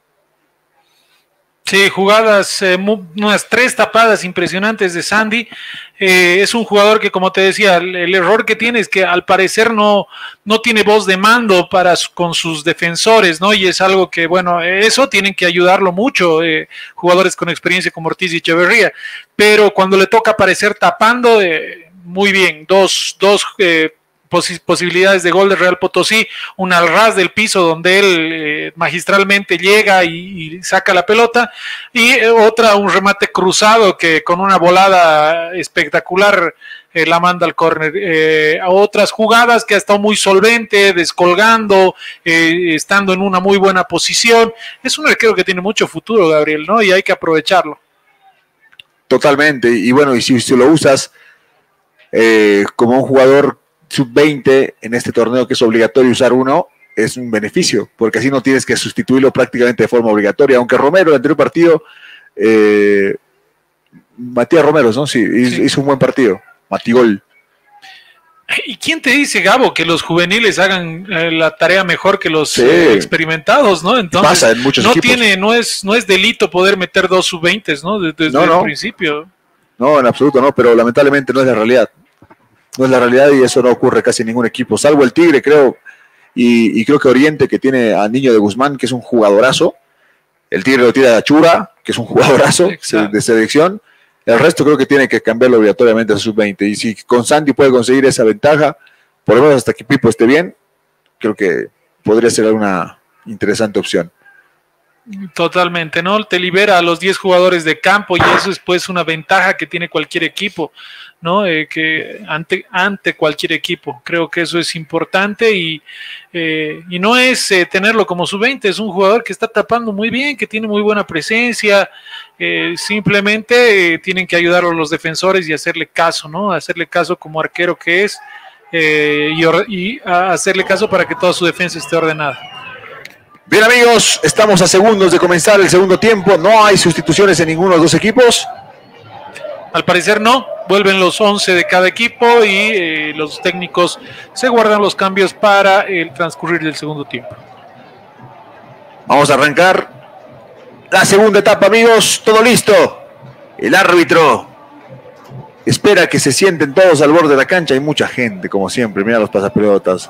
Sí, jugadas, eh, unas tres tapadas impresionantes de Sandy. Eh, es un jugador que, como te decía, el, el error que tiene es que al parecer no, no tiene voz de mando para su, con sus defensores, ¿no? Y es algo que, bueno, eso tienen que ayudarlo mucho, eh, jugadores con experiencia como Ortiz y Echeverría. Pero cuando le toca aparecer tapando, eh, muy bien, dos, dos eh, posibilidades de gol de Real Potosí, una al ras del piso donde él eh, magistralmente llega y, y saca la pelota, y eh, otra un remate cruzado que con una volada espectacular eh, la manda al córner. Eh, a otras jugadas que ha estado muy solvente, descolgando, eh, estando en una muy buena posición. Es un arquero que tiene mucho futuro, Gabriel, ¿no? Y hay que aprovecharlo. Totalmente, y bueno, y si, si lo usas eh, como un jugador sub veinte en este torneo que es obligatorio usar uno, es un beneficio, porque así no tienes que sustituirlo prácticamente de forma obligatoria, aunque Romero, el anterior partido, eh, Matías Romero, ¿no? Sí, hizo, sí. hizo un buen partido, Matigol. ¿Y quién te dice, Gabo, que los juveniles hagan eh, la tarea mejor que los Sí. eh, experimentados, ¿no? Entonces, Pasa en muchos no equipos. tiene, no es, no es delito poder meter dos sub veinte, ¿no? Desde, desde No, no. el principio. No, en absoluto no, pero lamentablemente no es la realidad. No es la realidad y eso no ocurre casi en ningún equipo, salvo el Tigre, creo, y, y creo que Oriente, que tiene a Niño de Guzmán, que es un jugadorazo. El Tigre lo tira a Chura, que es un jugadorazo de, de selección. El resto creo que tiene que cambiarlo obligatoriamente a sub veinte. Y si con Sandy puede conseguir esa ventaja, por lo menos hasta que Pipo esté bien, creo que podría ser una interesante opción. Totalmente, ¿no? Te libera a los diez jugadores de campo y eso es pues una ventaja que tiene cualquier equipo, ¿no? Eh, que ante, ante cualquier equipo. Creo que eso es importante y, eh, y no es eh, tenerlo como sub veinte, es un jugador que está tapando muy bien, que tiene muy buena presencia. Eh, simplemente eh, tienen que ayudarlo los defensores y hacerle caso, ¿no? Hacerle caso como arquero que es eh, y, or, y a hacerle caso para que toda su defensa esté ordenada. Bien, amigos, estamos a segundos de comenzar el segundo tiempo. No hay sustituciones en ninguno de los dos equipos. Al parecer no, vuelven los once de cada equipo y eh, los técnicos se guardan los cambios para el transcurrir del segundo tiempo. Vamos a arrancar la segunda etapa, amigos. Todo listo. El árbitro espera que se sienten todos al borde de la cancha. Hay mucha gente, como siempre. Mira los pasapelotas.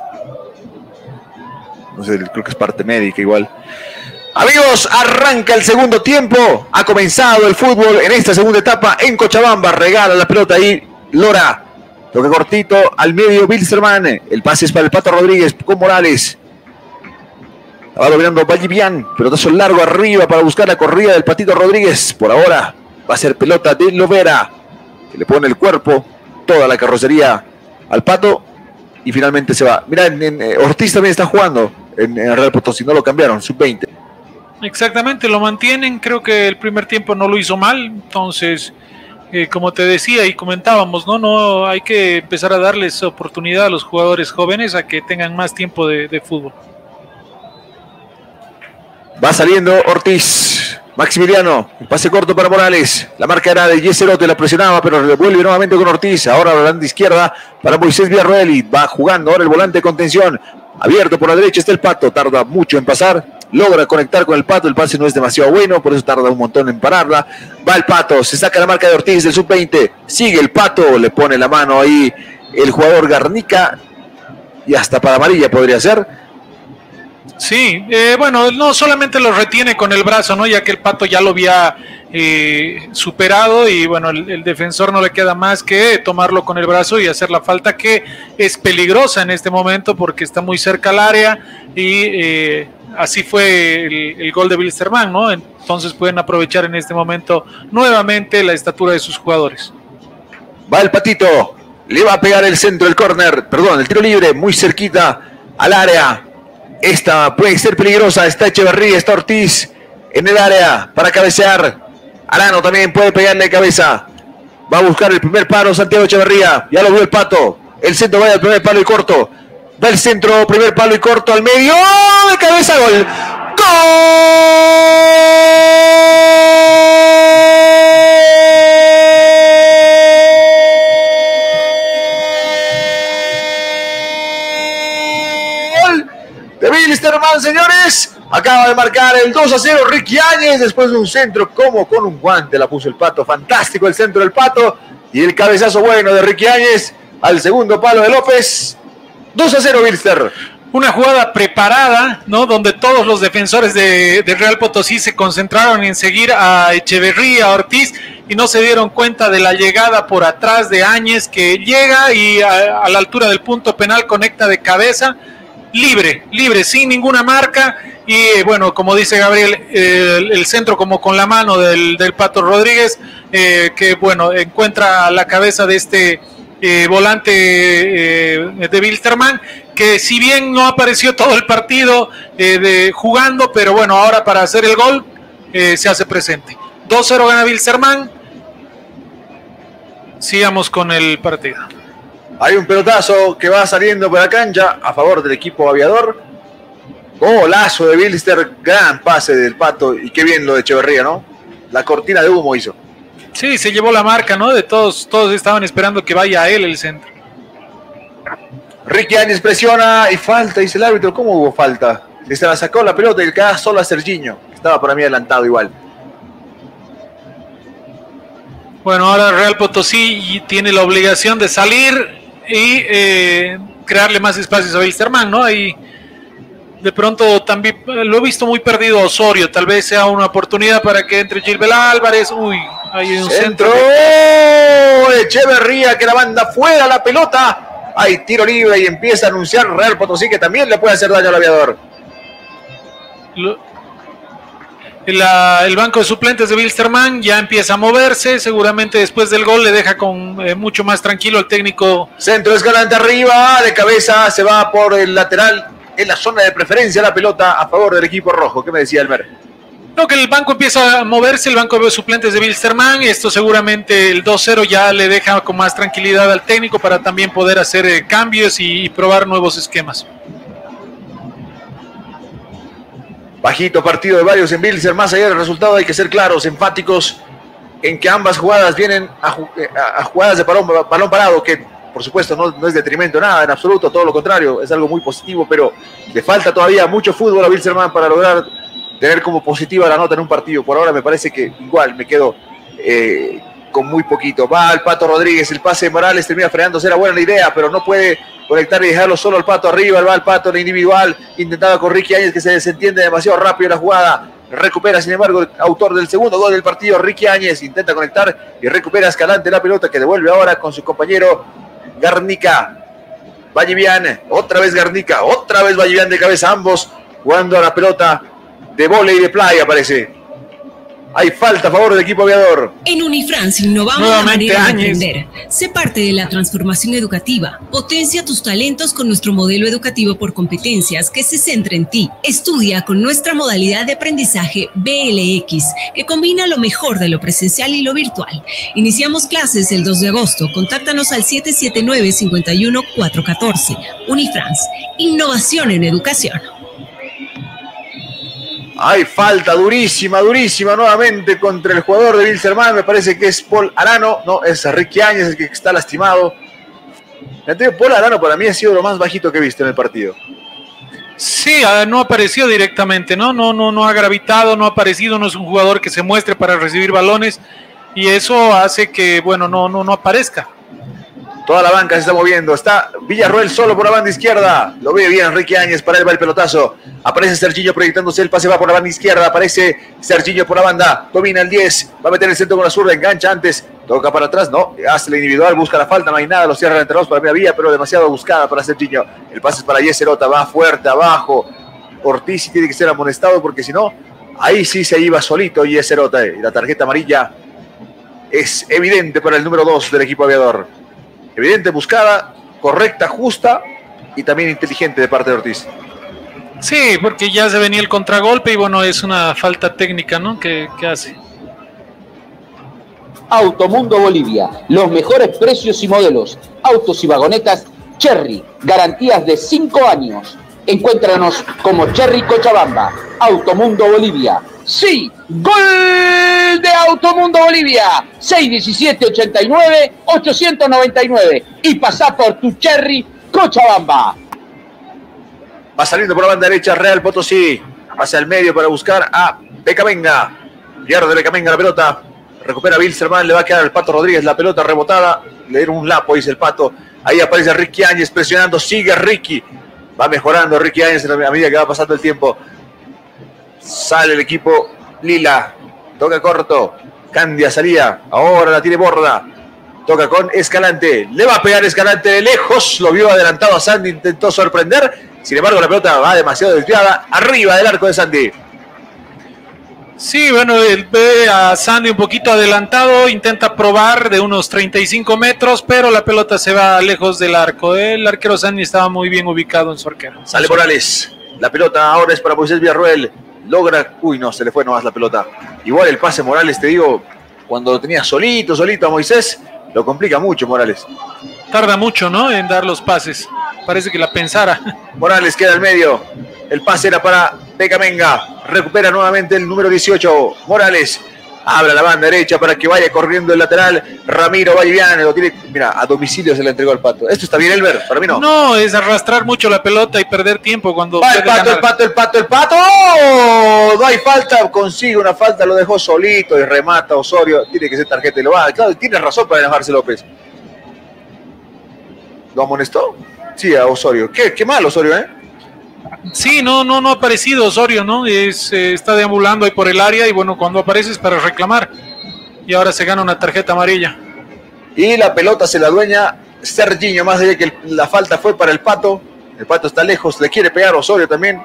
No sé, creo que es parte médica igual. Amigos, arranca el segundo tiempo. Ha comenzado el fútbol en esta segunda etapa en Cochabamba. Regala la pelota ahí Lora. Toque cortito al medio Wilstermann. El pase es para el Pato Rodríguez con Morales. Va dominando Vallivian. Pelotazo largo arriba para buscar la corrida del Patito Rodríguez. Por ahora va a ser pelota de Lovera, que le pone el cuerpo, toda la carrocería al Pato. Y finalmente se va. Mira, en, en, Ortiz también está jugando en, en Real Potosí. No lo cambiaron, sub veinte. Exactamente, lo mantienen. Creo que el primer tiempo no lo hizo mal. Entonces, eh, como te decía y comentábamos, no, no hay que empezar a darles oportunidad a los jugadores jóvenes a que tengan más tiempo de, de fútbol. Va saliendo Ortiz. Maximiliano, el pase corto para Morales. La marca era de Yeserote, la presionaba, pero vuelve nuevamente con Ortiz. Ahora la banda izquierda para Moisés Villarroel y va jugando ahora el volante de contención. Abierto por la derecha está el Pato, tarda mucho en pasar. Logra conectar con el Pato, el pase no es demasiado bueno, por eso tarda un montón en pararla. Va el Pato, se saca la marca de Ortiz del sub veinte. Sigue el Pato, le pone la mano ahí el jugador Garnica. Y hasta para amarilla podría ser. Sí, eh, bueno, no solamente lo retiene con el brazo, ¿no? Ya que el Pato ya lo había eh, superado y bueno, el, el defensor no le queda más que tomarlo con el brazo y hacer la falta, que es peligrosa en este momento porque está muy cerca al área y eh, así fue el, el gol de Wilstermann, ¿no? Entonces pueden aprovechar en este momento nuevamente la estatura de sus jugadores. Va el Patito, le va a pegar el centro, el córner, perdón, el tiro libre, muy cerquita al área. Esta puede ser peligrosa, está Echeverría, está Ortiz en el área para cabecear. Arano también puede pegarle de cabeza. Va a buscar el primer palo Santiago Echeverría, ya lo vio el Pato. El centro va al primer palo y corto. Va el centro, primer palo y corto al medio. ¡Oh! De cabeza, gol. ¡Gol! De Wilstermann, señores. Acaba de marcar el dos a cero Ricky Áñez después de un centro como con un guante la puso el Pato. Fantástico el centro del Pato y el cabezazo bueno de Ricky Áñez al segundo palo de López. dos a cero Wilster. Una jugada preparada, ¿no? Donde todos los defensores de, de Real Potosí se concentraron en seguir a Echeverría, a Ortiz, y no se dieron cuenta de la llegada por atrás de Áñez, que llega y a, a la altura del punto penal conecta de cabeza, libre, libre, sin ninguna marca. Y bueno, como dice Gabriel, eh, el, el centro como con la mano del, del Pato Rodríguez, eh, que bueno, encuentra la cabeza de este eh, volante eh, de Wilstermann, que si bien no apareció todo el partido eh, de, jugando, pero bueno, ahora para hacer el gol eh, se hace presente. dos cero gana Wilstermann. Sigamos con el partido. Hay un pelotazo que va saliendo por la cancha a favor del equipo aviador. Golazo de Wilster, gran pase del Pato y qué bien lo de Echeverría, ¿no? La cortina de humo hizo. Sí, se llevó la marca, ¿no? De todos, todos estaban esperando que vaya a él el centro. Ricky Áñez presiona y falta, dice el árbitro. ¿Cómo hubo falta? Se la sacó la pelota y le queda solo a Serginho. Estaba para mí adelantado igual. Bueno, ahora Real Potosí tiene la obligación de salir y eh, crearle más espacios a Wilstermann, ¿no? Y de pronto también lo he visto muy perdido a Osorio. Tal vez sea una oportunidad para que entre Gilbert Álvarez. Uy, hay un centro. centro de Echeverría que la manda fuera la pelota. Hay tiro libre y empieza a anunciar Real Potosí que también le puede hacer daño al aviador. Lo, la, el banco de suplentes de Wilstermann ya empieza a moverse. Seguramente después del gol le deja con eh, mucho más tranquilo al técnico. Centro Escalante arriba, de cabeza, se va por el lateral. En la zona de preferencia la pelota a favor del equipo rojo. ¿Qué me decía Elmer? No, que el banco empieza a moverse, el banco de suplentes de Wilstermann. Esto seguramente el dos cero ya le deja con más tranquilidad al técnico para también poder hacer eh, cambios y, y probar nuevos esquemas. Bajito partido de varios en Wilster. Más allá del resultado hay que ser claros, enfáticos en que ambas jugadas vienen a, a, a jugadas de balón, balón parado, que por supuesto no, no es detrimento nada, en absoluto, todo lo contrario, es algo muy positivo, pero le falta todavía mucho fútbol a Wilstermann para lograr tener como positiva la nota en un partido. Por ahora me parece que igual me quedo eh, con muy poquito. Va al Pato Rodríguez, el pase de Morales termina frenándose, era buena la idea, pero no puede conectar y dejarlo solo al Pato arriba. Va al Pato en individual, intentaba con Ricky Áñez, que se desentiende demasiado rápido la jugada. Recupera, sin embargo, el autor del segundo gol del partido, Ricky Áñez, intenta conectar y recupera Escalante la pelota que devuelve ahora con su compañero Garnica. Vallivian, otra vez Garnica, otra vez Vallivian de cabeza, ambos jugando a la pelota de vóley de playa, parece. Hay falta a favor del equipo aviador. En Unifrance innovamos la manera de aprender. Sé parte de la transformación educativa. Potencia tus talentos con nuestro modelo educativo por competencias que se centra en ti. Estudia con nuestra modalidad de aprendizaje B L X, que combina lo mejor de lo presencial y lo virtual. Iniciamos clases el dos de agosto. Contáctanos al siete siete nueve, cinco uno, cuatro uno cuatro. Unifrance, innovación en educación. Hay falta durísima, durísima nuevamente contra el jugador de Wilstermann. Me parece que es Paul Arano. No, es Ricky Áñez el que está lastimado. Paul Arano para mí ha sido lo más bajito que he visto en el partido. Sí, no apareció directamente, ¿no? No, no, no ha gravitado, no ha aparecido, no es un jugador que se muestre para recibir balones. Y eso hace que, bueno, no, no, no aparezca. Toda la banca se está moviendo. Está Villarroel solo por la banda izquierda. Lo ve bien Enrique Áñez. Para él va el pelotazo. Aparece Serginho proyectándose. El pase va por la banda izquierda. Aparece Serginho por la banda. Domina el diez. Va a meter el centro con la zurda. Engancha antes. Toca para atrás. No. Hace la individual. Busca la falta. No hay nada. Lo cierra el entrenador para la vía. Pero demasiado buscada para Serginho. El pase es para Yeserota. Va fuerte abajo. Ortiz tiene que ser amonestado porque si no, ahí sí se iba solito Yeserota. Y la tarjeta amarilla es evidente para el número dos del equipo aviador. Evidente, buscada, correcta, justa y también inteligente de parte de Ortiz. Sí, porque ya se venía el contragolpe y bueno, es una falta técnica, ¿no? que, que hace. Automundo Bolivia, los mejores precios y modelos, autos y vagonetas Cherry, garantías de cinco años. Encuéntranos como Cherry Cochabamba. Automundo Bolivia. ¡Sí! ¡Gol de Automundo Bolivia! seis diecisiete ochenta y nueve ochocientos noventa y nueve. Y pasá por tu Cherry Cochabamba. Va saliendo por la banda derecha Real Potosí. Pasa al medio para buscar a Becamenga. Pierde Becamenga la pelota. Recupera Wilstermann. Le va a quedar al Pato Rodríguez. La pelota rebotada. Le dieron un lapo, dice el Pato. Ahí aparece Ricky Áñez presionando. Sigue Ricky. Va mejorando Ricky Áñez a medida que va pasando el tiempo. Sale el equipo Lila. Toca corto. Candia salía. Ahora la tiene Borda. Toca con Escalante. Le va a pegar Escalante de lejos. Lo vio adelantado a Sandy. Intentó sorprender. Sin embargo, la pelota va demasiado desviada. Arriba del arco de Sandy. Sí, bueno, él ve a Sandy un poquito adelantado, intenta probar de unos treinta y cinco metros, pero la pelota se va lejos del arco. El arquero Sandy estaba muy bien ubicado en su arquero. Sale Morales, la pelota ahora es para Moisés Villarroel, logra, uy no, se le fue nomás la pelota. Igual el pase Morales, te digo, cuando lo tenía solito, solito a Moisés, lo complica mucho Morales. Tarda mucho, ¿no?, en dar los pases, parece que la pensara. Morales queda al medio, el pase era para Becamenga, recupera nuevamente el número dieciocho, Morales, habla la banda derecha para que vaya corriendo el lateral, Ramiro Vallivian, lo tiene, mira, a domicilio se le entregó al Pato. ¿Esto está bien, Elber? Para mí no. No, es arrastrar mucho la pelota y perder tiempo cuando... Va el Pato, ganar. el Pato, el Pato, el Pato, ¡oh! No hay falta, consigue una falta, lo dejó solito y remata Osorio, tiene que ser tarjeta y lo va, claro, tiene razón para enojarse López. ¿Lo amonestó? Sí, a Osorio, qué, qué mal Osorio, ¿eh? Sí, no, no, no ha aparecido Osorio, ¿no? Es, eh, está deambulando ahí por el área y bueno, cuando aparece es para reclamar. Y ahora se gana una tarjeta amarilla. Y la pelota se la dueña Serginho, más allá que el, la falta fue para el Pato. El Pato está lejos, le quiere pegar a Osorio también.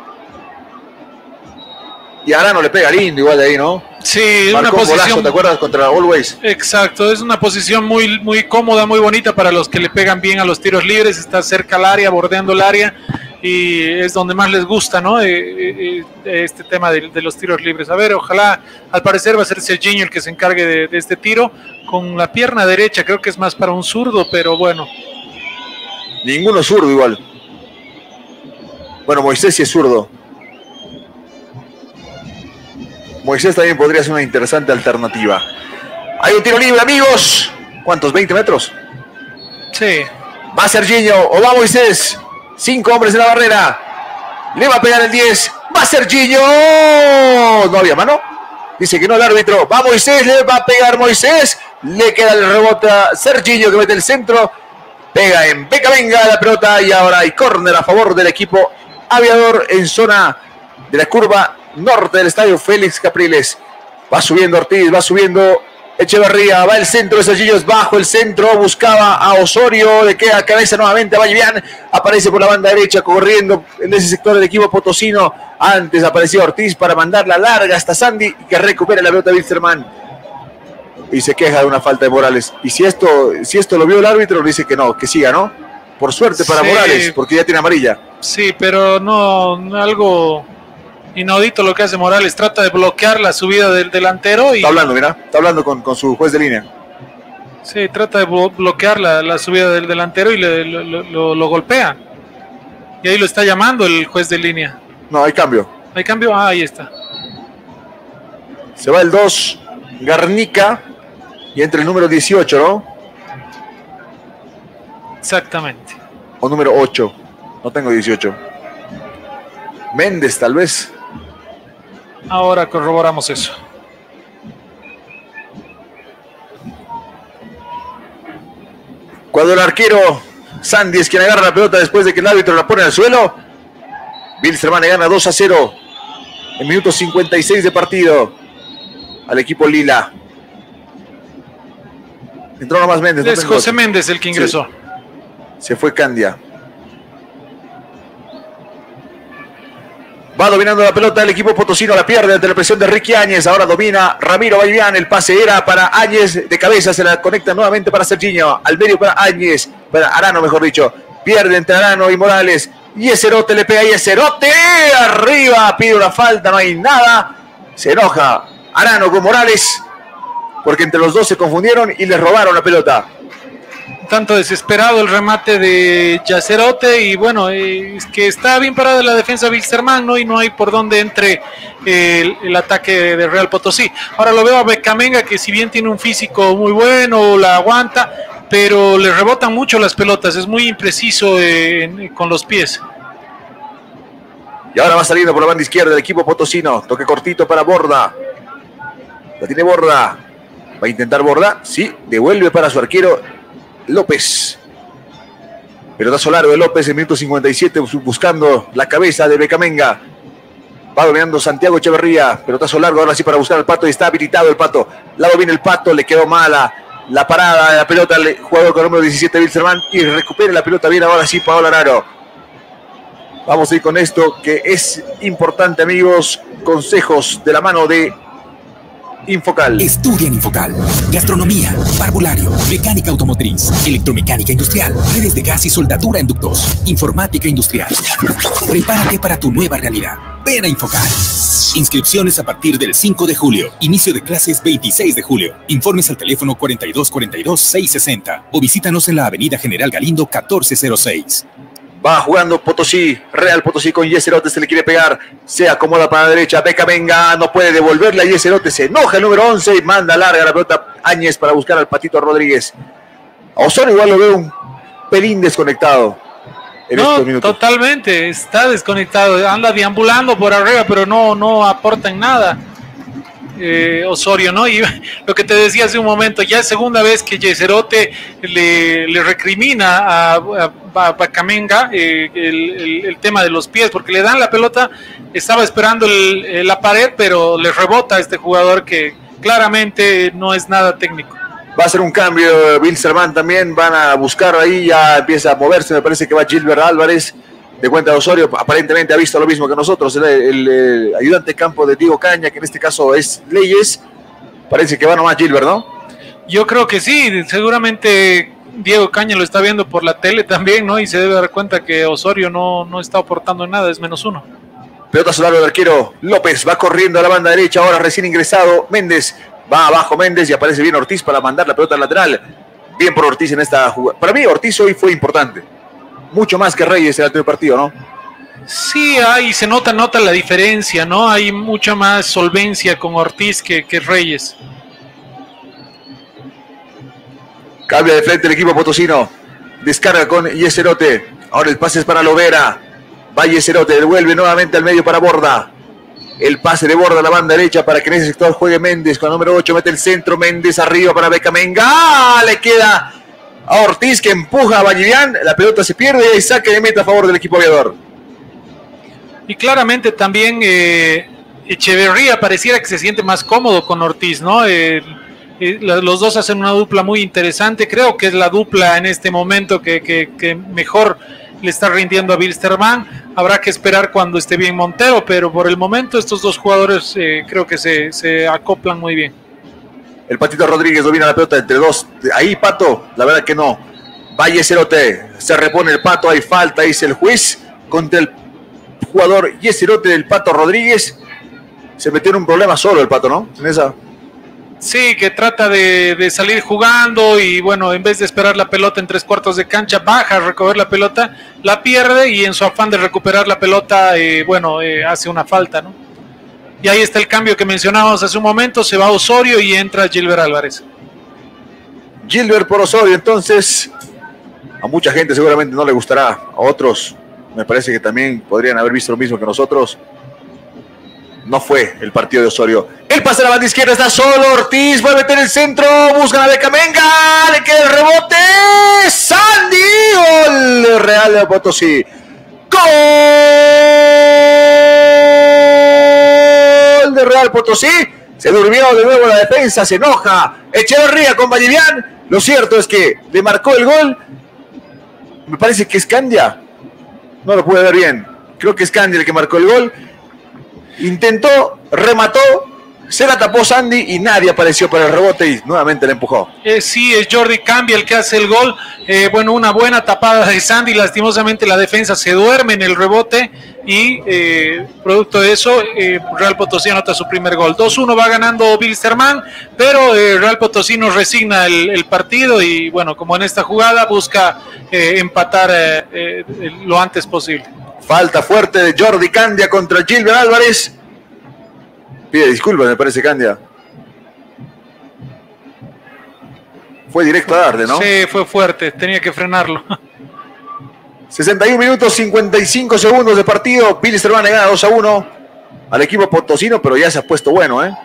Y Arano le pega lindo igual de ahí, ¿no? Sí, Marcó una posición... golazo, ¿te acuerdas? Contra Always. Exacto, es una posición muy, muy cómoda, muy bonita para los que le pegan bien a los tiros libres. Está cerca al área, bordeando el área. Y es donde más les gusta, ¿no? Eh, eh, este tema de, de los tiros libres. A ver, ojalá, al parecer va a ser Serginho el que se encargue de, de este tiro, con la pierna derecha, creo que es más para un zurdo, pero bueno. Ninguno zurdo igual. Bueno, Moisés sí es zurdo. Moisés también podría ser una interesante alternativa. Hay un tiro libre, amigos. ¿Cuántos? ¿veinte metros? Sí. Va Serginho o va Moisés. Cinco hombres en la barrera. Le va a pegar el diez. Va Serginho. No había mano. Dice que no el árbitro. Va Moisés. Le va a pegar Moisés. Le queda el rebote a Serginho que mete el centro. Pega en Becamenga la pelota. Y ahora hay córner a favor del equipo Aviador en zona de la curva norte del estadio Félix Capriles. Va subiendo Ortiz. Va subiendo Echeverría, va el centro de Serginho, bajo el centro, buscaba a Osorio, le queda cabeza nuevamente a Vallivian, aparece por la banda derecha corriendo en ese sector del equipo potosino. Antes apareció Ortiz para mandarla larga hasta Sandy y que recupere la pelota de Wilstermann. Y se queja de una falta de Morales. Y si esto, si esto lo vio el árbitro, dice que no, que siga, ¿no? Por suerte para Sí. Morales, porque ya tiene amarilla. Sí, pero no, no algo inaudito lo que hace Morales, trata de bloquear la subida del delantero y... Está hablando, mira, está hablando con, con su juez de línea. Sí, trata de bloquear la, la subida del delantero y le, lo, lo, lo golpea. Y ahí lo está llamando el juez de línea. No, hay cambio. ¿Hay cambio? Ah, ahí está. Se va el dos, Garnica, y entra el número dieciocho, ¿no? Exactamente. O número ocho, no tengo dieciocho. Méndez, tal vez. Ahora corroboramos eso. Cuando el arquero Sandy es quien agarra la pelota después de que el árbitro la pone al suelo, Wilstermann le gana dos a cero en minuto cincuenta y seis de partido al equipo Lila. Entró nomás Méndez. Es no José Méndez el que ingresó. Sí. Se fue Candia. Va dominando la pelota el equipo potosino, la pierde ante la presión de Ricky Áñez. Ahora domina Ramiro Vallivian, el pase era para Áñez, de cabeza se la conecta nuevamente para Serginho, al medio para Áñez, para Arano mejor dicho. Pierde entre Arano y Morales. Y Ezerote le pega y Ezerote arriba, pide una falta, no hay nada. Se enoja Arano con Morales, porque entre los dos se confundieron y les robaron la pelota. Tanto desesperado el remate de Yacerote y bueno, eh, es que está bien parada la defensa de Wilstermann, ¿no? Y no hay por dónde entre el, el ataque de Real Potosí. Ahora lo veo a Becamenga, que si bien tiene un físico muy bueno, la aguanta, pero le rebotan mucho las pelotas, es muy impreciso eh, en, con los pies. Y ahora va saliendo por la banda izquierda el equipo potosino, toque cortito para Borda. La tiene Borda, va a intentar Borda, sí, devuelve para su arquero López. Pelotazo largo de López en minuto cincuenta y siete buscando la cabeza de Becamenga. Va dominando Santiago Echeverría. Pelotazo largo ahora sí para buscar al Pato y está habilitado el Pato. La domina el Pato, le quedó mala la parada de la pelota al jugador con el número diecisiete Wilstermann y recupera la pelota bien ahora sí Paola Arano. Vamos a ir con esto que es importante, amigos. Consejos de la mano de Infocal. Estudia en Infocal. Gastronomía, parvulario, mecánica automotriz, electromecánica industrial, redes de gas y soldadura en ductos, informática industrial. Prepárate para tu nueva realidad. Ven a Infocal. Inscripciones a partir del cinco de julio. Inicio de clases veintiséis de julio. Informes al teléfono cuarenta y dos cuarenta y dos, seiscientos sesenta o visítanos en la avenida General Galindo catorce cero seis. Va jugando Potosí, Real Potosí con Yeserote, se le quiere pegar, se acomoda para la derecha, Beca venga, no puede devolverla, Yeserote se enoja el número once y manda larga la pelota Áñez para buscar al Patito Rodríguez. A Osorio igual lo veo un pelín desconectado en no, estos minutos. Totalmente, está desconectado, anda deambulando por arriba, pero no, no aporta en nada. Eh, Osorio, ¿no? Y lo que te decía hace un momento, ya es segunda vez que Yeserote le, le recrimina a, a, a Bacamenga eh, el, el, el tema de los pies, porque le dan la pelota, estaba esperando el, la pared, pero le rebota a este jugador que claramente no es nada técnico. Va a ser un cambio, Wilstermann también, van a buscar ahí, ya empieza a moverse, me parece que va Gilbert Álvarez. De cuenta de Osorio, aparentemente ha visto lo mismo que nosotros, el, el, el ayudante de campo de Diego Caña, que en este caso es Leyes, parece que va nomás Gilbert, ¿no? Yo creo que sí, seguramente Diego Caña lo está viendo por la tele también, ¿no? Y se debe dar cuenta que Osorio no, no está aportando nada, es menos uno. Pelota solar del arquero López, va corriendo a la banda derecha, ahora recién ingresado Méndez, va abajo Méndez y aparece bien Ortiz para mandar la pelota al lateral. Bien por Ortiz en esta jugada. Para mí Ortiz hoy fue importante. Mucho más que Reyes en el anterior partido, ¿no? Sí, ahí se nota, nota la diferencia, ¿no? Hay mucha más solvencia con Ortiz que, que Reyes. Cambia de frente el equipo potosino. Descarga con Yeserote. Ahora el pase es para Lovera. Va Yeserote, devuelve nuevamente al medio para Borda. El pase de Borda a la banda derecha para que en ese sector juegue Méndez. Con el número ocho mete el centro. Méndez arriba para Becamenga. ¡Ah! Le queda a Ortiz que empuja a Vallivian, la pelota se pierde y saque de meta a favor del equipo aviador. Y claramente también eh, Echeverría pareciera que se siente más cómodo con Ortiz, ¿no? Eh, eh, los dos hacen una dupla muy interesante, creo que es la dupla en este momento que, que, que mejor le está rindiendo a Wilstermann. Habrá que esperar cuando esté bien Montero, pero por el momento estos dos jugadores eh, creo que se, se acoplan muy bien. El Patito Rodríguez domina la pelota entre dos. Ahí Pato, la verdad que no. Va Yeserote, se repone el Pato, hay falta, dice el juez, contra el jugador Yeserote del Pato Rodríguez. Se metió en un problema solo el Pato, ¿no? En esa. Sí, que trata de, de salir jugando y bueno, en vez de esperar la pelota en tres cuartos de cancha, baja a recoger la pelota, la pierde y en su afán de recuperar la pelota, eh, bueno, eh, hace una falta, ¿no? Y ahí está el cambio que mencionábamos hace un momento, se va Osorio y entra Gilbert Álvarez. Gilbert por Osorio, entonces a mucha gente seguramente no le gustará, a otros me parece que también podrían haber visto lo mismo que nosotros. No fue el partido de Osorio. El pase a la banda izquierda, está solo Ortiz, vuelve a meter el centro, busca la Becamenga, le queda el rebote, Sandy, gol Real de Potosí. ¡Gol de Real Potosí! Se durmió de nuevo la defensa, se enoja Echeverría con Vallivian. Lo cierto es que le marcó el gol. Me parece que es Candia. No lo pude ver bien. Creo que es Candia el que marcó el gol. Intentó, remató, se la tapó Sandy y nadie apareció para el rebote y nuevamente le empujó. Eh, sí, es Jordi Cambia el que hace el gol. Eh, bueno, una buena tapada de Sandy. Lastimosamente la defensa se duerme en el rebote y eh, producto de eso, eh, Real Potosí anota su primer gol. dos uno va ganando Wilstermann, pero eh, Real Potosí no resigna el, el partido y bueno, como en esta jugada busca eh, empatar eh, eh, lo antes posible. Falta fuerte de Jordi Candia contra Gilbert Álvarez. Pide disculpas, me parece, Candia. Fue directo a darle, ¿no? Sí, fue fuerte, tenía que frenarlo. sesenta y un minutos, cincuenta y cinco segundos de partido. Wilstermann le gana dos a uno al equipo potosino, pero ya se ha puesto bueno, ¿eh?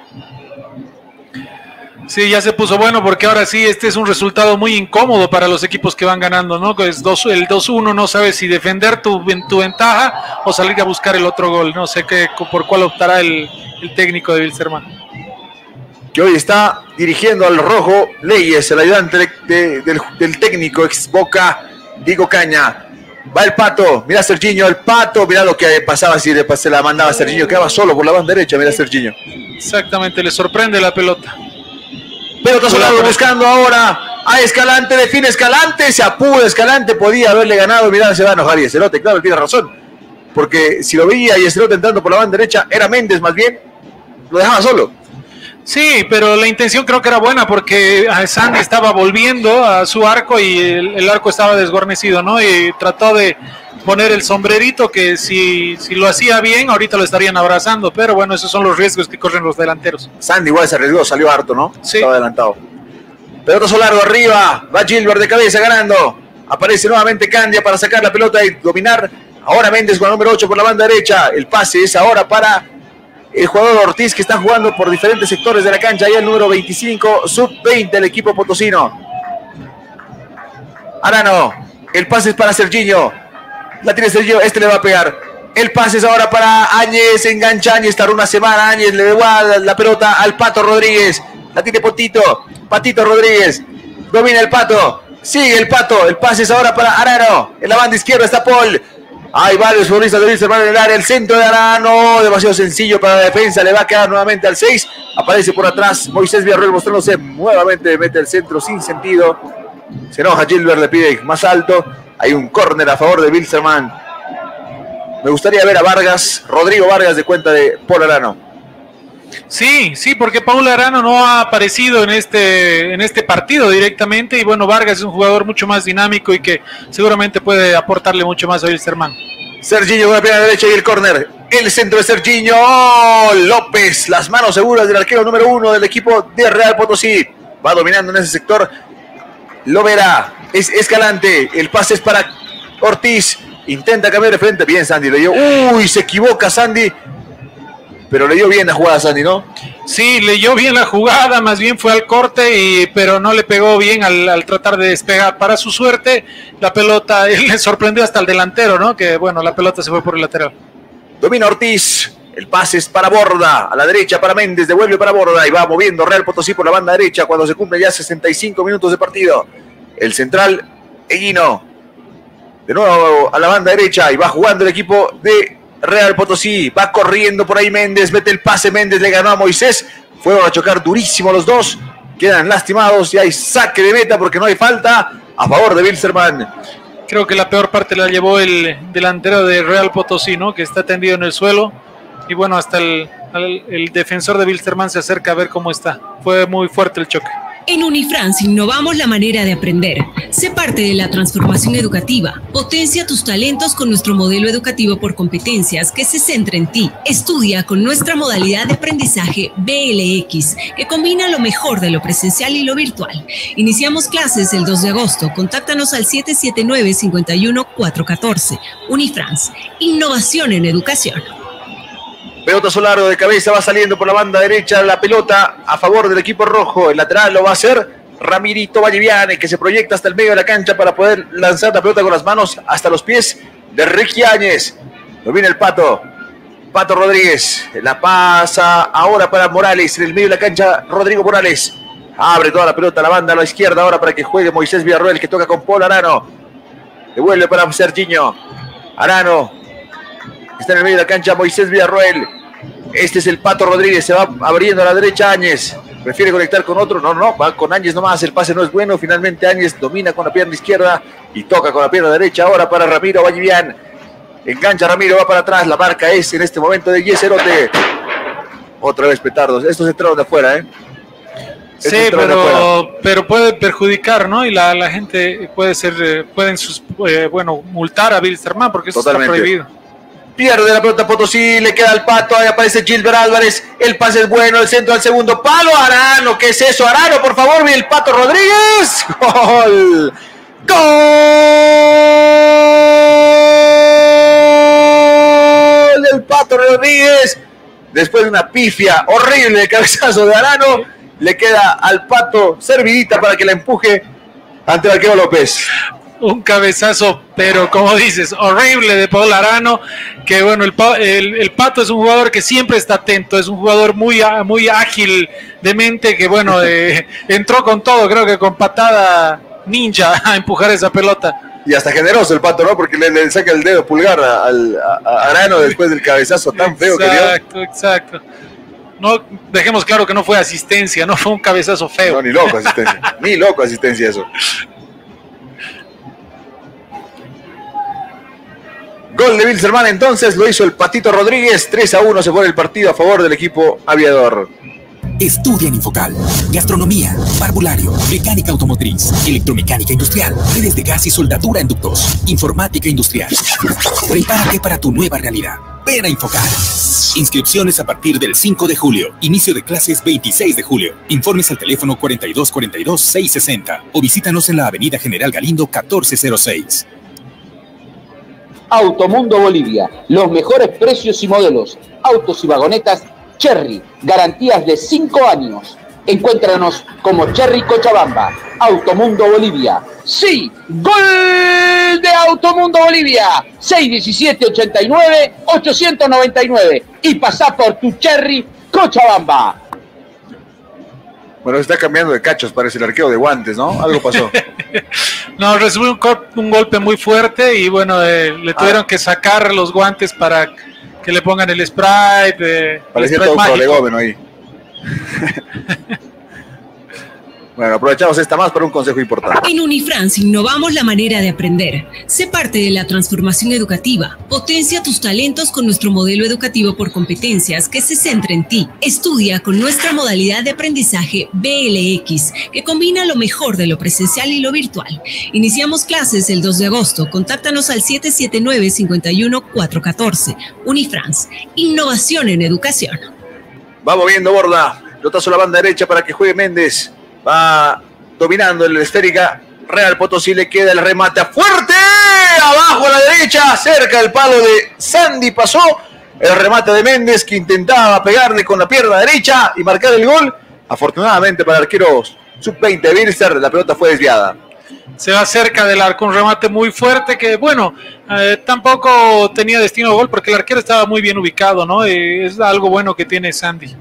Sí, ya se puso bueno porque ahora sí este es un resultado muy incómodo para los equipos que van ganando, ¿no? Es dos, el dos uno, no sabes si defender tu, tu ventaja o salir a buscar el otro gol. No sé qué, por cuál optará el, el técnico de Wilstermann. Que hoy está dirigiendo al rojo Leyes, el ayudante de, de, del, del técnico ex Boca, Diego Caña. Va el Pato, mira Serginho, el Pato, mira lo que pasaba si le se la mandaba a Serginho, quedaba solo por la banda derecha, mira Serginho. Exactamente, le sorprende la pelota. Pelota Solado buscando ahora a Escalante, define Escalante, se apura Escalante, podía haberle ganado, mira, se va a enojar y Esterote, claro, tiene razón, porque si lo veía y Esterote entrando por la banda derecha, era Méndez más bien, lo dejaba solo. Sí, pero la intención creo que era buena porque Sandy estaba volviendo a su arco y el, el arco estaba desguarnecido, ¿no? Y trató de poner el sombrerito que si, si lo hacía bien, ahorita lo estarían abrazando, pero bueno, esos son los riesgos que corren los delanteros. Sandy igual se arriesgó, salió harto, ¿no? Sí. Estaba adelantado. Pelota largo arriba, va Gilbert de cabeza ganando, aparece nuevamente Candia para sacar la pelota y dominar. Ahora Méndez con el número ocho por la banda derecha, el pase es ahora para el jugador Ortiz que está jugando por diferentes sectores de la cancha. Ahí el número veinticinco, sub veinte del equipo potosino. Arano, el pase es para Serginho. La tiene Serginho, este le va a pegar. El pase es ahora para Áñez, engancha Áñez, tardó una semana. Áñez le devuelve la pelota al Pato Rodríguez. La tiene Potito, Patito Rodríguez. Domina el Pato, sigue el Pato. El pase es ahora para Arano. En la banda izquierda está Paul. Hay varios futbolistas de Wilstermann en el área, el centro de Arano, demasiado sencillo para la defensa, le va a quedar nuevamente al seis, aparece por atrás Moisés Villarroel mostrándose nuevamente, mete el centro sin sentido, se enoja Gilbert, le pide más alto, hay un córner a favor de Wilstermann. Me gustaría ver a Vargas, Rodrigo Vargas de cuenta de Paul Arano. Sí, sí, porque Paul Arano no ha aparecido en este, en este partido directamente y bueno, Vargas es un jugador mucho más dinámico y que seguramente puede aportarle mucho más a Wilstermann. Serginho con la pierna derecha y el córner, el centro de Serginho, ¡oh! López, las manos seguras del arquero número uno del equipo de Real Potosí, va dominando en ese sector, lo verá, es Escalante, el pase es para Ortiz, intenta cambiar de frente, bien Sandy, le dio, uy, se equivoca Sandy, pero leyó bien la jugada Sandy, ¿no? Sí, leyó bien la jugada, más bien fue al corte, y, pero no le pegó bien al, al tratar de despegar. Para su suerte, la pelota le sorprendió hasta el delantero, ¿no? Que bueno, la pelota se fue por el lateral. Domina Ortiz, el pase es para Borda, a la derecha para Méndez, devuelve para Borda y va moviendo Real Potosí por la banda derecha cuando se cumplen ya sesenta y cinco minutos de partido. El central, Eguino, de nuevo a la banda derecha y va jugando el equipo de Real Potosí, va corriendo por ahí Méndez, mete el pase, Méndez le ganó a Moisés, fueron a chocar durísimo los dos, quedan lastimados y hay saque de meta porque no hay falta a favor de Wilstermann. Creo que la peor parte la llevó el delantero de Real Potosí, ¿no? Que está tendido en el suelo y bueno, hasta el, el, el defensor de Wilstermann se acerca a ver cómo está, fue muy fuerte el choque. En Unifrance innovamos la manera de aprender. Sé parte de la transformación educativa. Potencia tus talentos con nuestro modelo educativo por competencias que se centra en ti. Estudia con nuestra modalidad de aprendizaje B L X, que combina lo mejor de lo presencial y lo virtual. Iniciamos clases el dos de agosto. Contáctanos al siete siete nueve, cinco uno, cuatro uno cuatro. Unifrance, innovación en educación. Pelotazo largo de cabeza, va saliendo por la banda derecha la pelota a favor del equipo rojo. El lateral lo va a hacer Ramirito Valliviane, que se proyecta hasta el medio de la cancha para poder lanzar la pelota con las manos hasta los pies de Ricky Áñez. Lo viene el Pato. Pato Rodríguez. La pasa ahora para Morales. En el medio de la cancha, Rodrigo Morales. Abre toda la pelota a la banda a la izquierda ahora para que juegue Moisés Villarroel, que toca con Paul Arano. Devuelve para Serginho. Arano. Está en el medio de la cancha Moisés Villarroel. Este es el Pato Rodríguez. Se va abriendo a la derecha Áñez. Prefiere conectar con otro. No, no, va con Áñez nomás. El pase no es bueno. Finalmente Áñez domina con la pierna izquierda y toca con la pierna derecha ahora para Ramiro Vallivian. Engancha Ramiro, va para atrás. La marca es en este momento de Yeserote. Otra vez petardos. Estos entraron de afuera, ¿eh? Sí, pero, pero puede perjudicar, ¿no? Y la, la gente puede ser, pueden, sus, eh, bueno, multar a Wilstermann porque eso Totalmente. Está prohibido. Pierde la pelota Potosí, le queda al Pato, ahí aparece Gilbert Álvarez, el pase es bueno, el centro al segundo palo, Arano, ¿qué es eso? Arano, por favor, el Pato Rodríguez, gol, gol del Pato Rodríguez, después de una pifia horrible de cabezazo de Arano, le queda al Pato servidita para que la empuje ante el arquero López. Un cabezazo, pero como dices, horrible de Paul Arano, que bueno, el, el, el Pato es un jugador que siempre está atento, es un jugador muy, muy ágil de mente, que bueno, eh, entró con todo, creo que con patada ninja a empujar esa pelota. Y hasta generoso el Pato, ¿no? Porque le, le saca el dedo pulgar a, a, a Arano después del cabezazo tan feo que dio. Exacto, exacto. No, dejemos claro que no fue asistencia, no fue un cabezazo feo. No, ni loco asistencia. Ni loco asistencia eso. Gol de Wilstermann entonces, lo hizo el Patito Rodríguez. tres a uno se pone el partido a favor del equipo aviador. Estudia en Infocal. Gastronomía, parvulario, mecánica automotriz, electromecánica industrial, redes de gas y soldadura en ductos, informática industrial. Prepárate para tu nueva realidad. Ven a Infocal. Inscripciones a partir del cinco de julio. Inicio de clases veintiséis de julio. Informes al teléfono cuarenta y dos cuarenta y dos, seiscientos sesenta o visítanos en la avenida General Galindo catorce cero seis. Automundo Bolivia, los mejores precios y modelos, autos y vagonetas Cherry, garantías de cinco años. Encuéntranos como Cherry Cochabamba, Automundo Bolivia. ¡Sí! ¡Gol de Automundo Bolivia! seis diecisiete ochenta y nueve ochocientos noventa y nueve y pasá por tu Cherry Cochabamba. Bueno, está cambiando de cachos, parece el arqueo de guantes, ¿no? Algo pasó. No, recibió un, un golpe muy fuerte y bueno, eh, le tuvieron ah. que sacar los guantes para que le pongan el spray. Eh, Parecía el todo un prolegómeno ahí. Bueno, aprovechamos esta más para un consejo importante. En Unifrance innovamos la manera de aprender. Sé parte de la transformación educativa. Potencia tus talentos con nuestro modelo educativo por competencias que se centra en ti. Estudia con nuestra modalidad de aprendizaje B L X, que combina lo mejor de lo presencial y lo virtual. Iniciamos clases el dos de agosto. Contáctanos al siete siete nueve, cinco uno, cuatro uno cuatro. Unifrance, innovación en educación. Va moviendo Borda. Pelotazo a la banda derecha para que juegue Méndez. Va dominando en la esférica. Real Potosí le queda el remate fuerte. Abajo a la derecha, cerca del palo de Sandy pasó. El remate de Méndez que intentaba pegarle con la pierna derecha y marcar el gol. Afortunadamente para el arquero sub veinte de Wilster, la pelota fue desviada. Se va cerca del arco, un remate muy fuerte que, bueno, eh, tampoco tenía destino de gol porque el arquero estaba muy bien ubicado, ¿no? Eh, es algo bueno que tiene Sandy.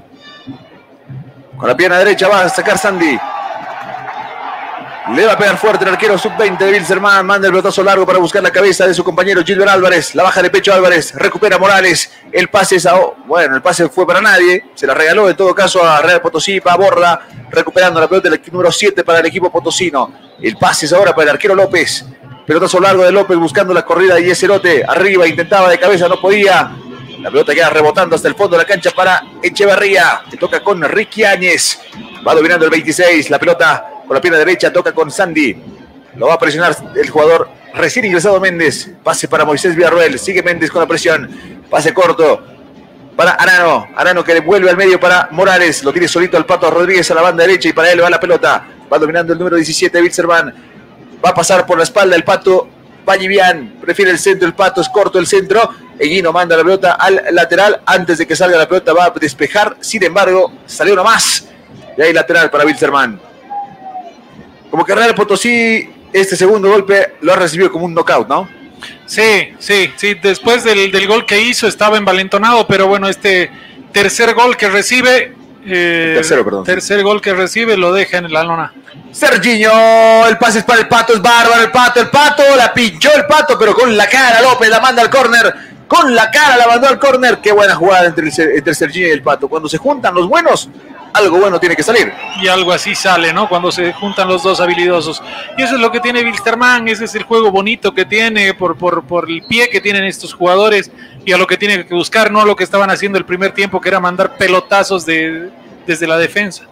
Con la pierna derecha va a sacar Sandy. Le va a pegar fuerte el arquero sub veinte de Wilstermann. Manda el pelotazo largo para buscar la cabeza de su compañero Gilbert Álvarez. La baja de pecho Álvarez. Recupera Morales. El pase es a... Bueno, el pase fue para nadie. Se la regaló en todo caso a Real Potosí. Va a Borda. Recuperando la pelota del número siete para el equipo potosino. El pase es ahora para el arquero López. Pelotazo largo de López buscando la corrida de Yeserote. Arriba intentaba de cabeza, no podía. La pelota queda rebotando hasta el fondo de la cancha para Echeverría. Que toca con Ricky Áñez. Va dominando el veintiséis. La pelota con la pierna derecha toca con Sandy. Lo va a presionar el jugador recién ingresado Méndez. Pase para Moisés Villarroel. Sigue Méndez con la presión. Pase corto para Arano. Arano que le vuelve al medio para Morales. Lo tiene solito al Pato Rodríguez a la banda derecha y para él va la pelota. Va dominando el número diecisiete de Wilstermann. Va a pasar por la espalda el Pato Vallivian. Prefiere el centro. El Pato es corto el centro. Eguino manda la pelota al lateral. Antes de que salga la pelota va a despejar. Sin embargo, salió una más. Y ahí lateral para Wilstermann. Como que Real Potosí, este segundo golpe lo ha recibido como un knockout, ¿no? Sí, sí, sí. Después del, del gol que hizo estaba envalentonado, pero bueno, este tercer gol que recibe... Eh, tercero, perdón. Tercer gol que recibe lo deja en la lona. Serginho, el pase es para el Pato, es bárbaro el Pato, el Pato, la pinchó el Pato, pero con la cara López la manda al córner. Con la cara la mandó al córner. Qué buena jugada entre el, entre Serginho y el Pato. Cuando se juntan los buenos, algo bueno tiene que salir. Y algo así sale, ¿no? Cuando se juntan los dos habilidosos. Y eso es lo que tiene Wilstermann. Ese es el juego bonito que tiene por, por, por el pie que tienen estos jugadores y a lo que tiene que buscar, no a lo que estaban haciendo el primer tiempo, que era mandar pelotazos de, desde la defensa.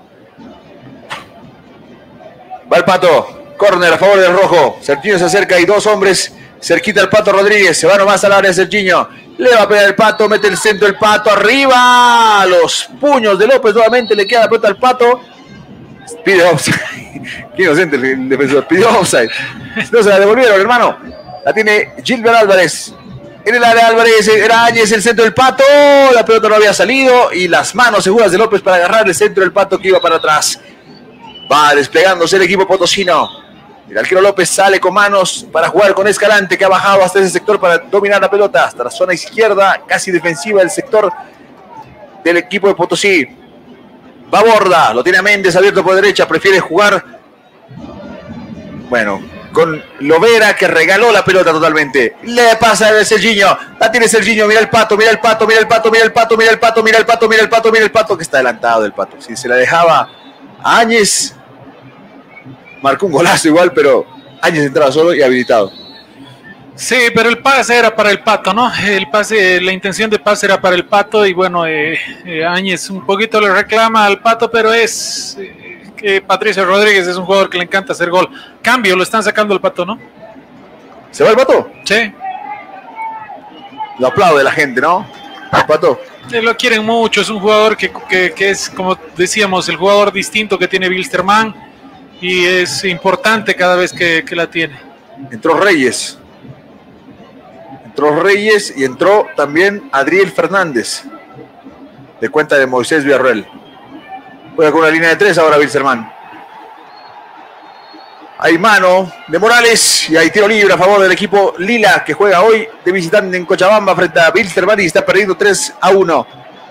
Va el Pato. Córner a favor del rojo. Serginho se acerca y dos hombres cerquita al Pato Rodríguez. Se va nomás al área Serginho. Le va a pegar el Pato, mete el centro el Pato, arriba, los puños de López, nuevamente le queda la pelota al Pato, pide offside, qué inocente el defensor, pidió offside, no se la devolvieron hermano, la tiene Gilbert Álvarez, en el área Álvarez, era Áñez, el centro del Pato, la pelota no había salido y las manos seguras de López para agarrar el centro del Pato que iba para atrás, va desplegándose el equipo potosino. El arquero López sale con manos para jugar con Escalante, que ha bajado hasta ese sector para dominar la pelota, hasta la zona izquierda, casi defensiva del sector del equipo de Potosí. Va Borda, lo tiene a Méndez abierto por derecha, prefiere jugar. Bueno, con Lovera, que regaló la pelota totalmente. Le pasa a Serginho, la tiene Serginho, mira el Pato, mira el Pato, mira el Pato, mira el Pato, mira el Pato, mira el Pato, mira el Pato, mira el Pato, que está adelantado el Pato. Si se la dejaba a Áñez, marcó un golazo igual, pero Áñez entraba solo y habilitado. Sí, pero el pase era para el Pato, ¿no? El pase, la intención de pase era para el Pato y bueno, eh, eh, Áñez un poquito le reclama al Pato, pero es eh, que Patricio Rodríguez es un jugador que le encanta hacer gol. Cambio, lo están sacando el Pato, ¿no? ¿Se va el Pato? Sí. Lo aplaude la gente, ¿no? El Pato. Eh, lo quieren mucho, es un jugador que, que, que es, como decíamos, el jugador distinto que tiene Wilstermann y es importante cada vez que, que la tiene. Entró Reyes. Entró Reyes y entró también Adriel Fernández, de cuenta de Moisés Villarreal. Juega con una línea de tres ahora Wilstermann. Hay mano de Morales y hay tiro libre a favor del equipo Lila, que juega hoy de visitante en Cochabamba frente a Wilstermann y está perdiendo tres a uno.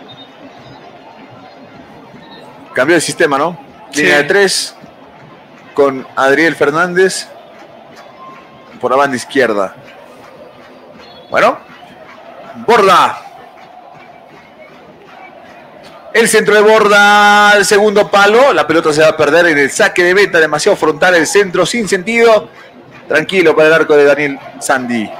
Cambió el sistema, ¿no? Línea sí. de tres con Adriel Fernández por la banda izquierda. Bueno, Borda. El centro de Borda, el segundo palo. La pelota se va a perder en el saque de meta. Demasiado frontal el centro, sin sentido. Tranquilo para el arco de Daniel Sandy.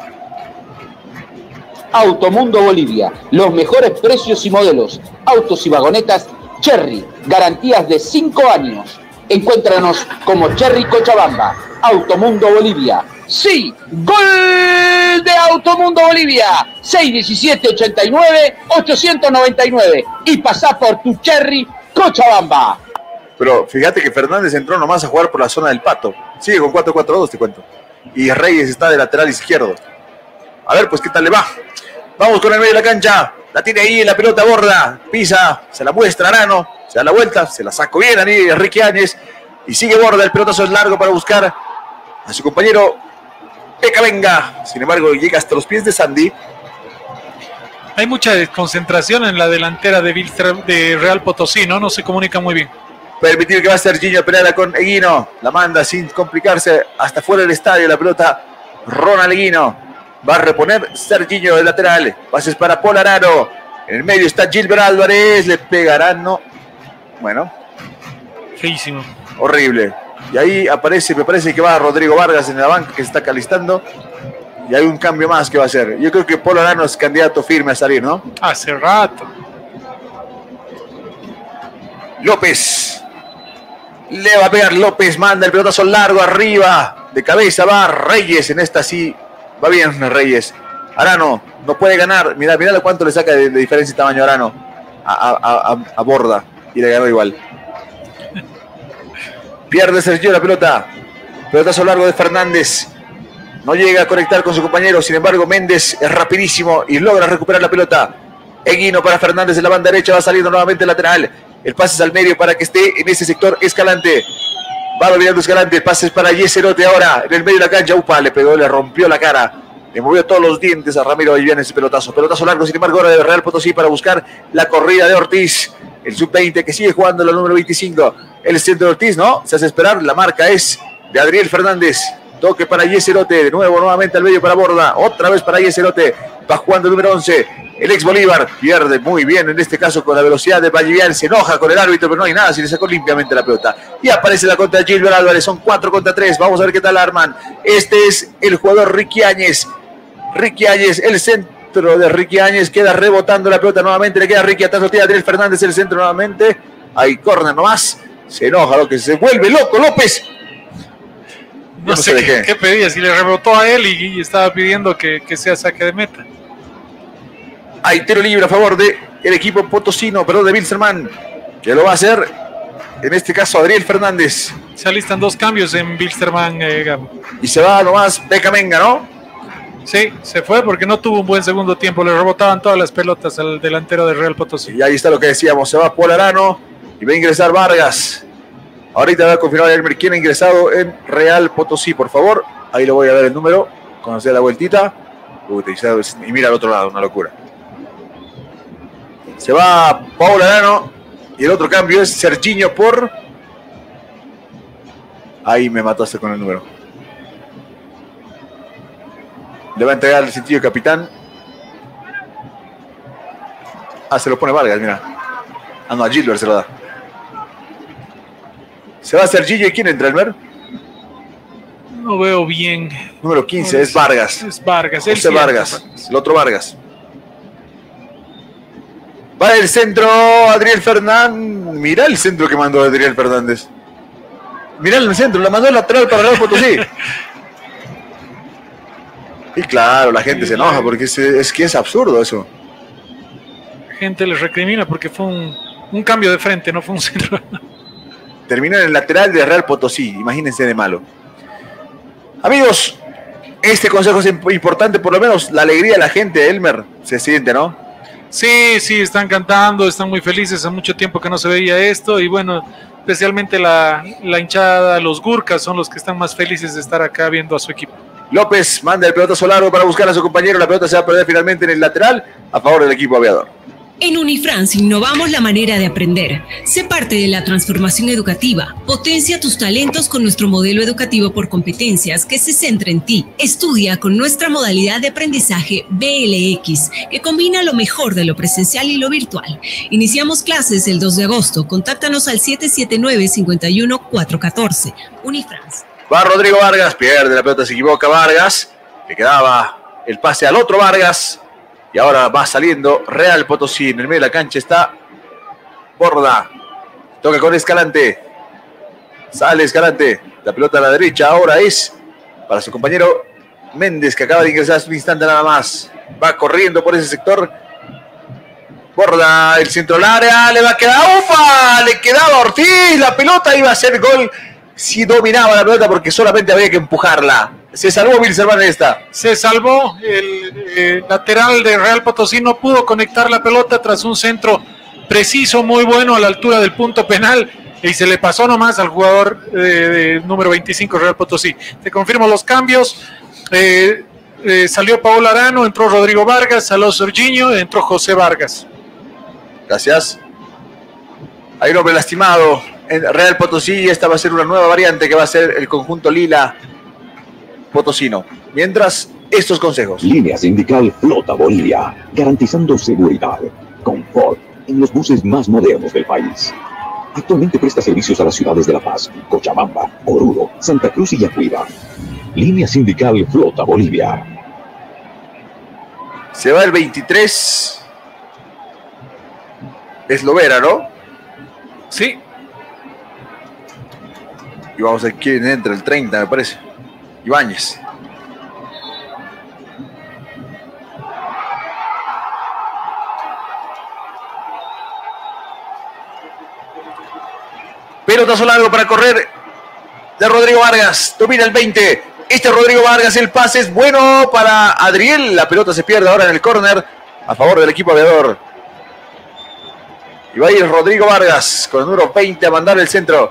Automundo Bolivia. Los mejores precios y modelos. Autos y vagonetas Cherry. Garantías de cinco años. Encuéntranos como Cherry Cochabamba. Automundo Bolivia. Sí, gol de Automundo Bolivia, seis diecisiete ochenta y nueve ochocientos noventa y nueve y pasá por tu Cherry Cochabamba. Pero fíjate que Fernández entró nomás a jugar por la zona del Pato, sigue con cuatro cuatro dos, te cuento, y Reyes está de lateral izquierdo. A ver pues qué tal le va. Vamos con el medio de la cancha, la tiene ahí la pelota Borda, pisa, se la muestra Arano, se da la vuelta, se la sacó bien ahí Enrique Áñez y sigue Borda, el pelotazo es largo para buscar a su compañero Peca Venga, sin embargo llega hasta los pies de Sandy. Hay mucha desconcentración en la delantera de, Wilster, de Real Potosí, ¿no? No se comunica muy bien. Permitir que va a Serginho a pelear con Eguino, la manda sin complicarse hasta fuera del estadio, la pelota Ronald Eguino, va a reponer Serginho de lateral, pases para Paul Arano, en el medio está Gilbert Álvarez, le pegarán, no, bueno. Feísimo. Horrible. Y ahí aparece, me parece que va Rodrigo Vargas en la banca que se está calistando. Y hay un cambio más que va a hacer. Yo creo que Polo Arano es candidato firme a salir, ¿no? Hace rato. López. Le va a pegar López, manda el pelotazo largo arriba. De cabeza va Reyes, en esta sí. Va bien Reyes. Arano no puede ganar. Mira, mira cuánto le saca de, de diferencia de tamaño Arano a, a, a, a Borda. Y le ganó igual. Pierde Sergio la pelota. Pelotazo largo de Fernández. No llega a conectar con su compañero. Sin embargo, Méndez es rapidísimo y logra recuperar la pelota. Eguino para Fernández en la banda derecha. Va saliendo nuevamente el lateral. El pase es al medio para que esté en ese sector Escalante. Va dominando Escalante. El pase es para Yeserote ahora. En el medio de la cancha. Upa, le pegó, le rompió la cara. Le movió todos los dientes a Ramiro Vivian ese pelotazo. Pelotazo largo, sin embargo, ahora de Real Potosí para buscar la corrida de Ortiz. El sub veinte que sigue jugando la número veinticinco. El centro de Ortiz, ¿no? Se hace esperar. La marca es de Adriel Fernández. Toque para Yeserote. De nuevo, nuevamente al medio para Borda. Otra vez para Yeserote. Va jugando el número once. El ex Bolívar pierde muy bien, en este caso con la velocidad de Vallivian. Se enoja con el árbitro, pero no hay nada. Si le sacó limpiamente la pelota. Y aparece la contra de Gilbert Álvarez. Son cuatro contra tres. Vamos a ver qué tal arman. Este es el jugador Ricky Áñez. Ricky Áñez, el centro de Ricky Áñez. Queda rebotando la pelota nuevamente. Le queda Ricky atrás. Lo tiene Adriel Fernández. El centro nuevamente. Hay córner nomás. Se enoja, lo que se vuelve loco López. No, no sé, sé qué, qué. qué pedía, si le rebotó a él y, y estaba pidiendo que, que sea saque de meta. Hay tiro libre a favor del equipo potosino, perdón, de Wilstermann, que lo va a hacer, en este caso Adriel Fernández. Se alistan dos cambios en Wilstermann, eh, Gabo. Y se va nomás Peca Venga, ¿no? Sí, se fue porque no tuvo un buen segundo tiempo, le rebotaban todas las pelotas al delantero de Real Potosí. Y ahí está lo que decíamos, se va Paul Arano y va a ingresar Vargas. Ahorita va a confirmar Elmer quién ha ingresado en Real Potosí, por favor. Ahí lo voy a dar el número, cuando se da la vueltita. Uy, y mira al otro lado, una locura. Se va Paul Arano y el otro cambio es Serginho por... Ahí me mataste con el número. Le va a entregar el sentido de capitán. Ah, se lo pone Vargas, mira. Ah, no, a Gilbert se lo da. Se va a hacer Gillo. ¿Y quién entra, Elmer? No veo bien. Número quince, no, es Vargas. Es Vargas. José Vargas. Vargas. El otro Vargas. Va el centro, Adriel Fernández. Mira el centro que mandó Adriel Fernández. Mira el centro, la mandó el lateral para Real Potosí. Y claro, la gente sí, se enoja porque es, es que es absurdo eso. La gente les recrimina porque fue un, un cambio de frente, no fue un centro. Terminó en el lateral de Real Potosí, imagínense de malo. Amigos, este consejo es importante, por lo menos la alegría de la gente, Elmer, se siente, ¿no? Sí, sí, están cantando, están muy felices, hace mucho tiempo que no se veía esto y bueno, especialmente la, la hinchada, los Gurkas son los que están más felices de estar acá viendo a su equipo. López manda el pelotazo largo para buscar a su compañero, la pelota se va a perder finalmente en el lateral a favor del equipo aviador. En Unifrance innovamos la manera de aprender. Sé parte de la transformación educativa. Potencia tus talentos con nuestro modelo educativo por competencias que se centra en ti. Estudia con nuestra modalidad de aprendizaje B L X, que combina lo mejor de lo presencial y lo virtual. Iniciamos clases el dos de agosto. Contáctanos al siete siete nueve, cinco uno, cuatro uno cuatro. Unifrance. Va Rodrigo Vargas, pierde la pelota, se equivoca Vargas. Le quedaba el pase al otro Vargas. Y ahora va saliendo Real Potosí. En el medio de la cancha está Borda. Toca con Escalante. Sale Escalante. La pelota a la derecha ahora es para su compañero Méndez, que acaba de ingresar hace un instante nada más. Va corriendo por ese sector. Borda, el centro al área. Le va a quedar. ¡Ufa! Le quedaba Ortiz. La pelota iba a ser gol si dominaba la pelota porque solamente había que empujarla. Se salvó Wilserman en esta. Se salvó. El eh, lateral de Real Potosí no pudo conectar la pelota tras un centro preciso, muy bueno a la altura del punto penal. Y se le pasó nomás al jugador eh, de número veinticinco Real Potosí. Te confirmo los cambios. Eh, eh, salió Paolo Arano, entró Rodrigo Vargas, salió Serginho, entró José Vargas. Gracias. Hay un hombre lastimado en Real Potosí. Esta va a ser una nueva variante que va a ser el conjunto lila potosino. Mientras, estos consejos. Línea Sindical Flota Bolivia, garantizando seguridad, confort en los buses más modernos del país. Actualmente presta servicios a las ciudades de La Paz, Cochabamba, Oruro, Santa Cruz y Yacuiba. Línea Sindical Flota Bolivia. Se va el veintitrés. Es Lovera, ¿no? Sí. Y vamos a ver quién entra, el treinta, me parece. Ibáñez. Pelotazo largo para correr de Rodrigo Vargas. Domina el veinte. Este Rodrigo Vargas, el pase es bueno para Adriel. La pelota se pierde ahora en el córner a favor del equipo aviador. Y va a ir Rodrigo Vargas con el número veinte a mandar el centro.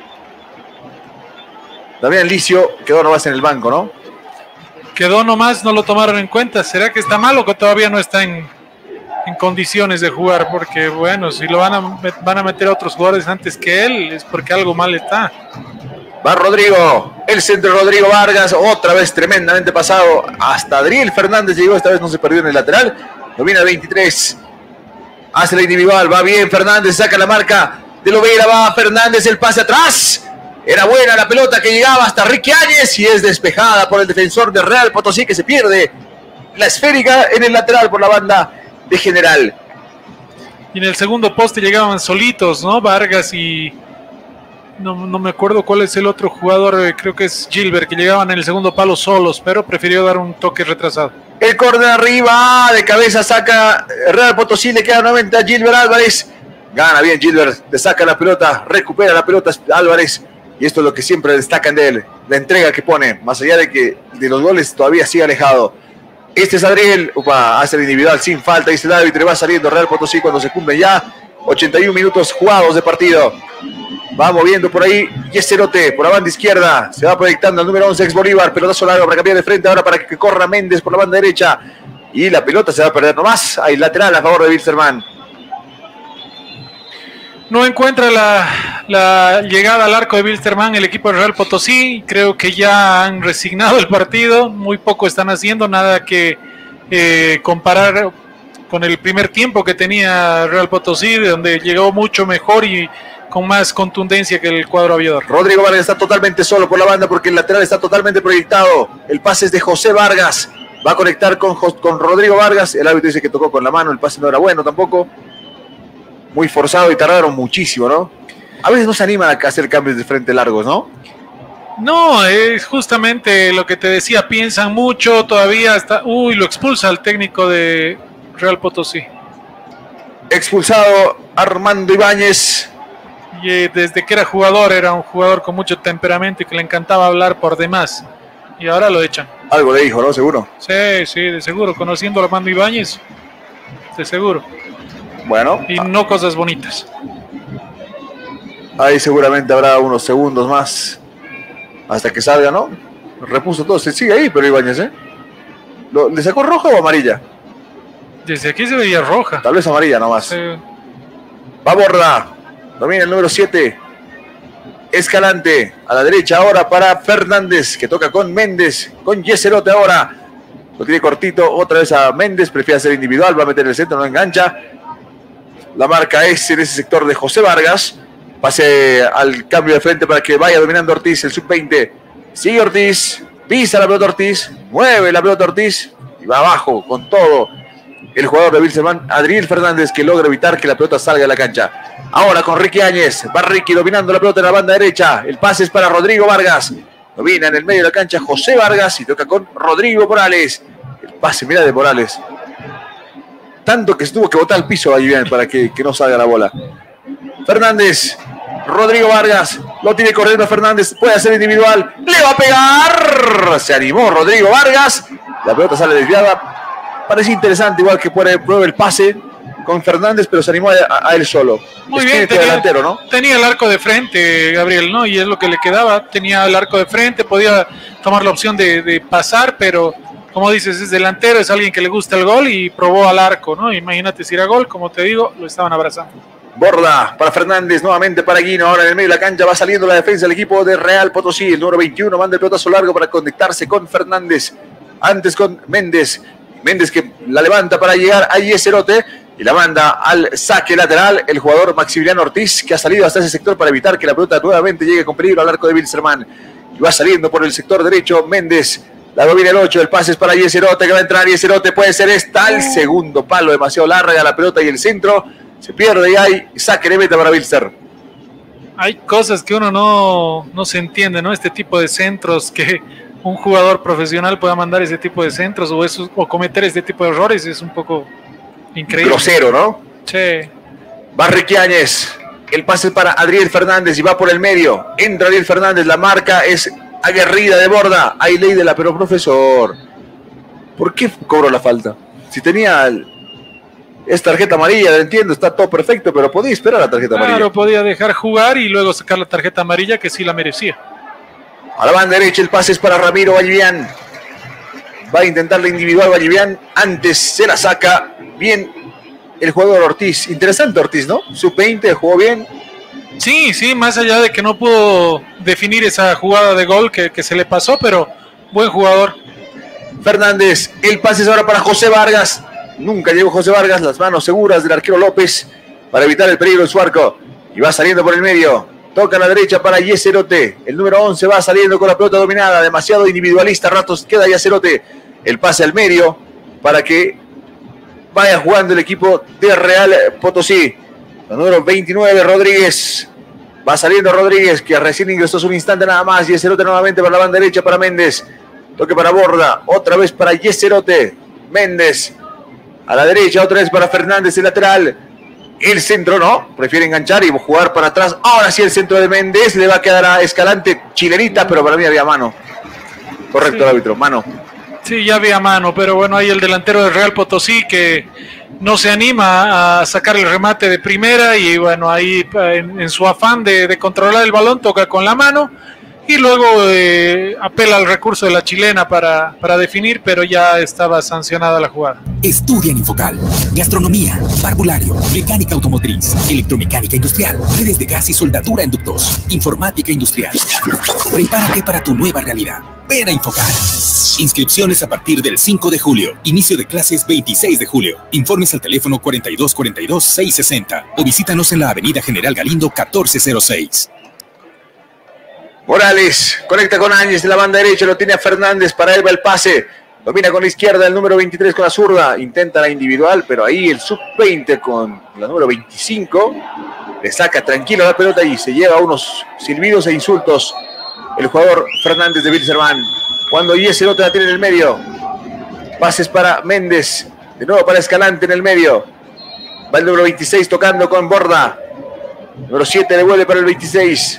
Damián Licio quedó nomás en el banco, ¿no? Quedó nomás, no lo tomaron en cuenta. ¿Será que está mal o que todavía no está en, en condiciones de jugar? Porque, bueno, si lo van a, van a meter a otros jugadores antes que él, es porque algo mal está. Va Rodrigo, el centro de Rodrigo Vargas, otra vez tremendamente pasado. Hasta Adriel Fernández llegó, esta vez no se perdió en el lateral. Domina el veintitrés. Hace la individual, va bien Fernández, saca la marca de Lovera, va Fernández, el pase atrás. Era buena la pelota que llegaba hasta Ricky Áñez y es despejada por el defensor de Real Potosí, que se pierde la esférica en el lateral por la banda de General. Y en el segundo poste llegaban solitos, ¿no? Vargas y... No, no me acuerdo cuál es el otro jugador, creo que es Gilbert, que llegaban en el segundo palo solos, pero prefirió dar un toque retrasado. El córner arriba, de cabeza saca Real Potosí, le queda nuevamente a Gilbert Álvarez. Gana bien Gilbert, le saca la pelota, recupera la pelota Álvarez. Y esto es lo que siempre destacan de él, la entrega que pone, más allá de que de los goles todavía sigue alejado. Este es Adriel, upa, hace el individual sin falta, dice el árbitro, va saliendo Real Potosí cuando se cumplen ya ochenta y un minutos jugados de partido. Va moviendo por ahí Yeserote, por la banda izquierda, se va proyectando el número once, ex Bolívar, pelotazo largo para cambiar de frente ahora para que corra Méndez por la banda derecha. Y la pelota se va a perder nomás, hay lateral a favor de Wilstermann. no encuentra la, la llegada al arco de Wilstermann el equipo de Real Potosí. Creo que ya han resignado el partido, muy poco están haciendo, nada que eh, comparar con el primer tiempo que tenía Real Potosí, de donde llegó mucho mejor y con más contundencia que el cuadro aviador. Rodrigo Vargas está totalmente solo por la banda porque el lateral está totalmente proyectado. El pase es de José Vargas. Va a conectar con, con Rodrigo Vargas. El árbitro dice que tocó con la mano. El pase no era bueno tampoco. Muy forzado y tardaron muchísimo, ¿no? A veces no se animan a hacer cambios de frente largos, ¿no? No, es justamente lo que te decía. Piensan mucho todavía. Hasta, uy, lo expulsa el técnico de Real Potosí. Expulsado Armando Ibáñez. Y eh, desde que era jugador, era un jugador con mucho temperamento y que le encantaba hablar por demás. Y ahora lo echan. Algo le dijo, ¿no? Seguro. Sí, sí, de seguro. Conociendo a Armando Ibáñez, de seguro. Bueno. Y no cosas bonitas. Ahí seguramente habrá unos segundos más hasta que salga, ¿no? Repuso todo. Se sigue ahí, pero Ibáñez, ¿eh? ¿Lo, ¿Le sacó roja o amarilla? Desde aquí se veía roja. Tal vez amarilla nomás. Sí. Va Borda. Domina el número siete. Escalante. A la derecha ahora para Fernández, que toca con Méndez. Con Yeserote ahora. Lo tiene cortito. Otra vez a Méndez. Prefiere hacer individual. Va a meter el centro, no engancha. La marca es en ese sector de José Vargas. Pase al cambio de frente para que vaya dominando Ortiz, el sub veinte. Sigue Ortiz. Pisa la pelota Ortiz. Mueve la pelota Ortiz. Y va abajo con todo. El jugador de Wilstermann, Adriel Fernández, que logra evitar que la pelota salga de la cancha. Ahora con Ricky Áñez. Va Ricky dominando la pelota en la banda derecha. El pase es para Rodrigo Vargas. Domina en el medio de la cancha José Vargas y toca con Rodrigo Morales. El pase, mira, de Morales. Tanto que se tuvo que botar al piso ahí bien para que, que no salga la bola. Fernández. Rodrigo Vargas. Lo tiene corriendo Fernández. Puede hacer individual. ¡Le va a pegar! Se animó Rodrigo Vargas. La pelota sale desviada. Parece interesante, igual que puede prueba el pase con Fernández, pero se animó a, a, a él solo. Muy es bien, tenía, delantero, ¿no? Tenía el arco de frente, Gabriel, ¿no? Y es lo que le quedaba. Tenía el arco de frente, podía tomar la opción de, de pasar, pero como dices, es delantero, es alguien que le gusta el gol y probó al arco, ¿no? Imagínate si era gol, como te digo, lo estaban abrazando. Borda para Fernández, nuevamente para Guino, ahora en el medio de la cancha va saliendo la defensa del equipo de Real Potosí. El número veintiuno manda el pelotazo largo para conectarse con Fernández. Antes con Méndez. Méndez que la levanta para llegar a Yeserote y la manda al saque lateral. El jugador Maximiliano Ortiz, que ha salido hasta ese sector para evitar que la pelota nuevamente llegue con peligro al arco de Wilstermann. Y va saliendo por el sector derecho Méndez. La domina el ocho, el pase es para Yeserote, que va a entrar Yeserote, puede ser esta al segundo palo, demasiado larga la pelota y el centro. Se pierde y hay saque de meta para Wilster. Hay cosas que uno no, no se entiende, ¿no? Este tipo de centros que un jugador profesional pueda mandar ese tipo de centros o, eso, o cometer este tipo de errores es un poco increíble. Grosero, ¿no? Sí. Va Ricky Áñez. El pase es para Adriel Fernández y va por el medio. Entra Adriel Fernández, la marca es aguerrida de Borda. Hay ley de la, pero profesor, ¿por qué cobró la falta? Si tenía el, es tarjeta amarilla, lo entiendo, está todo perfecto, pero podía esperar la tarjeta amarilla. Claro, podía dejar jugar y luego sacar la tarjeta amarilla, que sí la merecía. A la banda derecha el pase es para Ramiro Vallivian. Va a intentar la individual Vallivian. Antes se la saca bien el jugador Ortiz. Interesante Ortiz, ¿no? sub veinte, jugó bien. Sí, sí, más allá de que no pudo definir esa jugada de gol que, que se le pasó, pero buen jugador. Fernández, el pase es ahora para José Vargas. Nunca llegó José Vargas, las manos seguras del arquero López para evitar el peligro en su arco. Y va saliendo por el medio. Toca a la derecha para Yeserote. El número once va saliendo con la pelota dominada. Demasiado individualista. Ratos queda Yeserote. El pase al medio para que vaya jugando el equipo de Real Potosí. El número veintinueve, Rodríguez. Va saliendo Rodríguez, que recién ingresó hace un instante nada más. Yeserote nuevamente para la banda derecha para Méndez. Toque para Borda. Otra vez para Yeserote. Méndez. A la derecha, otra vez para Fernández, el lateral. El centro no, prefiere enganchar y jugar para atrás. Ahora sí el centro de Méndez, le va a quedar a Escalante, chilenita, pero para mí había mano. Correcto, sí. El árbitro, mano. Sí, ya había mano, pero bueno, ahí el delantero del Real Potosí que no se anima a sacar el remate de primera y bueno, ahí en, en su afán de, de controlar el balón toca con la mano y luego eh, apela al recurso de la chilena para, para definir, pero ya estaba sancionada la jugada. Estudia en Infocal. Gastronomía, parvulario, mecánica automotriz, electromecánica industrial, redes de gas y soldadura en ductos, informática industrial. Prepárate para tu nueva realidad. Ven a Infocal. Inscripciones a partir del cinco de julio. Inicio de clases veintiséis de julio. Informes al teléfono cuarenta y dos cuarenta y dos, seiscientos sesenta o visítanos en la avenida General Galindo catorce cero seis. Morales conecta con Áñez de la banda derecha, lo tiene a Fernández, para él va el pase, domina con la izquierda el número veintitrés con la zurda, intenta la individual, pero ahí el sub veinte con la número veinticinco le saca tranquilo la pelota y se lleva unos silbidos e insultos el jugador Fernández de Wilstermann. Cuando Yeserote la tiene en el medio, pases para Méndez, de nuevo para Escalante en el medio, va el número veintiséis tocando con Borda, número siete devuelve para el veintiséis.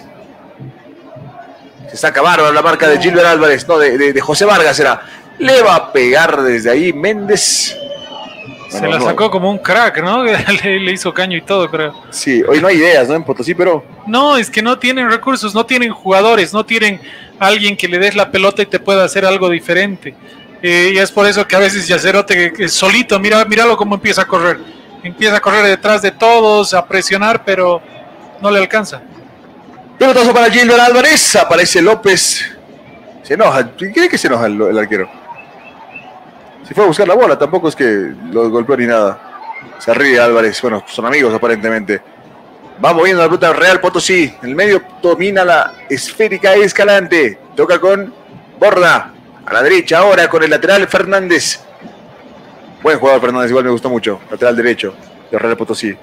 Se saca bárbaro la marca de Gilbert Álvarez, no, de, de, de José Vargas era. Le va a pegar desde ahí Méndez. Se bueno, la no. sacó como un crack, ¿no? Le, le hizo caño y todo, creo. Sí, hoy no hay ideas, ¿no? En Potosí, pero... No, es que no tienen recursos, no tienen jugadores, no tienen alguien que le des la pelota y te pueda hacer algo diferente. Eh, y es por eso que a veces Yacerote que, que solito, mira, míralo cómo empieza a correr. Empieza a correr detrás de todos, a presionar, pero no le alcanza. Pelotazo para Gilbert Álvarez, aparece López. Se enoja, ¿cree que se enoja el, el arquero? Si fue a buscar la bola, tampoco es que lo golpeó ni nada. Se ríe Álvarez, bueno, son amigos aparentemente. Va moviendo la pelota Real Potosí. En el medio domina la esférica Escalante. Toca con Borda. A la derecha ahora con el lateral Fernández. Buen jugador Fernández, igual me gustó mucho. Lateral derecho de Real Potosí.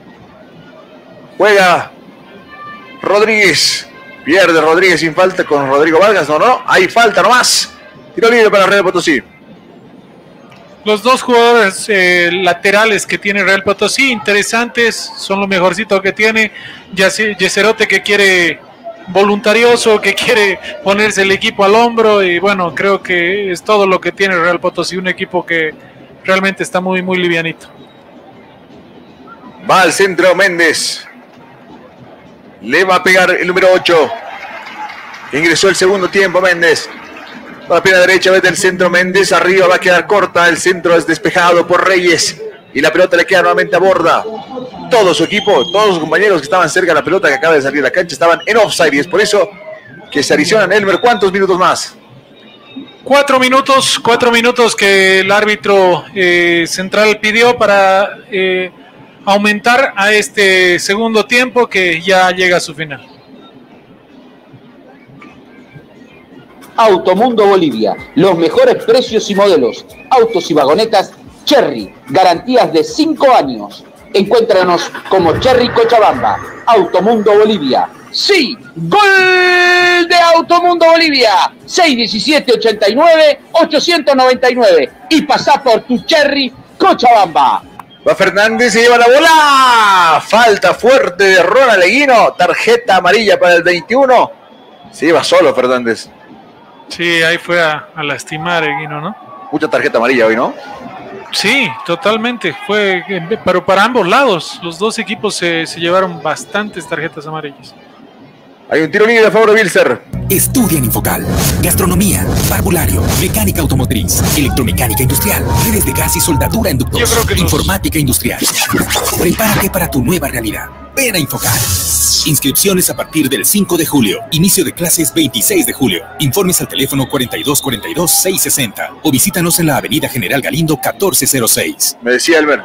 Juega Rodríguez. Pierde Rodríguez sin falta con Rodrigo Vargas. No, no, hay falta nomás. Tiro libre para Real Potosí. Los dos jugadores eh, laterales que tiene Real Potosí, interesantes, son lo mejorcito que tiene. Yeserote que quiere voluntarioso, que quiere ponerse el equipo al hombro, y bueno, creo que es todo lo que tiene Real Potosí, un equipo que realmente está muy, muy livianito. Va al centro Méndez. Le va a pegar el número ocho. Ingresó el segundo tiempo Méndez. A la pierna derecha desde el centro Méndez, arriba va a quedar corta, el centro es despejado por Reyes y la pelota le queda nuevamente a Borda. Todo su equipo, todos los compañeros que estaban cerca de la pelota que acaba de salir de la cancha estaban en offside y es por eso que se adicionan. Elmer, ¿cuántos minutos más? Cuatro minutos, cuatro minutos que el árbitro eh, central pidió para eh, aumentar a este segundo tiempo que ya llega a su final. Automundo Bolivia, los mejores precios y modelos, autos y vagonetas Cherry, garantías de cinco años. Encuéntranos como Cherry Cochabamba, Automundo Bolivia. ¡Sí! ¡Gol de Automundo Bolivia! seis diecisiete ochenta y nueve ochocientos noventa y nueve y pasá por tu Cherry Cochabamba. Va Fernández, se lleva la bola. Falta fuerte de Ronald Leguino. Tarjeta amarilla para el veintiuno. Se lleva solo Fernández. Sí, ahí fue a, a lastimar Eguino, ¿no? Mucha tarjeta amarilla hoy, ¿no? Sí, totalmente. Fue, pero para ambos lados. Los dos equipos se, se llevaron bastantes tarjetas amarillas. Hay un tiro libre a favor de Bilster. Estudia en Infocal. Gastronomía, parvulario, mecánica automotriz, electromecánica industrial, redes de gas y soldadura en ductos, Yo creo que informática industrial. Prepárate para tu nueva realidad. Ven a Infocal. Inscripciones a partir del cinco de julio. Inicio de clases veintiséis de julio. Informes al teléfono cuarenta y dos cuarenta y dos, seiscientos sesenta o visítanos en la avenida General Galindo catorce cero seis. Me decía Elmer.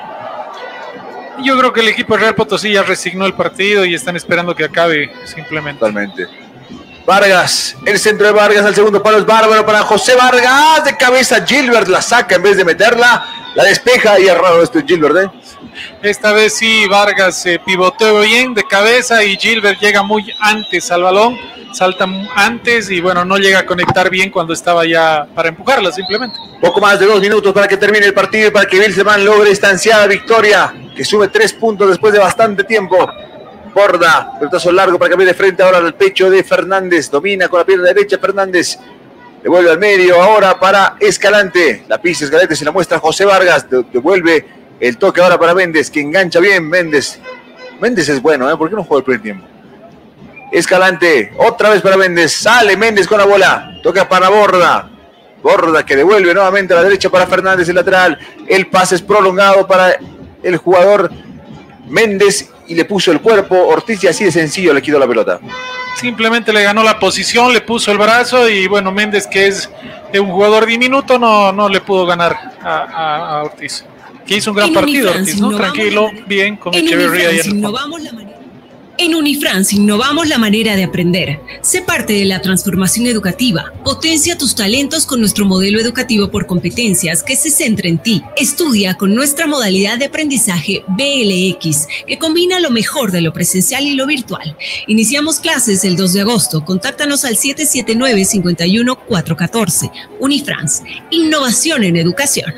Yo creo que el equipo de Real Potosí ya resignó el partido y están esperando que acabe simplemente. Totalmente. Vargas, el centro de Vargas al segundo palo es bárbaro para José Vargas. De cabeza Gilbert la saca en vez de meterla. La despeja y es raro esto Gilbert, ¿eh? Esta vez sí, Vargas se eh, pivoteó bien de cabeza y Gilbert llega muy antes al balón, salta antes y bueno, no llega a conectar bien cuando estaba ya para empujarla simplemente. Poco más de dos minutos para que termine el partido y para que Wilstermann logre esta ansiada victoria, que sube tres puntos después de bastante tiempo. Borda, pelotazo largo para cambiar de frente ahora al pecho de Fernández, domina con la pierna derecha Fernández, devuelve al medio ahora para Escalante, la pisa Escalante, se la muestra José Vargas, devuelve el toque ahora para Méndez, que engancha bien Méndez. Méndez es bueno, ¿eh? ¿Por qué no juega el primer tiempo? Escalante, otra vez para Méndez, sale Méndez con la bola, toca para Borda, Borda que devuelve nuevamente a la derecha para Fernández, el lateral, el pase es prolongado para el jugador Méndez y le puso el cuerpo, Ortiz y así de sencillo le quitó la pelota. Simplemente le ganó la posición, le puso el brazo y bueno, Méndez, que es un jugador diminuto, no, no le pudo ganar a, a, a Ortiz, que hizo un gran partido Ortiz, ¿no? Tranquilo, bien, con Echeverría y en el En Unifrance innovamos la manera de aprender. Sé parte de la transformación educativa. Potencia tus talentos con nuestro modelo educativo por competencias que se centra en ti. Estudia con nuestra modalidad de aprendizaje B L X, que combina lo mejor de lo presencial y lo virtual. Iniciamos clases el dos de agosto. Contáctanos al siete siete nueve, cinco uno, cuatro uno cuatro. Unifrance, innovación en educación.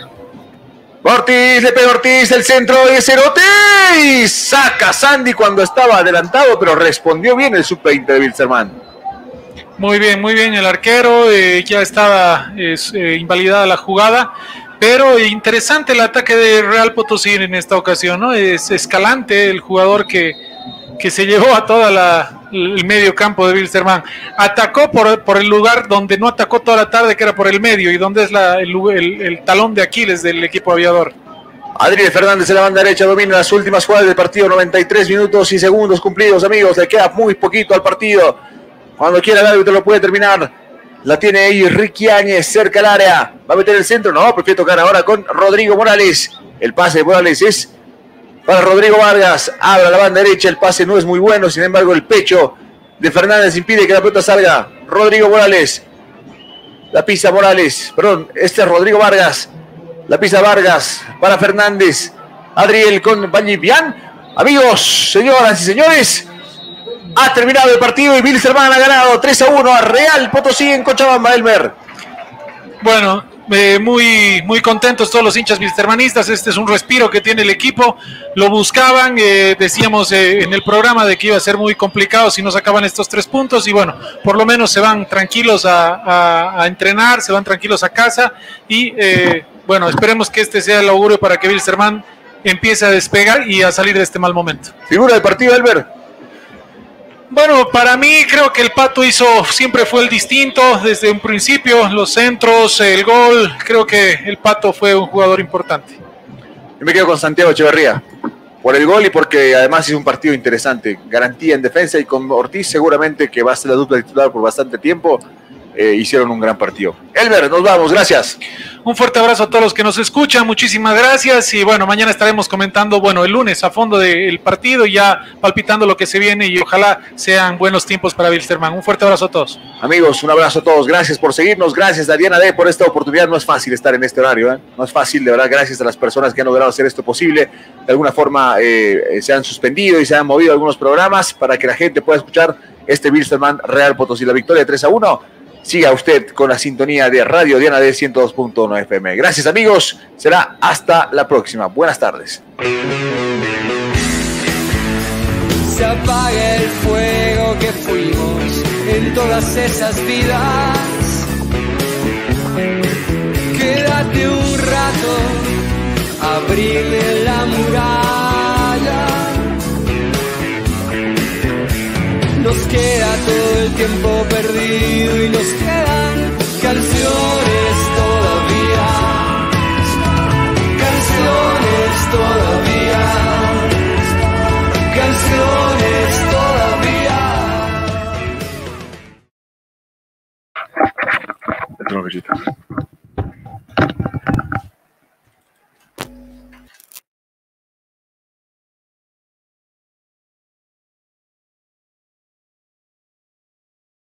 Ortiz, le pega Ortiz, el centro es Cerote y saca Sandy cuando estaba adelantado, pero respondió bien el sub veinte de Wilstermann. Muy bien, muy bien el arquero, eh, ya estaba es, eh, invalidada la jugada, pero interesante el ataque de Real Potosí en esta ocasión, ¿no? Es Escalante el jugador que, que se llevó a toda la el medio campo de Wilstermann. Atacó por, por el lugar donde no atacó toda la tarde, que era por el medio, y donde es la, el, el, el talón de Aquiles del equipo aviador. Adriel Fernández en la banda derecha domina las últimas jugadas del partido, noventa y tres minutos y segundos cumplidos, amigos, le queda muy poquito al partido. Cuando quiera el árbitro lo puede terminar. La tiene ahí Ricky Áñez cerca al área. ¿Va a meter el centro? No, prefiere tocar ahora con Rodrigo Morales. El pase de Morales es para Rodrigo Vargas, abre la banda derecha, el pase no es muy bueno, sin embargo el pecho de Fernández impide que la pelota salga. Rodrigo Morales, la pisa Morales, perdón, este es Rodrigo Vargas, la pisa Vargas para Fernández, Adriel con Vallivian. Amigos, señoras y señores, ha terminado el partido y Wilstermann ha ganado tres a uno a Real Potosí en Cochabamba, Elmer. Bueno, Eh, muy, muy contentos todos los hinchas wilstermanistas. Este es un respiro que tiene el equipo. Lo buscaban, eh, decíamos eh, en el programa de que iba a ser muy complicado si no sacaban estos tres puntos. Y bueno, por lo menos se van tranquilos a, a, a entrenar, se van tranquilos a casa. Y eh, bueno, esperemos que este sea el augurio para que Wilstermann empiece a despegar y a salir de este mal momento. Figura del partido, Elber. Bueno, para mí creo que el Pato hizo, siempre fue el distinto desde un principio, los centros, el gol, creo que el Pato fue un jugador importante. Yo me quedo con Santiago Echeverría, por el gol y porque además hizo un partido interesante, garantía en defensa y con Ortiz seguramente que va a ser la dupla titular por bastante tiempo, eh, hicieron un gran partido. Elber, nos vamos, gracias. Un fuerte abrazo a todos los que nos escuchan, muchísimas gracias y bueno, mañana estaremos comentando, bueno, el lunes a fondo del partido y ya palpitando lo que se viene y ojalá sean buenos tiempos para Wilstermann. Un fuerte abrazo a todos. Amigos, un abrazo a todos, gracias por seguirnos, gracias a Diana D por esta oportunidad, no es fácil estar en este horario, ¿eh? No es fácil, de verdad, gracias a las personas que han logrado hacer esto posible, de alguna forma eh, se han suspendido y se han movido algunos programas para que la gente pueda escuchar este Wilstermann Real Potosí, la victoria tres a uno. Siga usted con la sintonía de Radio Diana D ciento dos punto uno F M. Gracias, amigos. Será hasta la próxima. Buenas tardes. Se apaga el fuego que fuimos en todas esas vidas. Quédate un rato, abrirle la muralla. Nos queda todo el tiempo perdido y nos queda